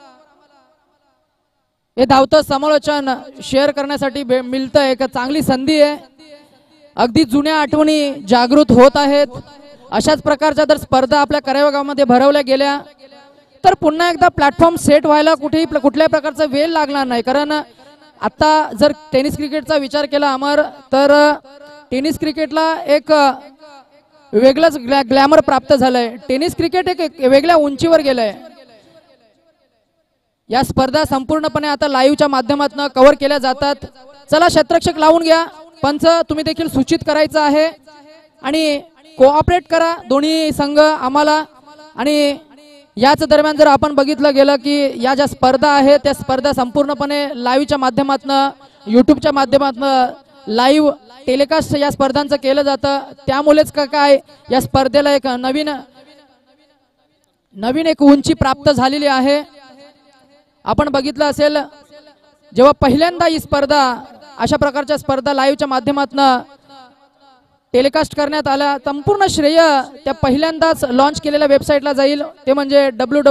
हे धावतं समालोचन शेअर करण्यासाठी मिळतंय. एक चांगली संधी आहे. अगदी जुन्या आठवणी जागृत होत आहेत. अशाच प्रकारच्या जर स्पर्धा आपल्या करावे गावामध्ये भरवल्या गेल्या तर पुन्हा एकदा प्लॅटफॉर्म सेट व्हायला कुठल्याही प्रकारचा वेळ लागणार नाही. कारण आता जर टेनिस क्रिकेटचा विचार केला अमर तर टेनिस क्रिकेटला एक वेगळंच ग्लॅमर प्राप्त झालंय. टेनिस क्रिकेट एक वेगळ्या उंचीवर गेलंय. या स्पर्धा संपूर्णपणे आता लाईव्हच्या माध्यमातून कव्हर केल्या जातात. चला क्षेत्ररक्षक लावून घ्या. पंच तुम्ही देखील सूचित करायचं आहे आणि कोऑपरेट करा दोन्ही संघ आम्हाला. आणि याच दरम्यान जर आपण बघितलं गेलं की या ज्या स्पर्धा आहेत त्या स्पर्धा संपूर्णपणे लाईव्हच्या माध्यमातून युट्यूबच्या माध्यमातून लाईव्ह टेलिकास्ट या स्पर्धांचं केलं जातं. त्यामुळेच काय या स्पर्धेला एक नवीन एक उंची प्राप्त झालेली आहे. आपण बघितलं असेल जेव्हा पहिल्यांदा ही स्पर्धा अशा प्रकारच्या स्पर्धा लाईव्हच्या माध्यमातून टेलिकास्ट करण्यात आला संपूर्ण श्रेय त्या पहिल्यांदाच लॉन्च केलेल्या वेबसाईटला जाईल. ते म्हणजे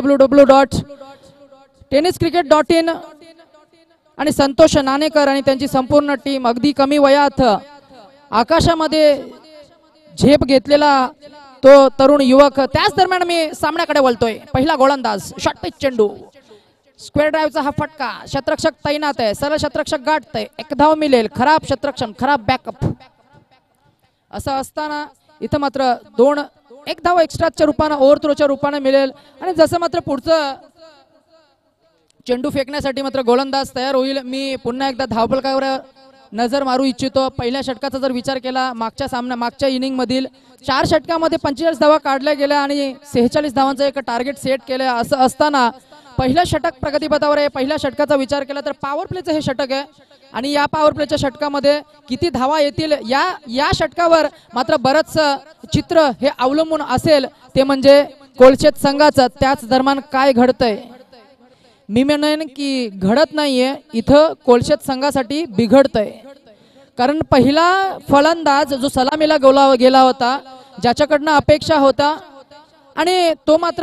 www.tenniscricket.in आणि संतोष नाणेकर आणि त्यांची संपूर्ण टीम अगदी कमी वयात आकाशामध्ये झेप घेतलेला तो तरुण युवक. त्याच दरम्यान मी सामन्याकडे वळतोय. पहिला गोलंदाज शॉर्ट पिच चेंडू स्क्वेअर ड्राईव्हचा हा फटका. क्षेत्ररक्षक तैनात आहे. सरळ क्षेत्ररक्षक गाठतय. एक धाव मिळेल. खराब क्षेत्ररक्षण खराब बॅकअप. असं असताना इथं मात्र एक धाव एक्स्ट्राच्या रूपाने ओव्हर थ्रोच्या रूपाने मिळेल आणि जसं मात्र पुढचं चेंडू फेकण्यासाठी मात्र गोलंदाज तयार होईल. मी पुन्हा एकदा धावफलकावर नजर मारू इच्छितो. पहिल्या षटकाचा जर विचार केला मागच्या इनिंग मधील 4 षटकामध्ये 45 धावा काढल्या गेल्या आणि 46 धावांचं एक टार्गेट सेट केलं. असं असताना पहिलं षटक प्रगतीपथावर आहे. पहिल्या षटकाचा विचार केला तर पॉवर प्लेचं हे षटक आहे आणि या पॉवर प्लेच्या षटकामध्ये किती धावा येतील या षटकावर मात्र बरंच चित्र हे अवलंबून असेल. ते म्हणजे कोलशेत संघाचं, त्याच दरम्यान काय घडतंय? मी म्हणेन की घडत नाहीये इथं, कोलशेत संघासाठी बिघडतंय. कारण पहिला फलंदाज जो सलामीला गेला होता, ज्याच्याकडनं अपेक्षा होता, आणि तो मात्र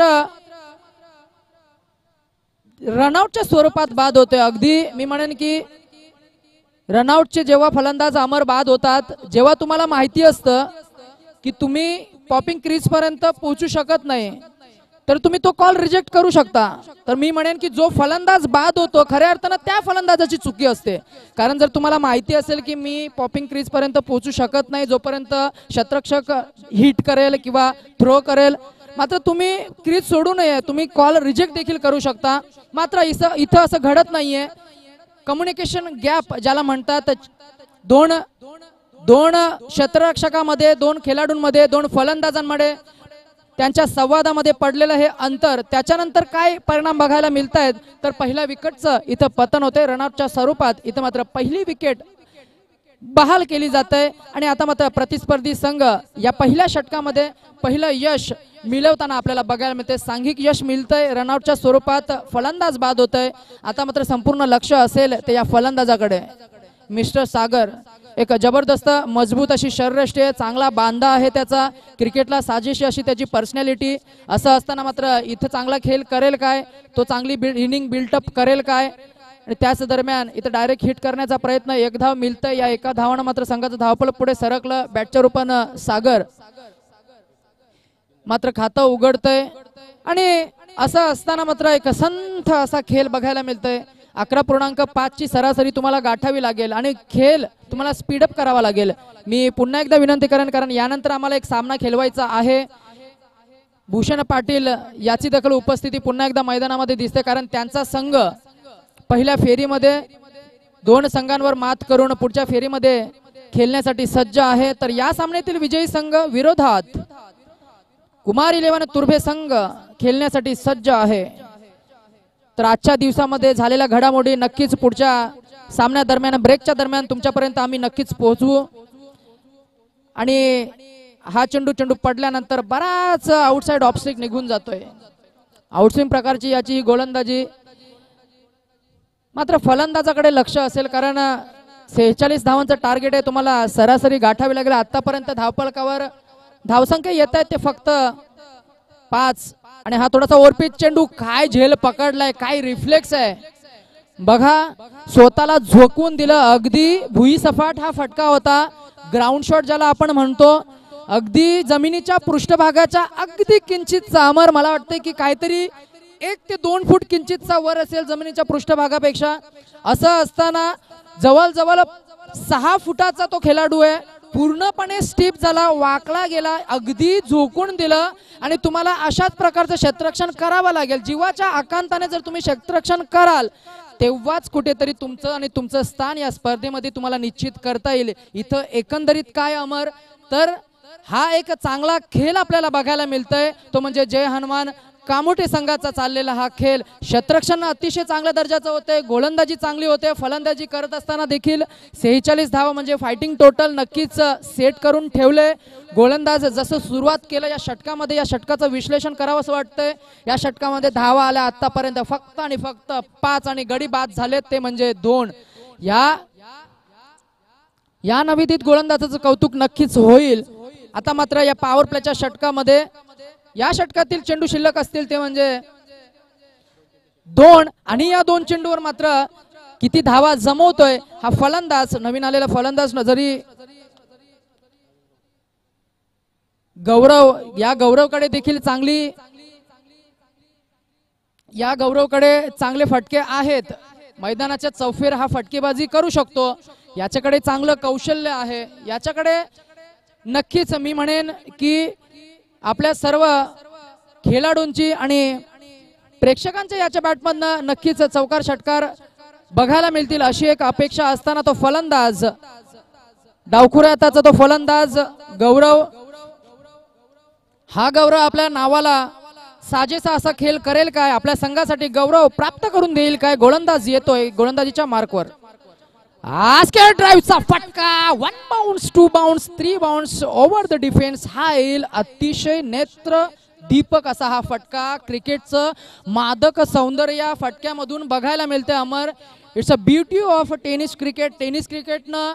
रनआउटच्या स्वरूपात बाद होतोय. अगदी मी म्हणेन की रनआउटचे जेव्हा फलंदाज अमर बाद होतात, जेव्हा तुम्हाला माहिती असतं की तुम्ही पॉपिंग क्रीज पर्यंत पोहोचू शकत नाही, तर तुम्ही तो कॉल रिजेक्ट करू शकता. तर मी म्हणेन की जो फलंदाज बाद होतो, खऱ्या अर्थानं त्या फलंदाजाची चुकी असते. कारण जर तुम्हाला माहिती असेल की मी पॉपिंग क्रीज पर्यंत पोहोचू शकत नाही जोपर्यंत शतरक्षक हिट करेल किंवा थ्रो करेल, मात्र तुम्ही क्रीज सोडू नये, तुम्ही कॉल रिजेक्ट देखील करू शकता. मात्र इथं असं घडत नाहीये. कम्युनिकेशन गॅप ज्याला म्हणतात, दोन क्षेत्ररक्षकामध्ये, दोन खेळाडूंमध्ये, दोन फलंदाजांमध्ये त्यांच्या संवादामध्ये पडलेलं हे अंतर, त्याच्यानंतर काय परिणाम बघायला मिळत आहेत? तर पहिल्या विकेटचं इथं पतन होते रनआउटच्या स्वरूपात. इथं मात्र पहिली विकेट बहाल केली जाते आणि आता मात्र प्रतिस्पर्धी संघ या पहिल्या षटकामध्ये पहिलं यश मिळवताना आपल्याला बघायला मिळते. सांघिक यश मिळतंय, रनआउटच्या स्वरूपात फलंदाज बाद होतंय. आता मात्र संपूर्ण लक्ष असेल ते या फलंदाजाकडे. मिस्टर सागर एक जबरदस्त मजबूत अशी शरीरयष्टी आहे, चांगला बांधा आहे त्याचा, क्रिकेटला साजेशी अशी त्याची पर्सनॅलिटी. असं असताना मात्र इथं चांगला खेळ करेल काय? तो चांगली इनिंग बिल्टअप करेल काय? आणि त्याच दरम्यान इथं डायरेक्ट हिट करण्याचा प्रयत्न, एक धाव मिळतंय. या एका धावानं मात्र संघाचं धावफलक पुढे सरकलं. बॅटच्या रूपानं सागर मात्र खातं उघडतंय आणि असं असताना मात्र एक संथ असा खेळ बघायला मिळतोय. 11.5 ची सरासरी तुम्हाला गाठावी लागेल आणि खेळ तुम्हाला स्पीडअप करावा लागेल. मी पुन्हा एकदा विनंती करेन, कारण यानंतर आम्हाला एक सामना खेळवायचा आहे. भूषण पाटील याची देखील उपस्थिती पुन्हा एकदा मैदानामध्ये दिसते, कारण त्यांचा संघ पहिल्या फेरीमध्ये 2 संघांवर मात करून पुढच्या फेरीमध्ये खेळण्यासाठी सज्ज आहे. तर या सामन्यातील विजयी संघ विरोधात कुमार 11 तुर्भे संघ खेळण्यासाठी सज्ज आहे. तर आजच्या दिवसामध्ये झालेल्या घडामोडी नक्कीच पुढच्या सामन्या दरम्यान, ब्रेकच्या दरम्यान तुमच्यापर्यंत आम्ही नक्कीच पोहोचवू. आणि हा चेंडू पडल्यानंतर बराच आउटसाइड ऑफस्टिक निघून जातोय. आउटस्विंग प्रकारची याची गोलंदाजी. मात्र फलंदाजाकडे लक्ष असेल, कारण 46 धावांचं टार्गेट आहे, तुम्हाला सरासरी गाठावी लागेल. आतापर्यंत धावफलकावर धावसंख्या येत आहेत ते फक्त 5. आणि हा थोडासा ओव्हरपिच चेंडू, काय झेल पकडलाय, काय रिफ्लेक्स आहे बघा. स्वतःला झोकवून दिलं, अगदी भुईसपाट हा फटका होता. ग्राउंड शॉट ज्याला आपण म्हणतो, अगदी जमिनीच्या पृष्ठभागाच्या अगदी किंचितचा अमर, मला वाटतं की काहीतरी 1 ते 2 फूट किंचितचा वर असेल जमिनीच्या पृष्ठभागापेक्षा. असं असताना जवळजवळ 6 फुटाचा तो खेळाडू आहे, पूर्णपणे स्टिप झाला, वाकला गेला, अगदी झोकून दिलं. आणि तुम्हाला अशाच प्रकारचं क्षेत्ररक्षण करावं लागेल. जीवाच्या आकांताने जर तुम्ही क्षेत्ररक्षण कराल, तेव्हाच कुठेतरी तुमचं आणि तुमचं स्थान या स्पर्धेमध्ये तुम्हाला निश्चित करता येईल. इथं एकंदरीत काय अमर, तर हा एक चांगला खेळ आपल्याला बघायला मिळतोय, तो म्हणजे जय हनुमान कामोठे संघाचा चाललेला हा खेळ. क्षेत्ररक्षण अतिशय चांगल्या दर्जाचं होते, गोलंदाजी चांगली होते. फलंदाजी करत असताना देखील 46 धावा म्हणजे फायटिंग टोटल नक्कीच सेट करून ठेवले. गोलंदाज जसं सुरुवात केलं या षटकामध्ये, या षटकाचं विश्लेषण करावं असं वाटतंय. या षटकामध्ये धावा आल्या आतापर्यंत फक्त आणि फक्त 5 आणि गडी बाद झालेत ते म्हणजे 2. या नवोदित गोलंदाजाचं कौतुक नक्कीच होईल. आता मात्र या पॉवर प्लेच्या षटकामध्ये या षटकातील चेंडू शिल्लक असतील ते म्हणजे 2. आणि या 2 चेंडूवर मात्र किती धावा जमवतोय हा फलंदाज, नवीन आलेला फलंदाज. जरी गौरव, या गौरवकडे देखील चांगले फटके आहेत. मैदानाच्या चौफेर हा फटकेबाजी करू शकतो, याच्याकडे चांगलं कौशल्य आहे. याच्याकडे नक्कीच मी म्हणेन की आपल्या सर्व खेळाडूंची आणि प्रेक्षकांच्या याच्या बॅटमधनं नक्कीच चौकार षटकार बघायला मिळतील अशी एक अपेक्षा असताना तो फलंदाज डावखुऱ्याचा तो फलंदाज गौरव, हा गौरव आपल्या नावाला साजेसा असा खेळ करेल काय, आपल्या संघासाठी गौरव प्राप्त करून देईल काय. गोलंदाज येतोय गोलंदाजीच्या मार्कवर. आस्केर ड्राईव्हचा फटका, 1 bounce 2 bounce 3 bounce over the defence. हा येईल अतिशय नेत्र दीपक असा हा फटका क्रिकेटचं मादक सौंदर्य या फटक्यामधून बघायला मिळते Amar. It's a beauty of tennis cricket. Tennis क्रिकेटनं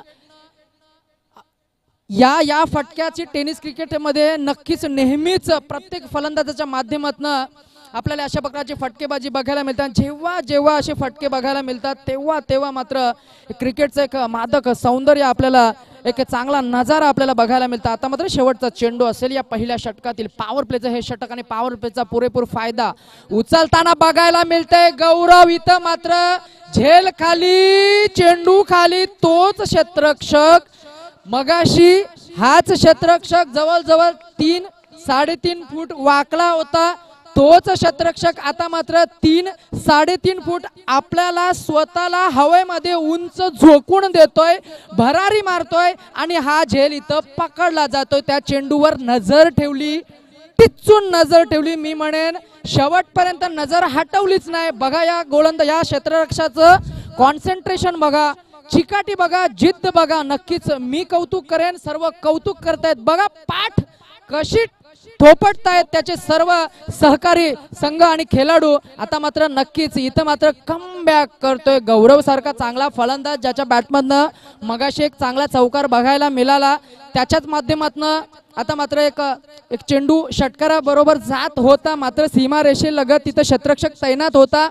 या फटक्याची टेनिस क्रिकेटमध्ये नक्कीच नेहमीच प्रत्येक फलंदाजाच्या माध्यमातून आपल्याला अशा प्रकारची फटकेबाजी बघायला मिळतात. जेव्हा जेव्हा असे फटके बघायला मिळतात तेव्हा मात्र क्रिकेटचं एक मादक सौंदर्य आपल्याला एक चांगला नजारा आपल्याला बघायला मिळतो. आता मात्र शेवटचा चेंडू असेल या पहिल्या षटकातील. पॉवर प्लेचं हे षटक आणि पॉवर प्लेचा पुरेपूर फायदा उचलताना बघायला मिळतंय. गौरव इथं मात्र झेल खाली चेंडू खाली. तोच क्षेत्ररक्षक मगाशी हाच क्षेत्ररक्षक जवळजवळ 3-3.5 फूट वाकला होता. तोच क्षेत्ररक्षक आता मात्र 3-3.5 फूट आपल्याला स्वतःला हवेमध्ये उंच झोकून देतोय, भरारी मारतोय आणि हा झेल इथं पकडला जातोय. त्या चेंडूवर नजर ठेवली, टिचून नजर ठेवली. मी म्हणेन शेवटपर्यंत नजर हटवलीच नाही. बघा या या क्षेत्ररक्षकाचं कॉन्सन्ट्रेशन बघा, चिकाटी बघा, जिद्द बघा. नक्कीच मी कौतुक करेन, सर्व कौतुक करतायत. बघा पाठ कशी थोपटतायत त्याचे सर्व सहकारी संघ आणि खेळाडू. आता मात्र नक्कीच इथं मात्र कमबॅक करतोय गौरव सारखा चांगला फलंदाज, ज्याच्या बॅटमधनं मगाशी एक चांगला चौकार बघायला मिळाला. त्याच्याच माध्यमातून आता मात्र एक चेंडू षटकारा बरोबर जात होता, मात्र सीमा रेषेलगत तिथं क्षेत्ररक्षक तैनात होता.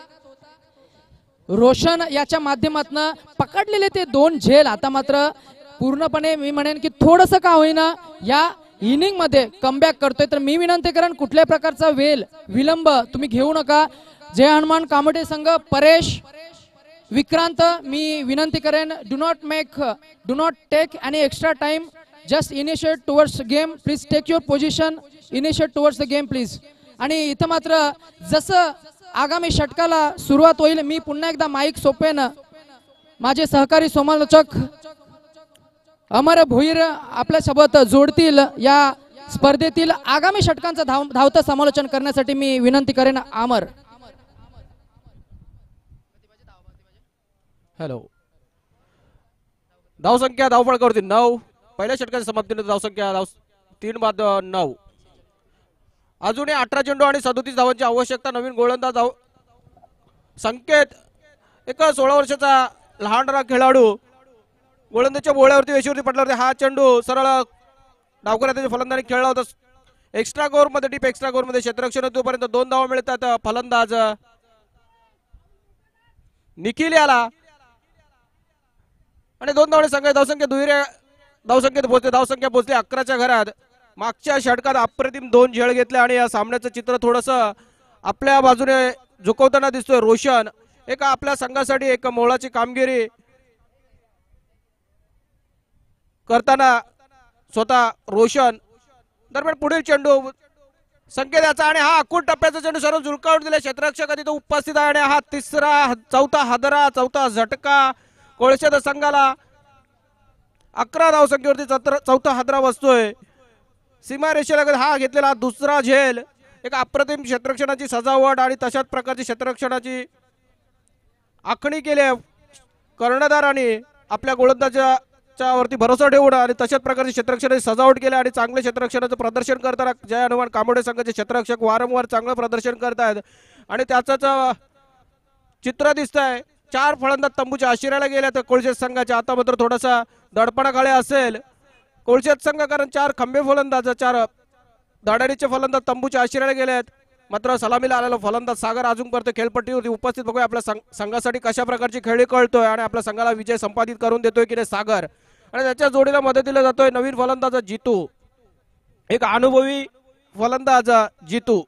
रोशन याच्या माध्यमातून पकडलेले ते 2 झेल आता मात्र पूर्णपणे मी म्हणेन की थोडंसं का होईना या इनिंग मध्ये कमबॅक करतोय. तर मी विनंती करेन कुठल्या प्रकारचा विलंब तुम्ही घेऊ नका. जय हनुमान कामोठे संघ, परेश, विक्रांत, मी विनंती करेन do not take any extra time, just initiate towards game please. Take your position, initiate towards the game please. आणि इथं मात्र जसं आगामी षटकाला सुरुवात होईल मी पुन्हा एकदा माईक सोपेन माझे सहकारी समालोचक अमर भोईर आपल्या सोबत जोडतील. या स्पर्धेतील आगामी षटकांचं धावतं समालोचन करण्यासाठी मी विनंती करेन अमर. हॅलो. धावसंख्या धावफळकावरती 9. पहिल्या षटकाच्या समाप्तीनंतर धावसंख्या 3-9. अजूनही 18 चेंडू आणि 37 धावांची आवश्यकता. नवीन गोलंदाज संकेत एक 16 वर्षाचा लहानरा खेळाडू गोलंदाजच्या बोळ्यावरती वेशीवरती पडल्यावरती हा चेंडू सरळ डावकऱ्याच्या फलंदाजाने खेळला होता. एक्स्ट्रा गोरमध्ये डीप एक्स्ट्रा गोरमध्ये क्षेत्ररक्षण तोपर्यंत 2 धावा मिळतात. फलंदाज निखिल याला आणि 2 धावांनी संघ धावसंख्या दुहेरी धावसंख्येत पोहोचते. धावसंख्या पोहोचते 11च्या घरात. मागच्या षटकात अप्रतिम 2 झेल घेतले आणि या सामन्याचं चित्र थोडंसं आपल्या बाजूने झुकवताना दिसतोय. रोशन एक आपल्या संघासाठी एक मोलाची कामगिरी करताना स्वतः रोशन. दरम्यान पुढील चेंडू संकेत याचा आणि हा अकूट टप्प्याचा चेंडू सर्व झुलकावून दिला. क्षेत्ररक्षक तिथे उपस्थित आहे आणि हा चौथा झटका कोळशेत संघाला. 11 धावसंख्येवरती चौथा हादरा बसतोय. सीमा रेषेलगत हा घेतलेला दुसरा झेल. एक अप्रतिम क्षेत्ररक्षणाची सजावट आणि तशाच प्रकारची क्षेत्ररक्षणाची आखणी केली कर्णधारांनी आपल्या गोलंदाजाच्या वरती भरोसा ठेवून आणि तशाच प्रकारची क्षेत्ररक्षणाची सजावट केली आणि चांगले क्षेत्ररक्षणाचं प्रदर्शन करताना जय हनुमान कामोठे संघाचे क्षेत्ररक्षक वारंवार चांगलं प्रदर्शन करतायत आणि त्याचंच चित्र दिसतंय. 4 फलंदाज तंबूच्या आशिराला गेल्या तर कोळशेत संघाच्या आता मात्र थोडासा दडपणाखाली असेल कोळशेत संघ, कारण 4 खंबे फलंदाज 4 धडाडीचे फलंदाज तंबूच्या आशिराला गेलेत. मात्र सलामीला आलेला फलंदाज सागर अजून परत खेळपट्टीवरती उपस्थित. बघूया आपल्या संघासाठी कशा प्रकारची खेळी कळतोय आणि आपल्या संघाला विजय संपादित करून देतोय की नाही सागर. आणि त्याच्या जोडीला मदतीला जातोय नवीन फलंदाज जितू, एक अनुभवी फलंदाज जितू.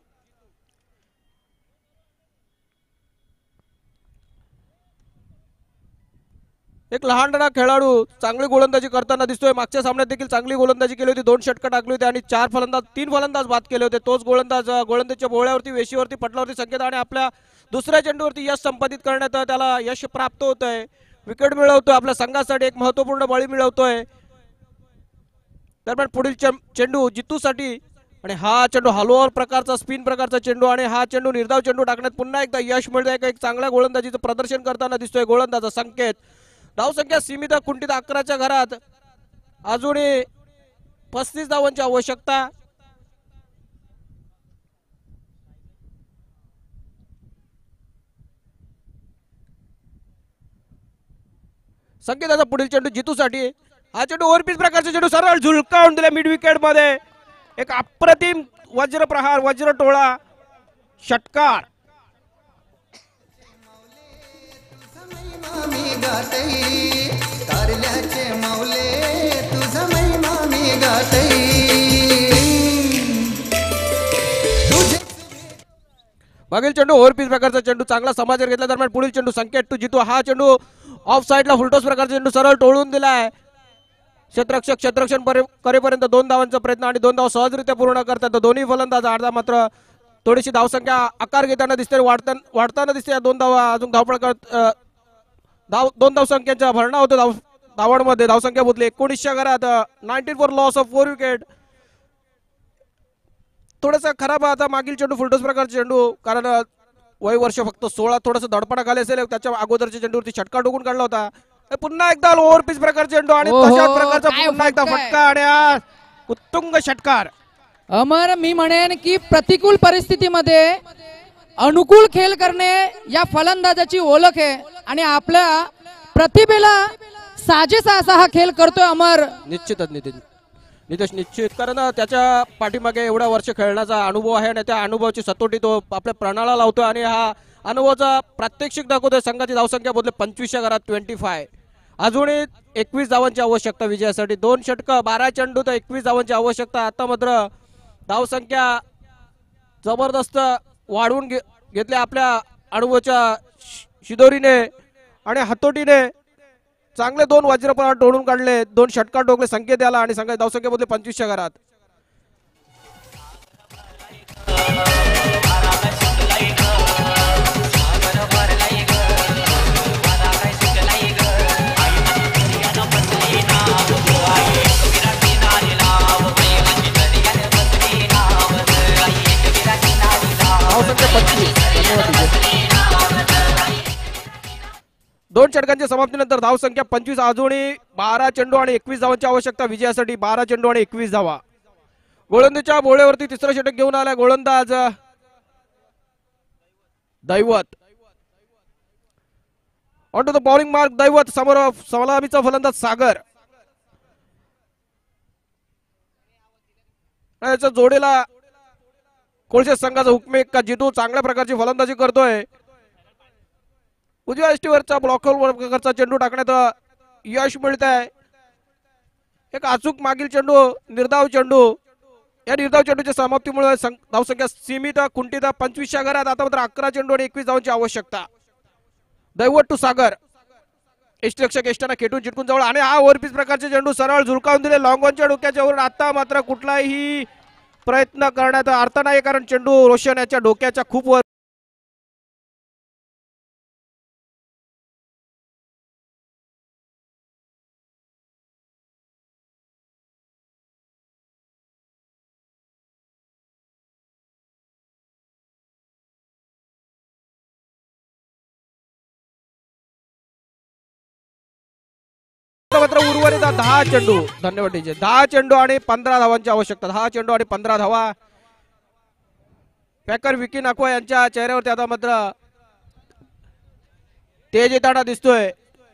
एक लहानडा खेळाडू चांगली गोलंदाजी करताना दिसतोय. मागच्या सामन्यात देखील चांगली गोलंदाजी केली होती. 2 षटकं टाकली होती आणि 3 फलंदाज बाद केले होते. तोच गोलंदाजच्या बोळ्यावरती वेशीवरती पटलावरती संकेत आणि आपल्या दुसऱ्या चेंडूवरती यश संपादित करण्यात त्याला यश प्राप्त होतंय. विकेट मिळवतोय, आपल्या संघासाठी एक महत्वपूर्ण बळी मिळवतोय. दरम्यान पुढील चेंडू जितूसाठी आणि हा चेंडू हलवार प्रकारचा स्पिन प्रकारचा चेंडू आणि हा चेंडू निर्धाव चेंडू टाकण्यात पुन्हा एकदा यश मिळतंय. एक चांगल्या गोलंदाजीचं प्रदर्शन करताना दिसतोय गोलंदाज संकेत. धावसंख्या सीमित कुंठित 11च्या घरात. अजूनही 35 धावांची आवश्यकता. संकेताचा पुढील चेंडू जितूसाठी. हा चेंडू ओव्हरपिच प्रकारचा चेंडू सरळ झुलकावून दिला मिड विकेट मध्ये. एक अप्रतिम वज्र प्रहार, वज्र टोळा, षटकार. मागील चेंडू ओव्हरपिच प्रकारचा चेंडू चांगला समाचार घेतल्या दरम्यान पुढील चेंडू संकेत टू जितू. हा चेंडू ऑफ साइडला फुलटॉस प्रकारचा चेंडू सरळ टोळून दिलाय. क्षेत्ररक्षण करेपर्यंत 2 धावांचा प्रयत्न आणि 2 धाव सहजरित्या पूर्ण करतात दोन्ही फलंदाज. अर्धा मात्र थोडीशी धावसंख्या आकार घेताना दिसते, वाढताना दिसते. 2 धावा अजून धावपळ करत 2 धावसंख्यांचा भरणा होतो धावांमध्ये. धावसंख्या बोलली 19च्या घरात. 19 फॉर लॉस ऑफ 4 विकेट. थोडासा खराब आता मागील चेंडू फुलटॉस प्रकारचा चेंडू, कारण वय वर्ष फक्त 16, थोडंसं धडपणाखाली असेल. त्याच्या अगोदरच्या चेंडूवरती षटकार टोकून काढला होता. पुन्हा एकदा ओव्हरपिच प्रकारचा चेंडू आणि तशाच प्रकारचा पुन्हा एकदा फटका आणि उत्तुंग षटकार. अमर, मी म्हणेन की प्रतिकूल परिस्थितीमध्ये अनुकूल खेळ करणे या फलंदाजाची ओळख आहे आणि आपल्या प्रतिभेला साजेसा असा हा खेळ करतोय अमर. निश्चितच नितेश निश्चित, कारण त्याच्या पाठीमागे एवढ्या वर्ष खेळण्याचा अनुभव आहे आणि त्या अनुभवाची सतोटी तो आपल्या प्राणाला लावतोय आणि हा अनुभवाचा प्रात्यक्षिक दाखवतोय. संघाची धावसंख्या बोलले 25च्या घरात 25. अजूनही 21 धावांची आवश्यकता विजयासाठी. 2 षटकं, 12 चेंडू तर 21 धावांची आवश्यकता. आता मात्र धावसंख्या जबरदस्त वाढवून घेतल्या आपल्या अनुभवाच्या शिदोरीने आणि हातोटीने. चांगले 2 वज्रप्रहार टोळून काढले, 2 षटकार टोकले संकेत याला आणि संघाची धावसंख्या बोलले 25च्या घरात. दोन षटकांच्या समाप्तीनंतर धावसंख्या 25. अजूनही 12 चेंडू आणि 21 धावांची आवश्यकता विजयासाठी. 12 चेंडू आणि 21 धावा. गोलंदाजीच्या बोळ्यावरती तिसरं षटक घेऊन आलाय गोलंदाज Daivat. On to the bowling mark Daivat. समोर सलामीचा फलंदाज सागर. याच्या जोडीला कोळशेत संघाचा हुकमेक का जितू चांगल्या प्रकारची फलंदाजी करतोय. उजव्या एसटीवरचा ब्लॉकवर प्रकारचा चेंडू टाकण्यात यश मिळत आहे. एक अचूक मागील चेंडू, निर्धाव चेंडू. या निर्धाव चेंडूच्या समाप्तीमुळे धावसंख्या सीमित कुंठित 25च्या घरात. आता मात्र 11 चेंडू आणि 21 धावांची आवश्यकता. दैवत टू सागर. यष्टीरक्षक यष्टांना खेटून चिटकून जवळ आणि हा ओव्हरपिच प्रकारचे चेंडू सरळ झुलकावून दिले लॉंगॉनच्या डोक्याच्या वरून. आता मात्र कुठलाही प्रयत्न करण्यात अर्थ नाही, कारण चेंडू रोशन याच्या डोक्याच्या खूप वर. मात्र उर्वरित 10 चेंडू. धन्यवाद डीजे. 10 चेंडू आणि 15 धावांची आवश्यकता. 10 चेंडू आणि 15 धावा. पॅकर विकी नाकवा यांच्या चेहऱ्यावरती आता मात्र तेज येताना दिसतोय.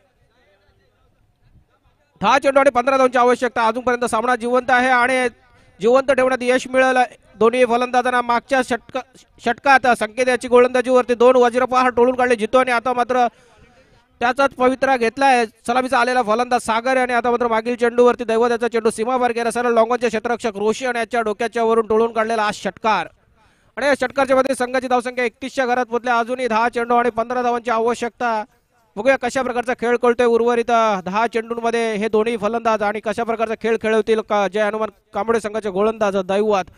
10 चेंडू आणि 15 धावांची आवश्यकता. अजूनपर्यंत सामना जिवंत आहे आणि जिवंत ठेवण्यात यश मिळालं दोन्ही फलंदाजांना. मागच्या षटकात संकेत याची गोलंदाजीवरती 2 वज्रप्रहार टोळून काढले जितो आणि आता मात्र त्याचाच पवित्रा घेतलाय सलामीचा आलेला फलंदाज सागर आणि आता मात्र मागील चेंडूवरती दैवत याचा चेंडू सीमापार गेला. सरळ लॉंगॉनचे क्षेत्ररक्षक रोशन याच्या डोक्याच्या वरून टोळून काढलेला हा षटकार आणि या षटकारच्या मध्ये संघाची धावसंख्या 31च्या घरात पोहोचल्या. अजूनही 10 चेंडू आणि 15 धावांची आवश्यकता. बघूया कशा प्रकारचा खेळ कळतोय उर्वरित 10 चेंडूंमध्ये हे दोन्ही फलंदाज आणि कशा प्रकारचा खेळ खेळवतील जय हनुमान कामोडे संघाचे गोलंदाज दैवत.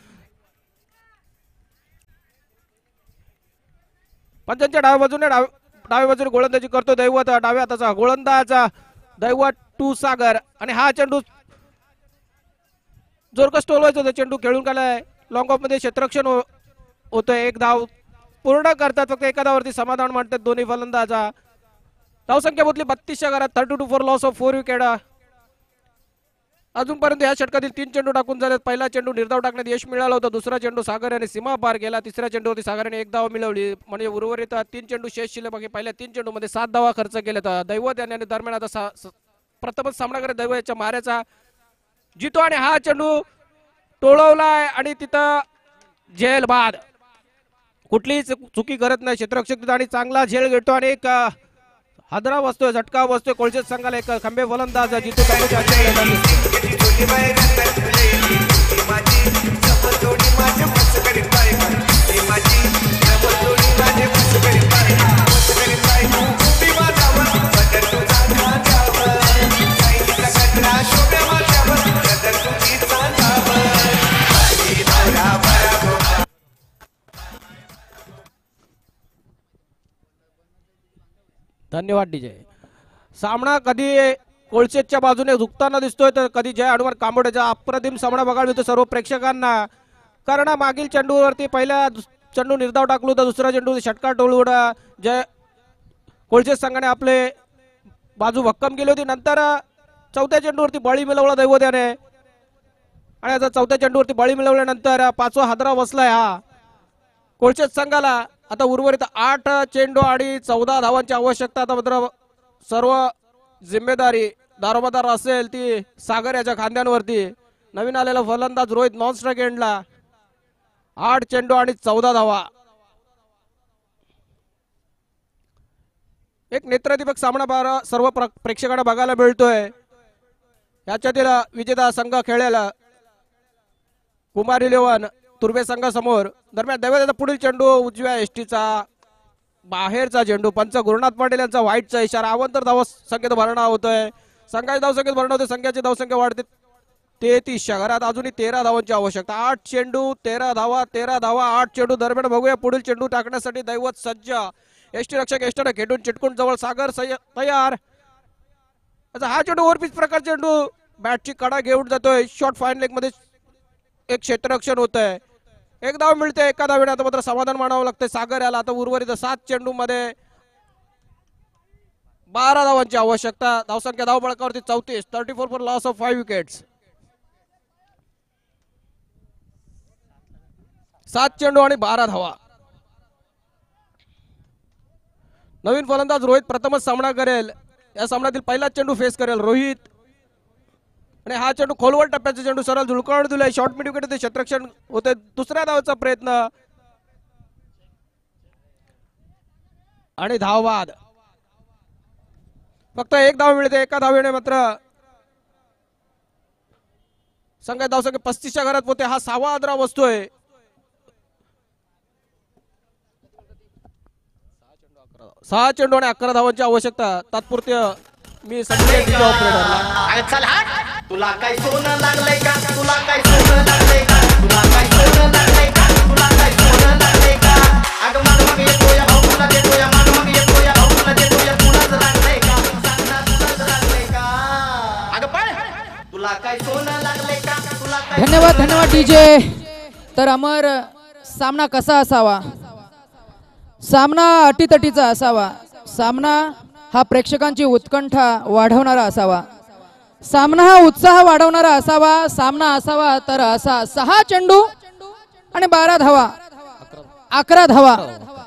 पंचांच्या डाव्या बाजूने गोलंदाजी करतो दैवत. डाव्या हाताचा गोलंदाज दैवत टू सागर आणि हा चेंडू जोरकस टोलवायचा होता. चेंडू खेळून काढलाय लॉंग ऑफ मध्ये. क्षेत्ररक्षण होतोय. 1 धाव पूर्ण करतात. फक्त एका धावावरती समाधान मानतात दोन्ही फलंदाज. धावसंख्या बोलली 32च्या घरात. 32 फॉर लॉस ऑफ 4 विकेट. अजूनपर्यंत या षटकातील 3 चेंडू टाकून झाले. पहिला चेंडू निर्धाव टाकण्यात यश मिळालं होतं. दुसरा चेंडू सागर याने सीमा पार केला. तिसऱ्या चेंडूवरती सागरने 1 धाव मिळवली. म्हणजे उर्वरित 3 चेंडू शेष शिल्लक बाकी. पहिल्या 3 चेंडूमध्ये 7 धावा खर्च केल्या. दैवत याने दरम्यान आता प्रथमच सामना करत दैवत याच्या माऱ्याचा जितो आणि हा चेंडू टोळवलाय आणि तिथं झेल बाद. कुठलीही चुकी करत नाही क्षेत्ररक्षक आणि चांगला झेल घेतो आणि एक हादरा बसतोय, झटका बसतोय. कोळशेत संघाला एक खंबे फलंदाज जितो धन्यवाद डीजे. सामना कधी कोळशेतच्या बाजूने झुकताना दिसतोय तर कधी जय हनुमान कामोठेचा अप्रतिम सामना बघायला मिळतो सर्व प्रेक्षकांना. कारण मागील चेंडूवरती पहिला चेंडू निर्धाव टाकलो होता, दुसरा चेंडू षटकार टोळवला. जय कोळशेत संघाने आपले बाजू भक्कम केली होती. नंतर चौथ्या चेंडूवरती बळी मिळवला दैवत याने आणि आता चौथ्या चेंडूवरती बळी मिळवल्यानंतर 5वा हादरा बसलाय हा कोळशेत संघाला. आता उर्वरित 8 चेंडू आणि 14 धावांची आवश्यकता. आता मात्र सर्व जिम्मेदारी दारोमदार असेल ती सागर याच्या खांद्यांवरती. नवीन आलेला फलंदाज रोहित नॉन स्ट्राइक एंडला. 8 चेंडू आणि 14 धावा. एक नेत्रदीपक सामना सर्व प्रेक्षकांना बघायला मिळतोय. याच्यातील विजेता संघ खेळेला कुमार 11 तुर्बे संघासमोर. दरम्यान दैवत पुढील चेंडू उजव्या एसटीचा बाहेरचा चेंडू. पंच गुरुनाथ पाटील यांचा व्हाईटचा इशारा. अवंतर धाव संख्येत भरणा होतोय. संघाची धावसंख्येत भरणा होते. संघाची धावसंख्या वाढते 33. घरात अजूनही 13 धावांची आवश्यकता. 8 चेंडू 13 धावा 13 धावा 8 चेंडू. दरम्यान बघूया पुढील चेंडू टाकण्यासाठी दैवत सज्ज. एसटी रक्षक एसटीने खेटून चिटकून जवळ सागर तयार. हा चेंडू ओव्हरपिच प्रकार चेंडू बॅटची कडा घेऊन जातोय. शॉर्ट फाईन लेग मध्ये एक क्षेत्ररक्षण होत आहे. 1 धाव मिळते. एका धावेने आता मात्र समाधान मानावं लागतंय सागर याला. आता उर्वरित 7 चेंडू मध्ये 12 धावांची आवश्यकता. धावसंख्या धाव बळकावरती 34. 34 फॉर लॉस ऑफ 5 विकेट्स. 7 चेंडू आणि 12 धावा. नवीन फलंदाज रोहित प्रथमच सामना करेल. या सामन्यातील पहिला चेंडू फेस करेल रोहित आणि हा चेंडू खोलवर टप्प्याचा चेंडू सरळ झुळकावून दिलाय. शॉर्ट मिड विकेट क्षेत्ररक्षण होते. दुसऱ्या धावाचा प्रयत्न आणि धावबाद. फक्त 1 धाव मिळते. एका धावेने मात्र संघाची धावसंख्या 35च्या घरात होते. हा 6वा आदरा बसतोय. 6 चेंडू आणि 11 धावांची आवश्यकता. तात्पुरती मी तुला काय सोनं लागलंय का? तुला काय सोनं लागलंय का? तुला काय सोनं लागलंय का? तुला काय सोनं लागलंय का? अगं मग येतोय भाऊ तुला देतोय. मग येतोय भाऊ तुला देतोय. तुलाच लागलंय का? सांगना तुलाच लागलंय का? अगं पण तुला काय सोनं लागलंय का? तुला काय. धन्यवाद धन्यवाद डीजे. तर अमर सामना कसा असावा? सामना अटीतटीचा असावा. सामना हा प्रेक्षकांची उत्कंठा वाढवणारा असावा. सामना हा उत्साह वाढवणारा असावा. सामना असावा तर असा 6 चेंडू आणि 12 धावा 11 धावा.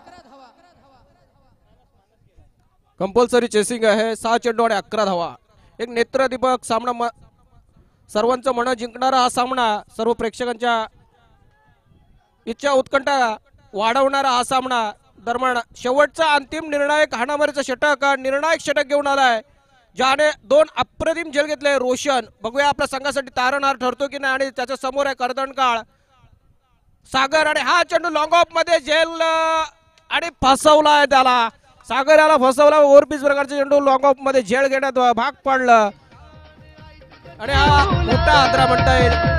कंपल्सरी चेसिंग आहे. 6 चेंडू आणि 11 धावा. एक नेत्रदीपक सामना सर्वांचं मन जिंकणारा हा सामना. सर्व प्रेक्षकांच्या इच्छा उत्कंठा वाढवणारा हा सामना. दरम्यान शेवटचा अंतिम निर्णायक हाणामारीचा षटक निर्णायक षटक घेऊन आलाय ज्याने 2 अप्रतिम झेल घेतले. रोशन बघूया आपल्या संघासाठी तारणहार ठरतो की नाही. आणि त्याच्या समोर आहे कर्दनकाळ सागर आणि हा चेंडू लॉंग ऑफ मध्ये झेल आणि फसवलाय त्याला. सागर याला फसवला. ओव्हरपिच प्रकारचा चेंडू लॉंग ऑफ मध्ये झेल घेण्यात भाग पडलं आणि हा मोठा आदरा म्हणता येईल.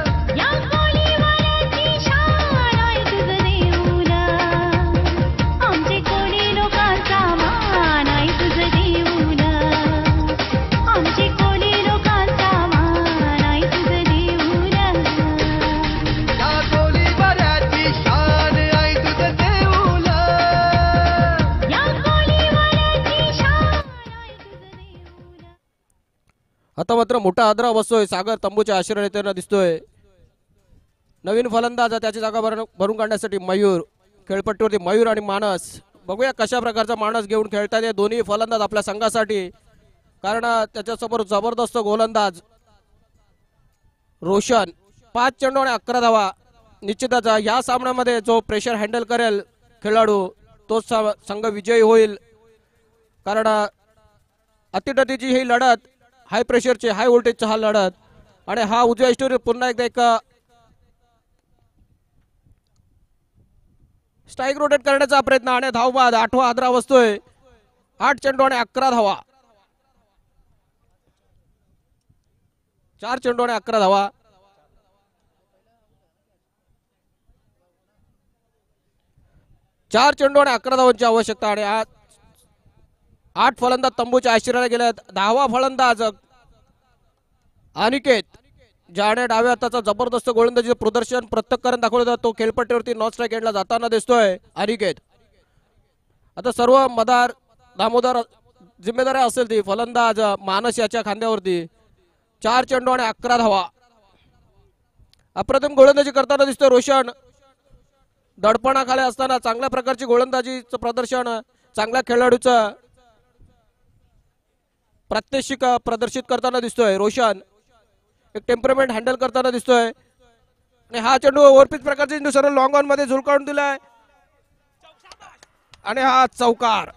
आता मात्र मोठा आदरा बसतोय सागर तंबूच्या आश्रय येताना दिसतोय. नवीन फलंदाज त्याची जागा भरून काढण्यासाठी मयूर. खेळपट्टीवरती मयूर आणि मानस. बघूया कशा प्रकारचा मानस घेऊन खेळतात हे दोन्ही फलंदाज आपल्या संघासाठी. कारण त्याच्यासमोर जबरदस्त गोलंदाज रोशन. 5 चेंडू आणि 11 धावा. निश्चितच या सामन्यामध्ये जो प्रेशर हँडल करेल खेळाडू तोच संघ विजयी होईल. कारण अतिटतीची ही लढत, हाय प्रेशरची हाय व्होल्टेजचा हा लढत. आणि हा उजव्या इष्टवर पुन्हा एकदा एक स्ट्राईक रोटेट करण्याचा प्रयत्न आणि धावबाद 8वा आदरा बसतोय. 8 चेंडू आणि 11 धावा. 4 चेंडू आणि 11 धावा. 4 चेंडू आणि 11 धावांची आवश्यकता. आणि 8 फलंदाज तंबूच्या आश्रयाला गेलेत. 10वा फलंदाज अनिकेत, ज्याने डाव्या हाताचा जबरदस्त गोलंदाजीचं प्रदर्शन प्रत्येक करून दाखवलं जातं. तो खेळपट्टीवरती नॉन स्ट्राईक एंडला जाताना दिसतोय अनिकेत. आता सर्व मदार दामोदर जिम्मेदारी असेल ती फलंदाज मानस याच्या खांद्यावरती. 4 चेंडू आणि 11 धावा. अप्रतिम गोलंदाजी करताना दिसतोय रोशन. दडपणाखाली असताना चांगल्या प्रकारची गोलंदाजीचं प्रदर्शन चांगल्या खेळाडूचं प्रात्यक्षिक प्रदर्शित करताना दिसतोय रोशन. एक टेम्परमेंट हँडल करताना दिसतोय. आणि हा चेंडू ओव्हरपिच प्रकारचे चेंडू सर्व लॉंग ऑन मध्ये झुलकावून दिलाय. आणि हा चौकार.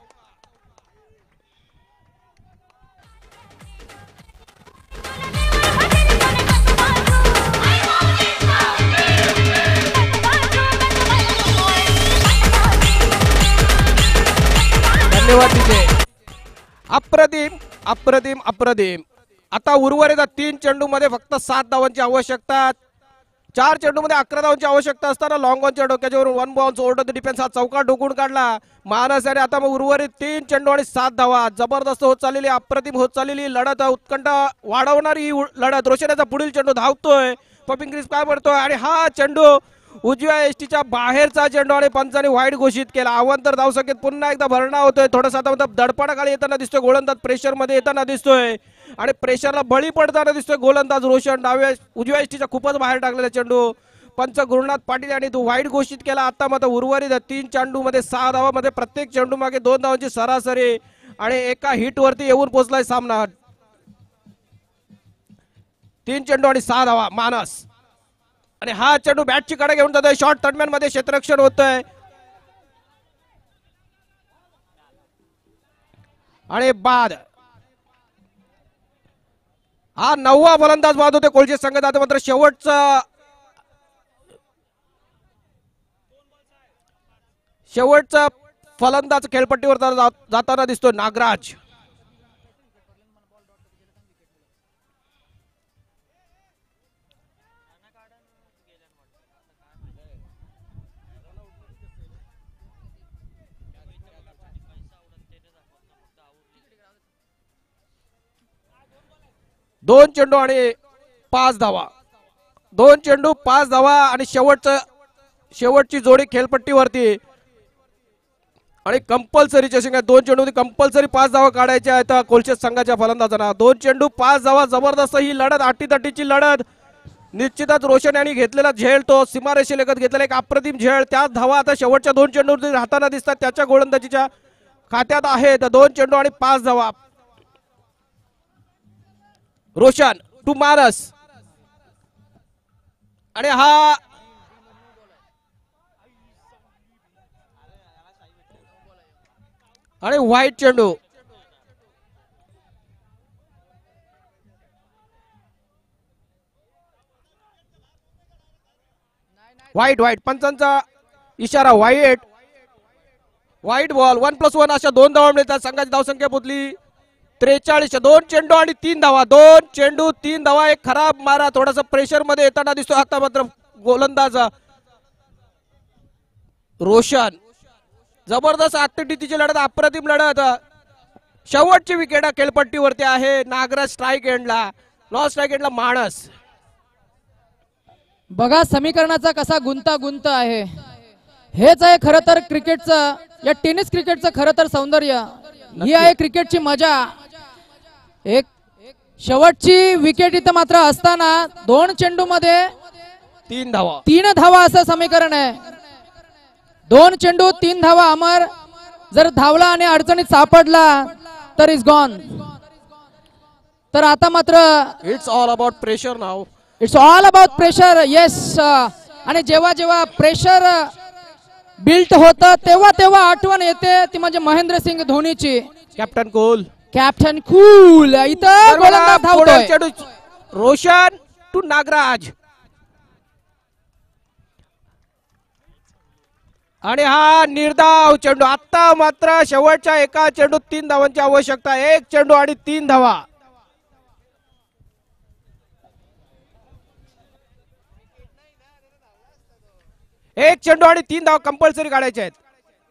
धन्यवाद तिथे. अप्रतिम अप्रतिम अप्रतिम. आता उर्वरित 3 चेंडू मध्ये फक्त 7 धावांची आवश्यकता. 4 चेंडू मध्ये 11 धावांची आवश्यकता असताना लॉंग ऑनच्या डोक्याच्यावरून 1 बाउन्स ओव्हर द डिफेन्स हा चौका ठोकून काढला मानस. आणि आता मग उर्वरित 3 चेंडू आणि 7 धावा. जबरदस्त होत चाललेली अप्रतिम होत चाललेली लढत, उत्कंठा वाढवणारी लढत. रोशनाचा पुढील चेंडू धावतोय, पॉपिंग क्रीज काय पडतोय आणि हा चेंडू उजव्या एसटीच्या बाहेरचा चेंडू आणि पंचाने वाईट घोषित केला. अवांतर धावसंख्येत पुन्हा एकदा भरणा होतोय. थोडासा आता दडपणाखाली येताना दिसतोय गोलंदाज, प्रेशर मध्ये येताना दिसतोय आणि प्रेशरला बळी पडताना दिसतोय गोलंदाज रोशन. उजव्या एसटीच्या खूपच बाहेर टाकलेला चेंडू पंच गुरुनाथ पाटील यांनी तो वाईट घोषित केला. आता मात्र उर्वरित 3 चेंडू मध्ये 6 धावामध्ये प्रत्येक चेंडू मागे 2 धावांची सरासरी आणि एका हिट वरती येऊन पोहोचलाय सामना. 3 चेंडू आणि 6 धावा मानस. आणि हा चेंडू बॅटची कडे घेऊन जातोय. शॉर्ट थर्डमॅन मध्ये क्षेत्ररक्षण होतंय आणि बाद. हा 9वा फलंदाज बाद होते कोलशेत संघाचा. मात्र शेवटचा फलंदाज खेळपट्टीवर जाताना दिसतो नागराज. दोन चेंडू आणि 5 धावा. 2 चेंडू 5 धावा आणि शेवटची जोडी खेळपट्टीवरती आणि कंपल्सरी चेसिंग आहे. 2 चेंडू कंपल्सरी 5 धावा काढायच्या आहेत कोलशेत संघाच्या फलंदाजांना. 2 चेंडू 5 धावा. जबरदस्त ही लढत, अटीतटीची लढत. निश्चितच रोशन यांनी घेतलेला झेल, तो सीमारेषेलगत घेतलेला एक अप्रतिम झेल. त्याच धावा आता शेवटच्या 2 चेंडूवरती राहताना दिसतात त्याच्या गोलंदाजीच्या खात्यात आहेत. 2 चेंडू आणि 5 धावा. रोशन टू मानस आणि हा आणि व्हाईट चेंडू. व्हाईट पंचांचा इशारा. White ball. 1+1 अशा 2 धावा मिळतात. संघाची धावसंख्या पोहोचली 43. 2 चेंडू आणि 3 धावा. 2 चेंडू 3 धावा. एक खराब मारा थोडासा प्रेशर मध्ये येताना दिसतो. आता मात्र गोलंदाज रोशन. जबरदस्त अटीतटीची लढत, अप्रतिम लढत. शेवटची विकेट खेळपट्टीवरती आहे. नागराज स्ट्राईक एंडला, नॉन स्ट्राईक एंडला मानस. बघा समीकरणाचा कसा गुंतागुंत आहे. हेच आहे खरं तर क्रिकेटचं, या टेनिस क्रिकेटचं खरं तर सौंदर्य. ही आहे क्रिकेटची मजा. एक शेवटची विकेट इथं मात्र असताना 2 चेंडू मध्ये 3 धावा 3 धावा असं समीकरण आहे. 2 चेंडू 3 धावा. अमर जर धावला आणि अडचणीत सापडला तर इज गॉन. तर आता मात्र it's all about pressure now. It's all about pressure. Yes. आणि जेव्हा जेव्हा प्रेशर बिल्ट होतं तेव्हा तेव्हा आठवण येते ती म्हणजे महेंद्रसिंग धोनीची. Captain cool. Captain cool. इथं गोलंदाज धावतोय. चेंडू रोशन टू नागराज. आणि हा निर्धाव चेंडू. आता मात्र शेवटच्या एका चेंडूत 3 धावांची आवश्यकता. 1 चेंडू आणि 3 धावा. एक चेंडू आणि 3 धावा कंपल्सरी काढायचे आहेत.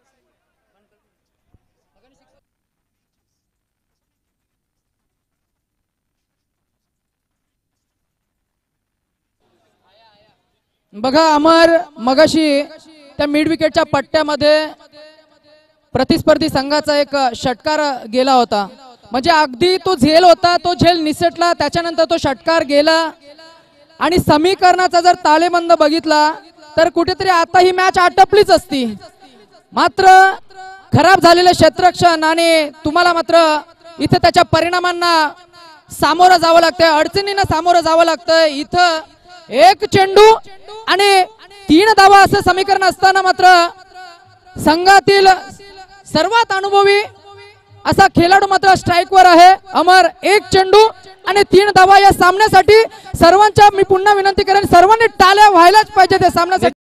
बघा अमर मगाशी त्या मिड विकेटच्या पट्ट्यामध्ये प्रतिस्पर्धी संघाचा एक षटकार गेला होता. म्हणजे अगदी तो झेल होता. तो झेल निसटला. त्याच्यानंतर तो षटकार गेला. आणि समीकरणाचा जर ताळेबंद बघितला तर कुठेतरी आता ही मॅच आटपलीच असती. मात्र खराब झालेले क्षेत्ररक्षण आणि तुम्हाला मात्र इथे त्याच्या परिणामांना सामोरं जावं लागतंय. अडचणींना सामोरं जावं लागतंय. इथं 1 चेंडू आणि 3 धावा असं समीकरण असताना मात्र संघातील सर्वात अनुभवी असा खेळाडू मात्र स्ट्राईकवर आहे. अमर 1 चेंडू आणि 3 धावा. या सामन्यासाठी सर्वांच्या मी पुन्हा विनंती करेन सर्वांनी टाळ्या व्हायलाच पाहिजे त्या सामन्यासाठी.